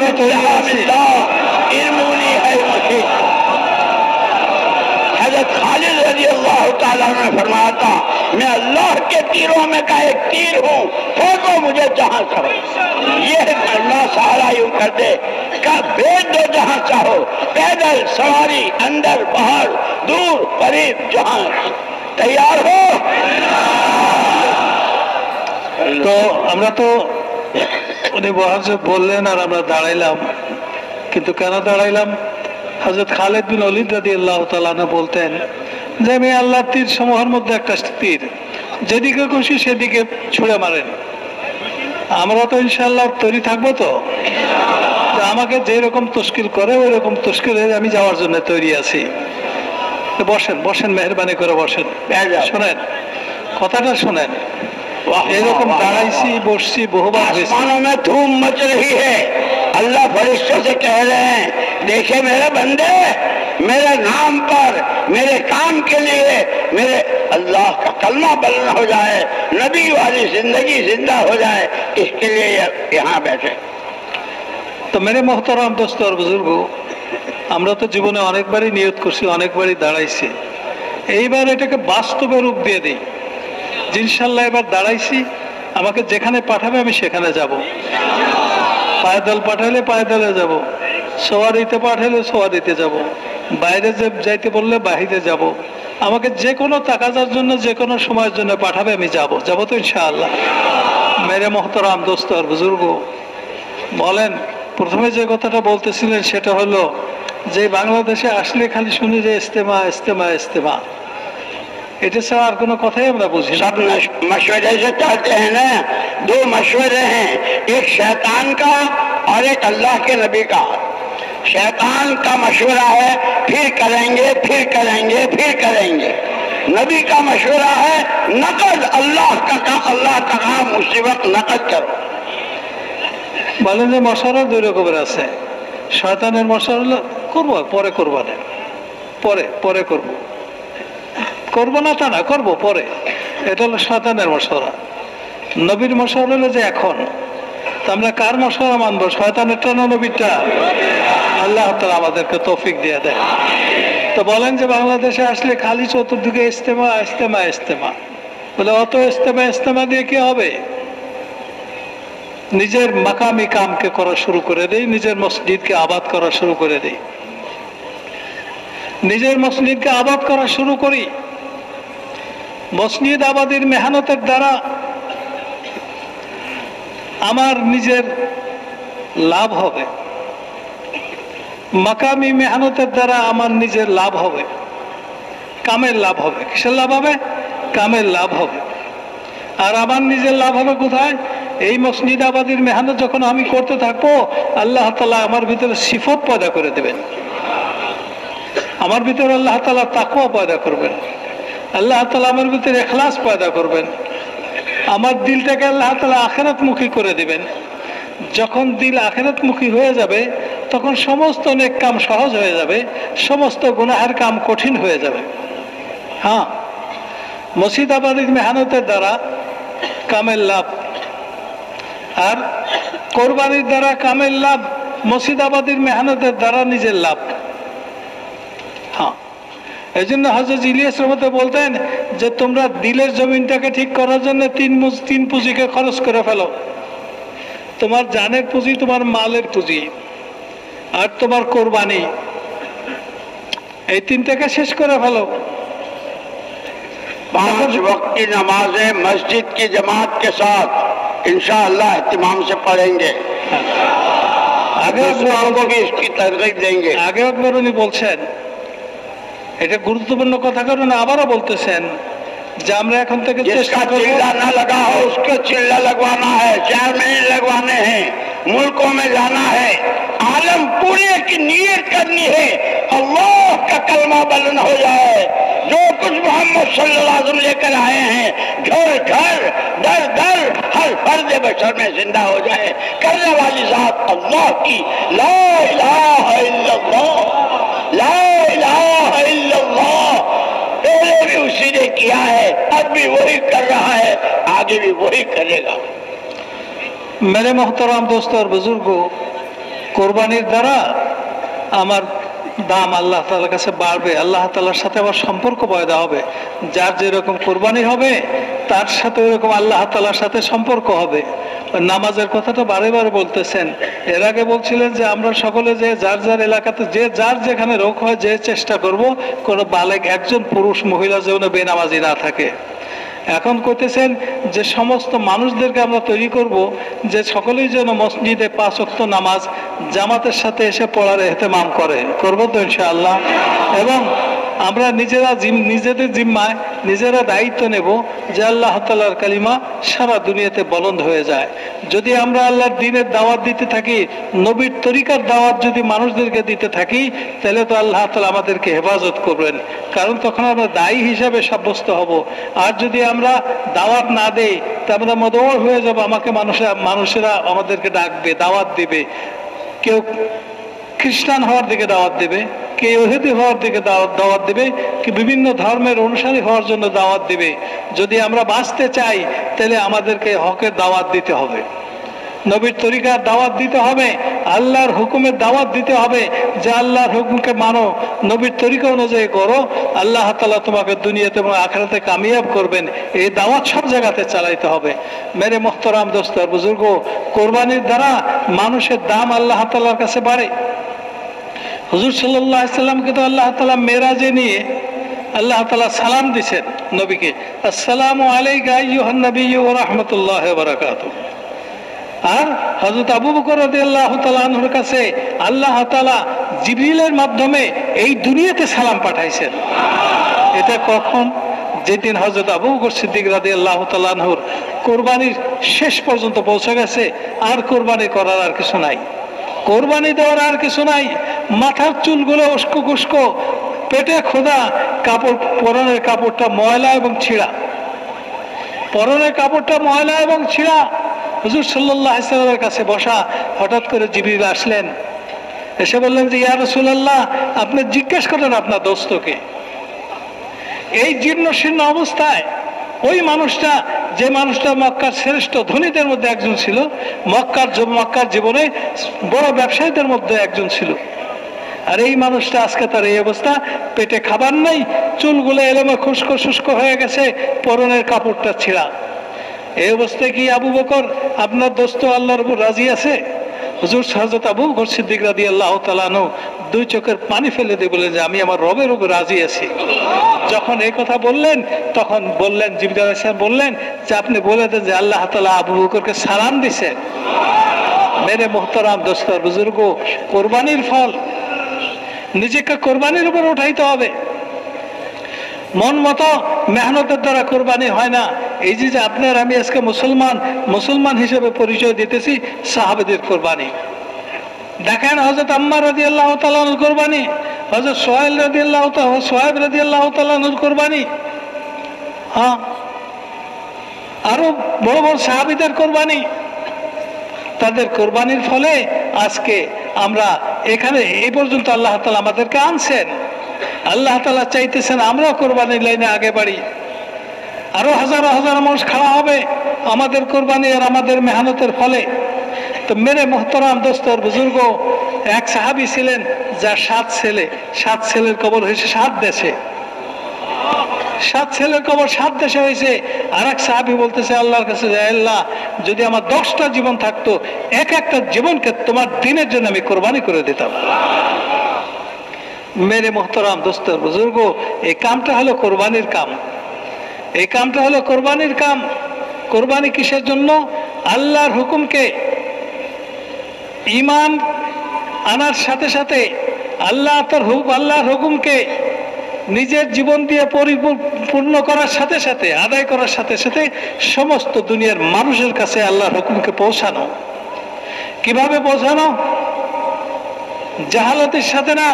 हजरत खालिद रज़ी अल्लाह तआला ने फरमाया था, मैं अल्लाह के तीरों में का एक तीर हूँ, फेंको मुझे जहां चाहो। ये अल्लाह सहारा यूं कर दे का भेज दो जहां चाहो, पैदल सवारी, अंदर बाहर, दूर करीब, जहां। तैयार हो? তো আমরা তো উনি বহাজে বললেন আর আমরা দাঁড়াইলাম, কিন্তু কেন দাঁড়াইলাম? হযরত খালিদ বিন ওলীদ রাদিয়াল্লাহু তাআলা আনহু বলতেন যে আমি আল্লাহর তীর সমূহের মধ্যে একটা তীর, যেদিকে খুশি সেদিকে ছুঁড়ে মারেন। আমরা তো ইনশাআল্লাহ তৈরি থাকবো তো, আমাকে যেরকম তশকিল করে ওই রকম তশকিলে আমি যাওয়ার জন্য তৈরি আছি। বসেন বসেন, মেহরবানি করে বসেন, শোনেন কথাটা শোনেন। এরকম দাঁড়াইছি বসছি বহুবার। आसमानों में धूम मच रही है, अल्लाह फरिश्तों से कह रहे हैं, देखे मेरे बंदे, मेरे नाम पर, मेरे काम के लिए, मेरे अल्लाह का कलमा बुलंद हो जाए, नबी वाली जिंदगी जिंदा हो जाए, इसके लिए यहाँ बैठे। তো মেরে মোহতারাম দোস্ত আর বুজুর্গ, আমরা তো জীবনে অনেকবারই নিয়ত করছি, অনেকবারই দাঁড়াইছি। এইবার এটাকে বাস্তবে রূপ দিয়ে দিই। ইনশাআল্লাহ এবার দাঁড়াইছি, আমাকে যেখানে পাঠাবে আমি সেখানে যাব। পায়দল পাঠালে পায়দলে যাব, সওয়ারিতে পাঠালে সওয়ারিতে যাব, বাইরে যাইতে বললে বাহিরে যাব। আমাকে যে কোনো তাকাজার জন্য, যে কোনো সময়ের জন্য পাঠাবে আমি যাব, যাব তো ইনশাআল্লাহ। মেরে মোহতারাম দোস্ত আর বুজুর্গ, বলেন প্রথমে যে কথাটা বলতেছিলেন সেটা হলো যে বাংলাদেশে আসলে খালি শুনি যে ইস্তেমা ইস্তেমা ইস্তেমা, এটা ছাড়া আর কোনো কথাই আমরা বুঝি না। सब मशवरे से चाहते हैं ना, 2 मशवरे हैं, एक शैतान का और एक अल्लाह के नबी का। शैतान का मशवरा है फिर करेंगे, फिर करेंगे, फिर करेंगे। नबी का मशवरा है नकद, अल्लाह का काम उसी वक्त नकद करो। বলেন যে মশারা 2 রকমের আছে। শয়তানের মশারা হলো করবো পরে, করবো না, পরে পরে করবো, করবো না তা না, করবো পরে, এটা হলো শয়তানের মশারা। নবীর মশারা হলো যে এখন। তো আমরা কার মশারা মানবো, শয়তানেরটা না নবীরটা? আল্লাহ তাআলা আমাদেরকে তৌফিক দিয়ে দেয়। তো বলেন যে বাংলাদেশে আসলে খালি চতুর্দিকে ইস্তেমা ইস্তেমা ইস্তেমা, বলে অত ইস্তেমা ইস্তেমা দিয়ে কি হবে? নিজের মাকামি কামকে করা শুরু করে দেই, নিজের মসজিদকে আবাদ করা শুরু করে দেই, নিজের মসজিদকে আবাদ করা শুরু করি। মসজিদ আবাদের মেহনতের দ্বারা আমার নিজের লাভ হবে, মাকামি মেহনতের দ্বারা আমার নিজের লাভ হবে, কামের লাভ হবে। কিসের লাভ হবে? কামের লাভ হবে। আর আমার নিজের লাভ হবে কোথায়? এই মসজিদ আবাদির মেহনত যখন আমি করতে থাকবো, আল্লাহ তাআলা আমার ভিতরে সিফত পয়দা করে দেবেন, আমার ভিতরে আল্লাহ তাআলা তাকওয়া পয়দা করবেন, আল্লাহ তাআলা আমার ভিতরে ইখলাস পয়দা করবেন, আমার দিলটাকে আল্লাহ তাআলা আখিরাতমুখী করে দিবেন। যখন দিল আখিরাতমুখী হয়ে যাবে তখন সমস্ত নেক কাম সহজ হয়ে যাবে, সমস্ত গুনাহের কাম কঠিন হয়ে যাবে। হ্যাঁ, মসজিদ আবাদির মেহনতের দ্বারা কামের লাভ, আর কোরবানির দ্বারা কামের লাভ, মসজিদ আবাদির মেহনতের দ্বারা নিজের লাভ। হ্যাঁ, এই জন্য হযরত ইলিয়াস রহমতে বলতেন যে তোমরা দিলের জমিনটাকে ঠিক করার জন্য তিন পুঁজিকে খরচ করে ফেলো। তোমার জানের পুঁজি, তোমার মালের পুঁজি, আর তোমার কোরবানি, এই তিনটাকে শেষ করে ফেলো। 5 वक्त की नमाजें मस्जिद की जमात के साथ इंशाअल्लाह इत्मीनान से पढ़ेंगे, আগে दूसरों को भी इसकी तरगीब देंगे। আগে একবার উনি বলছেন, এটা গুরুত্বপূর্ণ কথা, কারণ আবারও বলতেছেন যে আমরা এখন থেকে চেষ্টা जिसका করব चिल्ला न लगा हो उसको चिल्ला लगवाना है, 4 महीने लगवाने हैं, मुल्कों में जाना है, आलम पूरे की नीयत करनी है, अल्लाह का कलमा बुलंद हो जाए। जो कुछ मोहम्मद सल्लल्लाहु अलैहि वसल्लम लेकर आए हैं, घर घर दर दर हर फर्द बशर में जिंदा हो जाए। करने वाली जात अल्लाह की, ला इलाहा इल्लल्लाह, ला इलाहा इल्लल्लाह। पहले भी उसी ने किया है, अब भी वही कर रहा है, आगे भी वही करेगा। मेरे मोहतरम दोस्त और बुजुर्गो, কোরবানির দ্বারা আমার দাম আল্লাহ তাআলার কাছে বাড়বে, আল্লাহ তাআলার সাথে আমার সম্পর্ক পয়দা হবে। যার যেরকম কোরবানি হবে তার সাথে ওরকম আল্লাহ তাআলার সাথে সম্পর্ক হবে। নামাজের কথাটা বারে বারে বলতেছেন, এর আগে বলছিলেন যে আমরা সকলে যে যার যার এলাকাতে যে যার যেখানে রোগ হয় যে চেষ্টা করব কোনো বালেগ একজন পুরুষ মহিলা যেন বেনামাজি না থাকে। এখন করতেছেন যে সমস্ত মানুষদেরকে আমরা তৈরি করব যে সকলেই যেন মসজিদে 5 ওয়াক্ত নামাজ জামাতের সাথে এসে পড়ার ইহতেমাম করে, করবো তো ইনশাআল্লাহ। এবং আমরা নিজেদের জিম্মায় নিজেরা দায়িত্ব নেব যে আল্লাহ তাআলার কালিমা সারা দুনিয়াতে বলন্দ হয়ে যায়। যদি আমরা আল্লাহর দ্বীনের দাওয়াত দিতে থাকি, নবীর তরিকার দাওয়াত যদি মানুষদেরকে দিতে থাকি, তাহলে তো আল্লাহ তাআলা আমাদেরকে হেফাজত করবেন, কারণ তখন আমরা দায়ী হিসাবে সাব্যস্ত হব। আর যদি আমরা দাওয়াত না দেই তা আমরা মদওয়া হয়ে যাব, আমাকে মানুষেরা আমাদেরকে ডাকবে, দাওয়াত দিবে। কেউ খ্রিস্টান হওয়ার দিকে দাওয়াত দেবে, কে ইহুদি হওয়ার দিকে দাওয়াত দেবে, কি বিভিন্ন ধর্মের অনুসারী হওয়ার জন্য দাওয়াত দেবে। যদি আমরা বাঁচতে চাই তাহলে আমাদেরকে হকের দাওয়াত দিতে হবে, নবীর তরিকার দাওয়াত দিতে হবে, আল্লাহর হুকুমের দাওয়াত দিতে হবে যে আল্লাহর হুকুমকে মানো, নবীর তরিকা অনুযায়ী করো, আল্লাহ তাআলা তোমাকে দুনিয়াতে এবং আখিরাতে কামিয়াব করবেন। এই দাওয়াত সব জায়গাতে চালাইতে হবে। মেরে মোহতারাম দোস্ত আর বুজুর্গ, কোরবানির দ্বারা মানুষের দাম আল্লাহ তাআলার কাছে বাড়ে। হুজুর সাল্লাল্লাহু আলাইহি সাল্লামকে তো আল্লাহ তাআলা মেরাজে নিয়ে আল্লাহ তাআলা সালাম দিয়েছেন নবীকে, আসসালামু আলাইকা আইয়ুহান নাবিয়্যু ওয়া রাহমাতুল্লাহি ওয়া বারাকাতুহু। আর হযরত আবু বকর রাদিয়াল্লাহু তাআলা আনহুর কাছে আল্লাহ তাআলা জিবরিলের মাধ্যমে এই দুনিয়াতে সালাম পাঠাইছেন। এটা কখন? যেদিন হযরত আবু বকর সিদ্দিক রাদিয়াল্লাহু তাআলা আনহুর কোরবানির শেষ পর্যন্ত পৌঁছে গেছে, আর কোরবানি করার আর কিছু নাই, কোরবানি দেওয়ার আর কিছু নাই। মাথার চুলগুলো উস্কো খুস্কো, পেটে খোদা, কাপড়, পরনের কাপড়টা ময়লা এবং ছিঁড়া, পরনের কাপড়টা ময়লা এবং ছিঁড়া। হুজুর সাল্লাল্লাহু আলাইহি সাল্লামের কাছে বসা, হঠাৎ করে জিবরিল আসলেন, এসে বললেন যে ইয়া রাসূলুল্লাহ, আপনি জিজ্ঞেস করেন আপনার দোস্তকে। এই জীর্ণ শীর্ণ অবস্থায় ওই মানুষটা, যে মানুষটা মক্কার শ্রেষ্ঠ ধনীদের মধ্যে একজন ছিল, মক্কার জীবনে বড় ব্যবসায়ীদের মধ্যে একজন ছিল, আর এই মানুষটা আজকে তার এই অবস্থা, পেটে খাবার নাই, চুলগুলো এলোমে খুস্কো শুষ্ক হয়ে গেছে, পরনের কাপড়টা ছিঁড়া। এই অবস্থায় কি আবু বকর আপনার দোস্ত আল্লাহর উপর রাজি আছে? হুজুর হযরত আবু বকর সিদ্দিক রাদিয়াল্লাহু তাআলা আনহু 2 চোখের পানি ফেলে দিয়ে বললেন যে আমি আমার রবের উপর রাজি আছি। যখন এই কথা বললেন তখন বললেন, জিবরিল আলাইহিস সালাম বললেন যে আপনি বলে দেন যে আল্লাহ তাআলা আবু বকরকে সালাম দিয়েছেন। মেরে মোহতারাম দোস্ত আর বুজুর্গ, কোরবানির ফল নিজেকে কোরবানির উপর উঠাইতে হবে। মন মতো মেহনতের দ্বারা কোরবানি হয় না। এই যে আপনার আমি আজকে মুসলমান হিসেবে পরিচয় দিতেছি, সাহাবাদের কোরবানি দেখেন। হযরত আম্মার রাদিয়াল্লাহু তাআলা আনহুর কোরবানি, হযরত সোহেব রাদিয়াল্লাহু তাআলা আনহুর কোরবানি, হ্যাঁ, আরো বড় বড় সাহাবীদের কোরবানি। তাদের কোরবানির ফলে আজকে আমরা এখানে এই পর্যন্ত আল্লাহ তাআলা আমাদেরকে আনছেন। আল্লাহ তাআলা চাইতেছেন আমরা কোরবানির লাইনে আগে বাড়ি। আরো হাজার হাজার মানুষ খাড়া হবে আমাদের কোরবানি আর আমাদের মেহনতের ফলে। তো মেরে মোহতারাম দোস্তর বুজুর্গ, এক সাহাবী ছিলেন যার 7 ছেলের কবর হয়েছে 7 দেশে। 7 ছেলের কবর 7 দেশে হয়েছে। আর এক সাহাবী বলতেছে আল্লাহর কাছে, আল্লাহ যদি আমার 10টা জীবন থাকতো, একটা জীবনকে তোমার দিনের জন্য আমি কোরবানি করে দিতাম। মেরে মোহতারাম দোস্তর বুজুর্গ, এই কামটা হলো কোরবানির কাম। এই কামটা হলো কোরবানির কাম। কোরবানি কিসের জন্য? আল্লাহর হুকুমকে ঈমান আনার সাথে সাথে আল্লাহর হুকুমকে নিজের জীবন দিয়ে পরিপূর্ণ করার সাথে সাথে, আদায় করার সাথে সাথে সমস্ত দুনিয়ার মানুষের কাছে আল্লাহর হুকুমকে পৌঁছানো। কিভাবে পৌঁছানো? জাহালাতের সাথে না,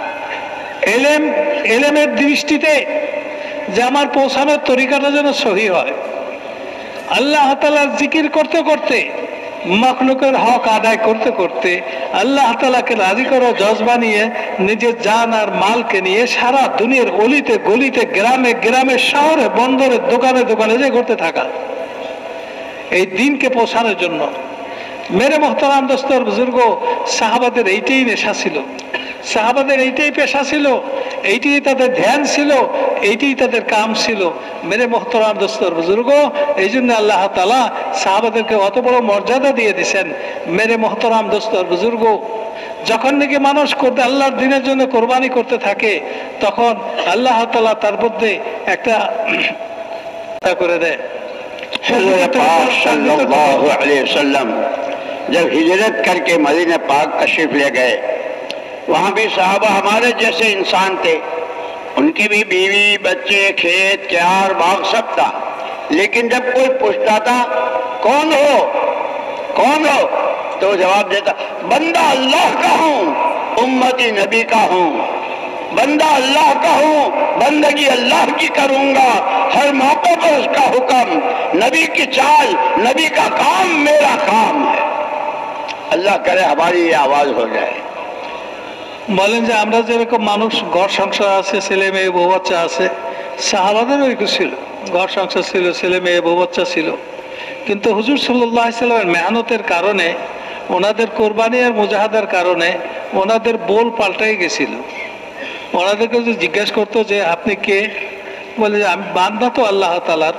এলেমের দৃষ্টিতে, যে আমার পৌঁছানোর তরিকাটা যেন সহি হয়। আল্লাহ তাআলার জিকির করতে করতে, মাখলুকের হক আদায় করতে করতে, আল্লাহ তাআলাকে রাজি করার জজবা নিয়ে নিজের জান আর মালকে নিয়ে সারা দুনিয়ার অলিতে গলিতে, গ্রামে গ্রামে, শহরে বন্দরে, দোকানে দোকানে যে ঘুরতে থাকা, এই দিনকে পৌঁছানোর জন্য। মেরে মোহতারাম দোস্তর বুজুর্গ, সাহাবাদের এইটাই নেশা ছিল, সাহাবাদের এইটাই পেশা ছিল, এইটাই তাদের ধ্যান ছিল, এইটাই তাদের কাম ছিল। মেরে মোহতারাম দোস্তর বুজুর্গ, এই জন্য আল্লাহ তাআলা সাহাবাদেরকে অত বড় মর্যাদা দিয়ে দিয়েছেন। মেরে মোহতারাম দোস্তর বুজুর্গ, যখন নাকি মানুষ আল্লাহর দিনের জন্য কোরবানি করতে থাকে, তখন আল্লাহ তাআলা তার মধ্যে একটা করে দেয়। सल्लल्लाहु अलैहि वसल्लम जब हिजरत करके मदीना पाक तशरीफ ले गए, वहाँ भी साहबा हमारे जैसे इंसान थे, उनकी भी बीवी बच्चे, खेत क्यार बाग सब था। लेकिन जब कोई पूछता था कौन हो तो जवाब देता, बंदा अल्लाह का हूँ, उम्मती नबी का हूँ। बंदा अल्लाह का हूँ, बंदगी अल्लाह की करूंगा, हर मौके पर उसका हुक्म, नबी की चाल, नबी का काम मेरा काम है। अल्लाह करे हमारी ये आवाज हो जाए। বলেন যে আমরা যেরকম মানুষ, ঘর সংসার আছে, ছেলে মেয়ে বউ বাচ্চা আছে, সাহাবাদেরও একটু ছিল, ঘর সংসার ছিল, ছেলে মেয়ে বউ বাচ্চা ছিল। কিন্তু হুজুর সাল্লাল্লাহু আলাইহি সাল্লামের মেহনতের কারণে, ওনাদের কোরবানি আর মুজাহাদার কারণে ওনাদের বোল পাল্টাই গেছিল। ওনাদেরকে যদি জিজ্ঞাসা করতো যে আপনি কে, বলে যে আমি বান্দা তো আল্লাহ তাআলার,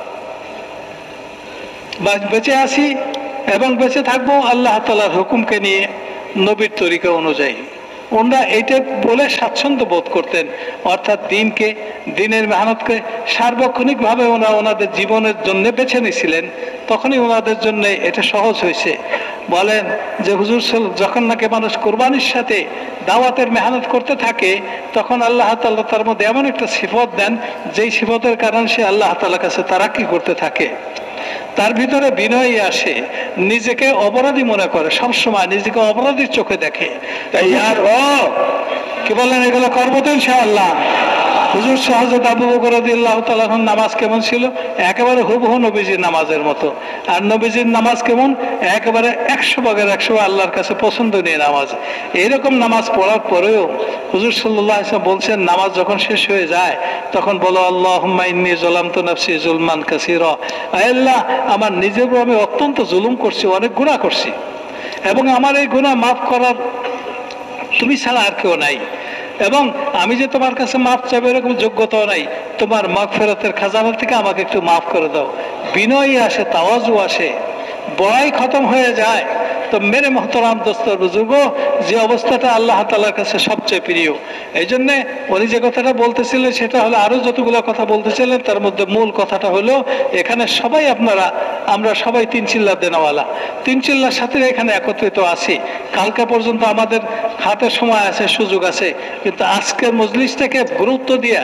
বেঁচে আছি এবং বেঁচে থাকবো আল্লাহ তাআলার হুকুমকে নিয়ে, নবীর তরিকা অনুযায়ী। ওনারা এইটা বলে স্বাচ্ছন্দ্য বোধ করতেন। অর্থাৎ দিনের মেহনতকে সার্বক্ষণিকভাবে ওনাদের জীবনের জন্য বেছে নিয়েছিলেন। তখনই ওনাদের জন্য এটা সহজ হয়েছে। বলেন যে হুজুর যখন নাকি মানুষ কোরবানির সাথে দাওয়াতের মেহনত করতে থাকে, তখন আল্লাহ তাআলা তার মধ্যে এমন একটা সিফত দেন, যেই সিফতের কারণে সে আল্লাহ তাআলার কাছে তারাক্কি করতে থাকে। তার ভিতরে বিনয় আসে, নিজেকে অপরাধী মনে করে, সবসময় নিজেকে অপরাধীর চোখে দেখে। তাই আর কি বলেন, এগুলো করবো তো ইনশাআল্লাহ। হুজুর হযরত আবু বকর রাদিয়াল্লাহু তাআলা আনহুর নামাজ কেমন ছিল? একেবারে হুবহু নবীজির নামাজের মতো। আর নবীজির নামাজ কেমন? একেবারে 100% আল্লাহর কাছে পছন্দনীয় নামাজ। এইরকম নামাজ পড়ার পরেও হুজুর সাল্লাল্লাহু আলাইহি ওয়াসাল্লাম বলছেন, নামাজ যখন শেষ হয়ে যায় তখন বলো, আল্লাহুম্মা ইন্নী যালামতু নাফসি যুলমান কাসীরা, আল্লাহ আমার নিজের উপর আমি অত্যন্ত জুলুম করছি, অনেক গুনাহ করছি, এবং আমার এই গুনাহ মাফ করার তুমি ছাড়া আর কেউ নাই, এবং আমি যে তোমার কাছে মাফ চাইবে এরকম যোগ্যতাও নাই, তোমার মাগফিরাতের খাজানা থেকে আমাকে একটু মাফ করে দাও। বিনয় আসে, তাওয়াজু আসে, বড়াই খতম হয়ে যায়। তো মেরে মোহতারাম দোস্তর বুজুর্গ, যে অবস্থাটা আল্লাহ তাআলার কাছে সবচেয়ে প্রিয়। এই জন্যে উনি যে কথাটা বলতেছিলেন সেটা হলো, আরো যতগুলো কথা বলতেছিলেন তার মধ্যে মূল কথাটা হলো, এখানে সবাই আমরা সবাই 3 চিল্লা দেনাওয়ালা, 3 চিল্লার সাথে এখানে একত্রিত আছি। কালকে পর্যন্ত আমাদের হাতে সময় আছে, সুযোগ আছে, কিন্তু আজকের মজলিসটাকে গুরুত্ব দিয়ে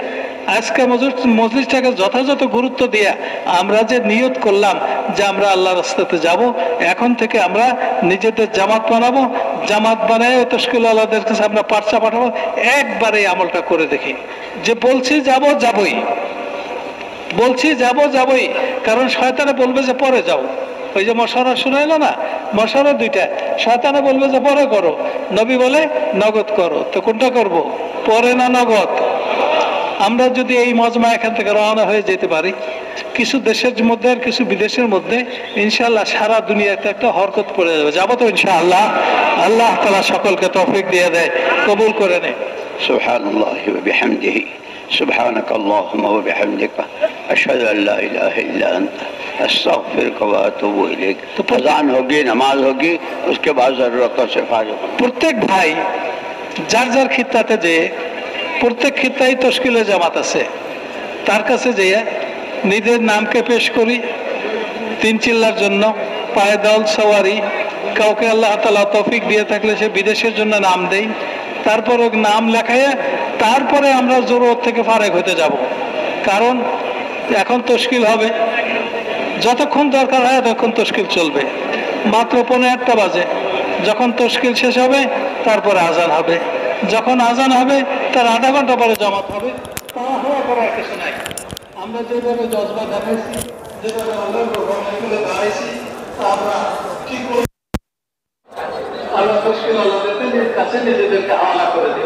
আজকে মজলিসটাকে যথাযথ গুরুত্ব দিয়ে আমরা যে নিয়ত করলাম যে আমরা আল্লাহর রাস্তাতে যাব, এখন থেকে আমরা নিজেদের জামাত বানাবো, জামাত বানায় তশকিল আল্লাহদের কাছে আমরা পার্চা পাঠাবো, একবারে এই আমলটা করে দেখি। যে বলছি যাব যাবই, বলছি যাব যাবই, কারণ শয়তানে বলবে যে পরে যাও। ওই যে মশারা শুনাইলো না, মশারা দুইটা, শয়তানে বলবে যে পরে করো, নবী বলে নগদ করো। তো কোনটা করব, পরে না নগদ? আমরা যদি এই মজমা এখান থেকে রওনা হয়ে যেতে পারি, কিছু দেশের মধ্যে আর কিছু বিদেশের মধ্যে, ইনশাআল্লাহ সারা দুনিয়াতে একটা হরকত পড়ে যাবে। যাবো তো ইনশাআল্লাহ? আল্লাহ তাআলা সকলকে তৌফিক দিয়ে দেয়, কবুল করে নেয়। সুবহানাল্লাহি ওয়া বিহামদিহি, সুবহানাক আল্লাহুম্মা ওয়া বিহামদিকা, আশহাদু আল লা ইলাহা ইল্লা আনতা, আস্তাগফিরুকা ওয়া আতুবু ইলাইক। আযান হোগি, নামাজ হোগি, उसके बाद जरूरतों से फारिग। প্রত্যেক ভাই যার যার খিত্তাতে যে, প্রত্যেক খিত্তায় তশকিলে জামাত আছে, তার কাছে যেয়ে নিজের নামকে পেশ করি 3 চিল্লার জন্য, পায়দল সওয়ারি, কাউকে আল্লাহ তাআলা তৌফিক দিয়ে থাকলে সে বিদেশের জন্য নাম দেই, তারপরে নাম লেখায় তারপরে আমরা জরুরত থেকে ফারেক হতে যাব। কারণ এখন তশকিল হবে, যতক্ষণ দরকার হয় ততক্ষণ তশকিল চলবে। মাত্র 1:15 বাজে, যখন তশকিল শেষ হবে তারপরে আজান হবে, যখন আজান হবে তার আধা ঘন্টা পরে জামাত হবে। তা হওয়া করার কিছু নাই। আমরা যেভাবে জজবা দেখাইছি, যেভাবে আল্লাহর ভগবানকে দাঁড়াইছি, তা আমরা ঠিক আল্লাহ তশকিল আল্লাহদের কাছে নিজেদেরকে হাওয়ালা করে দিই।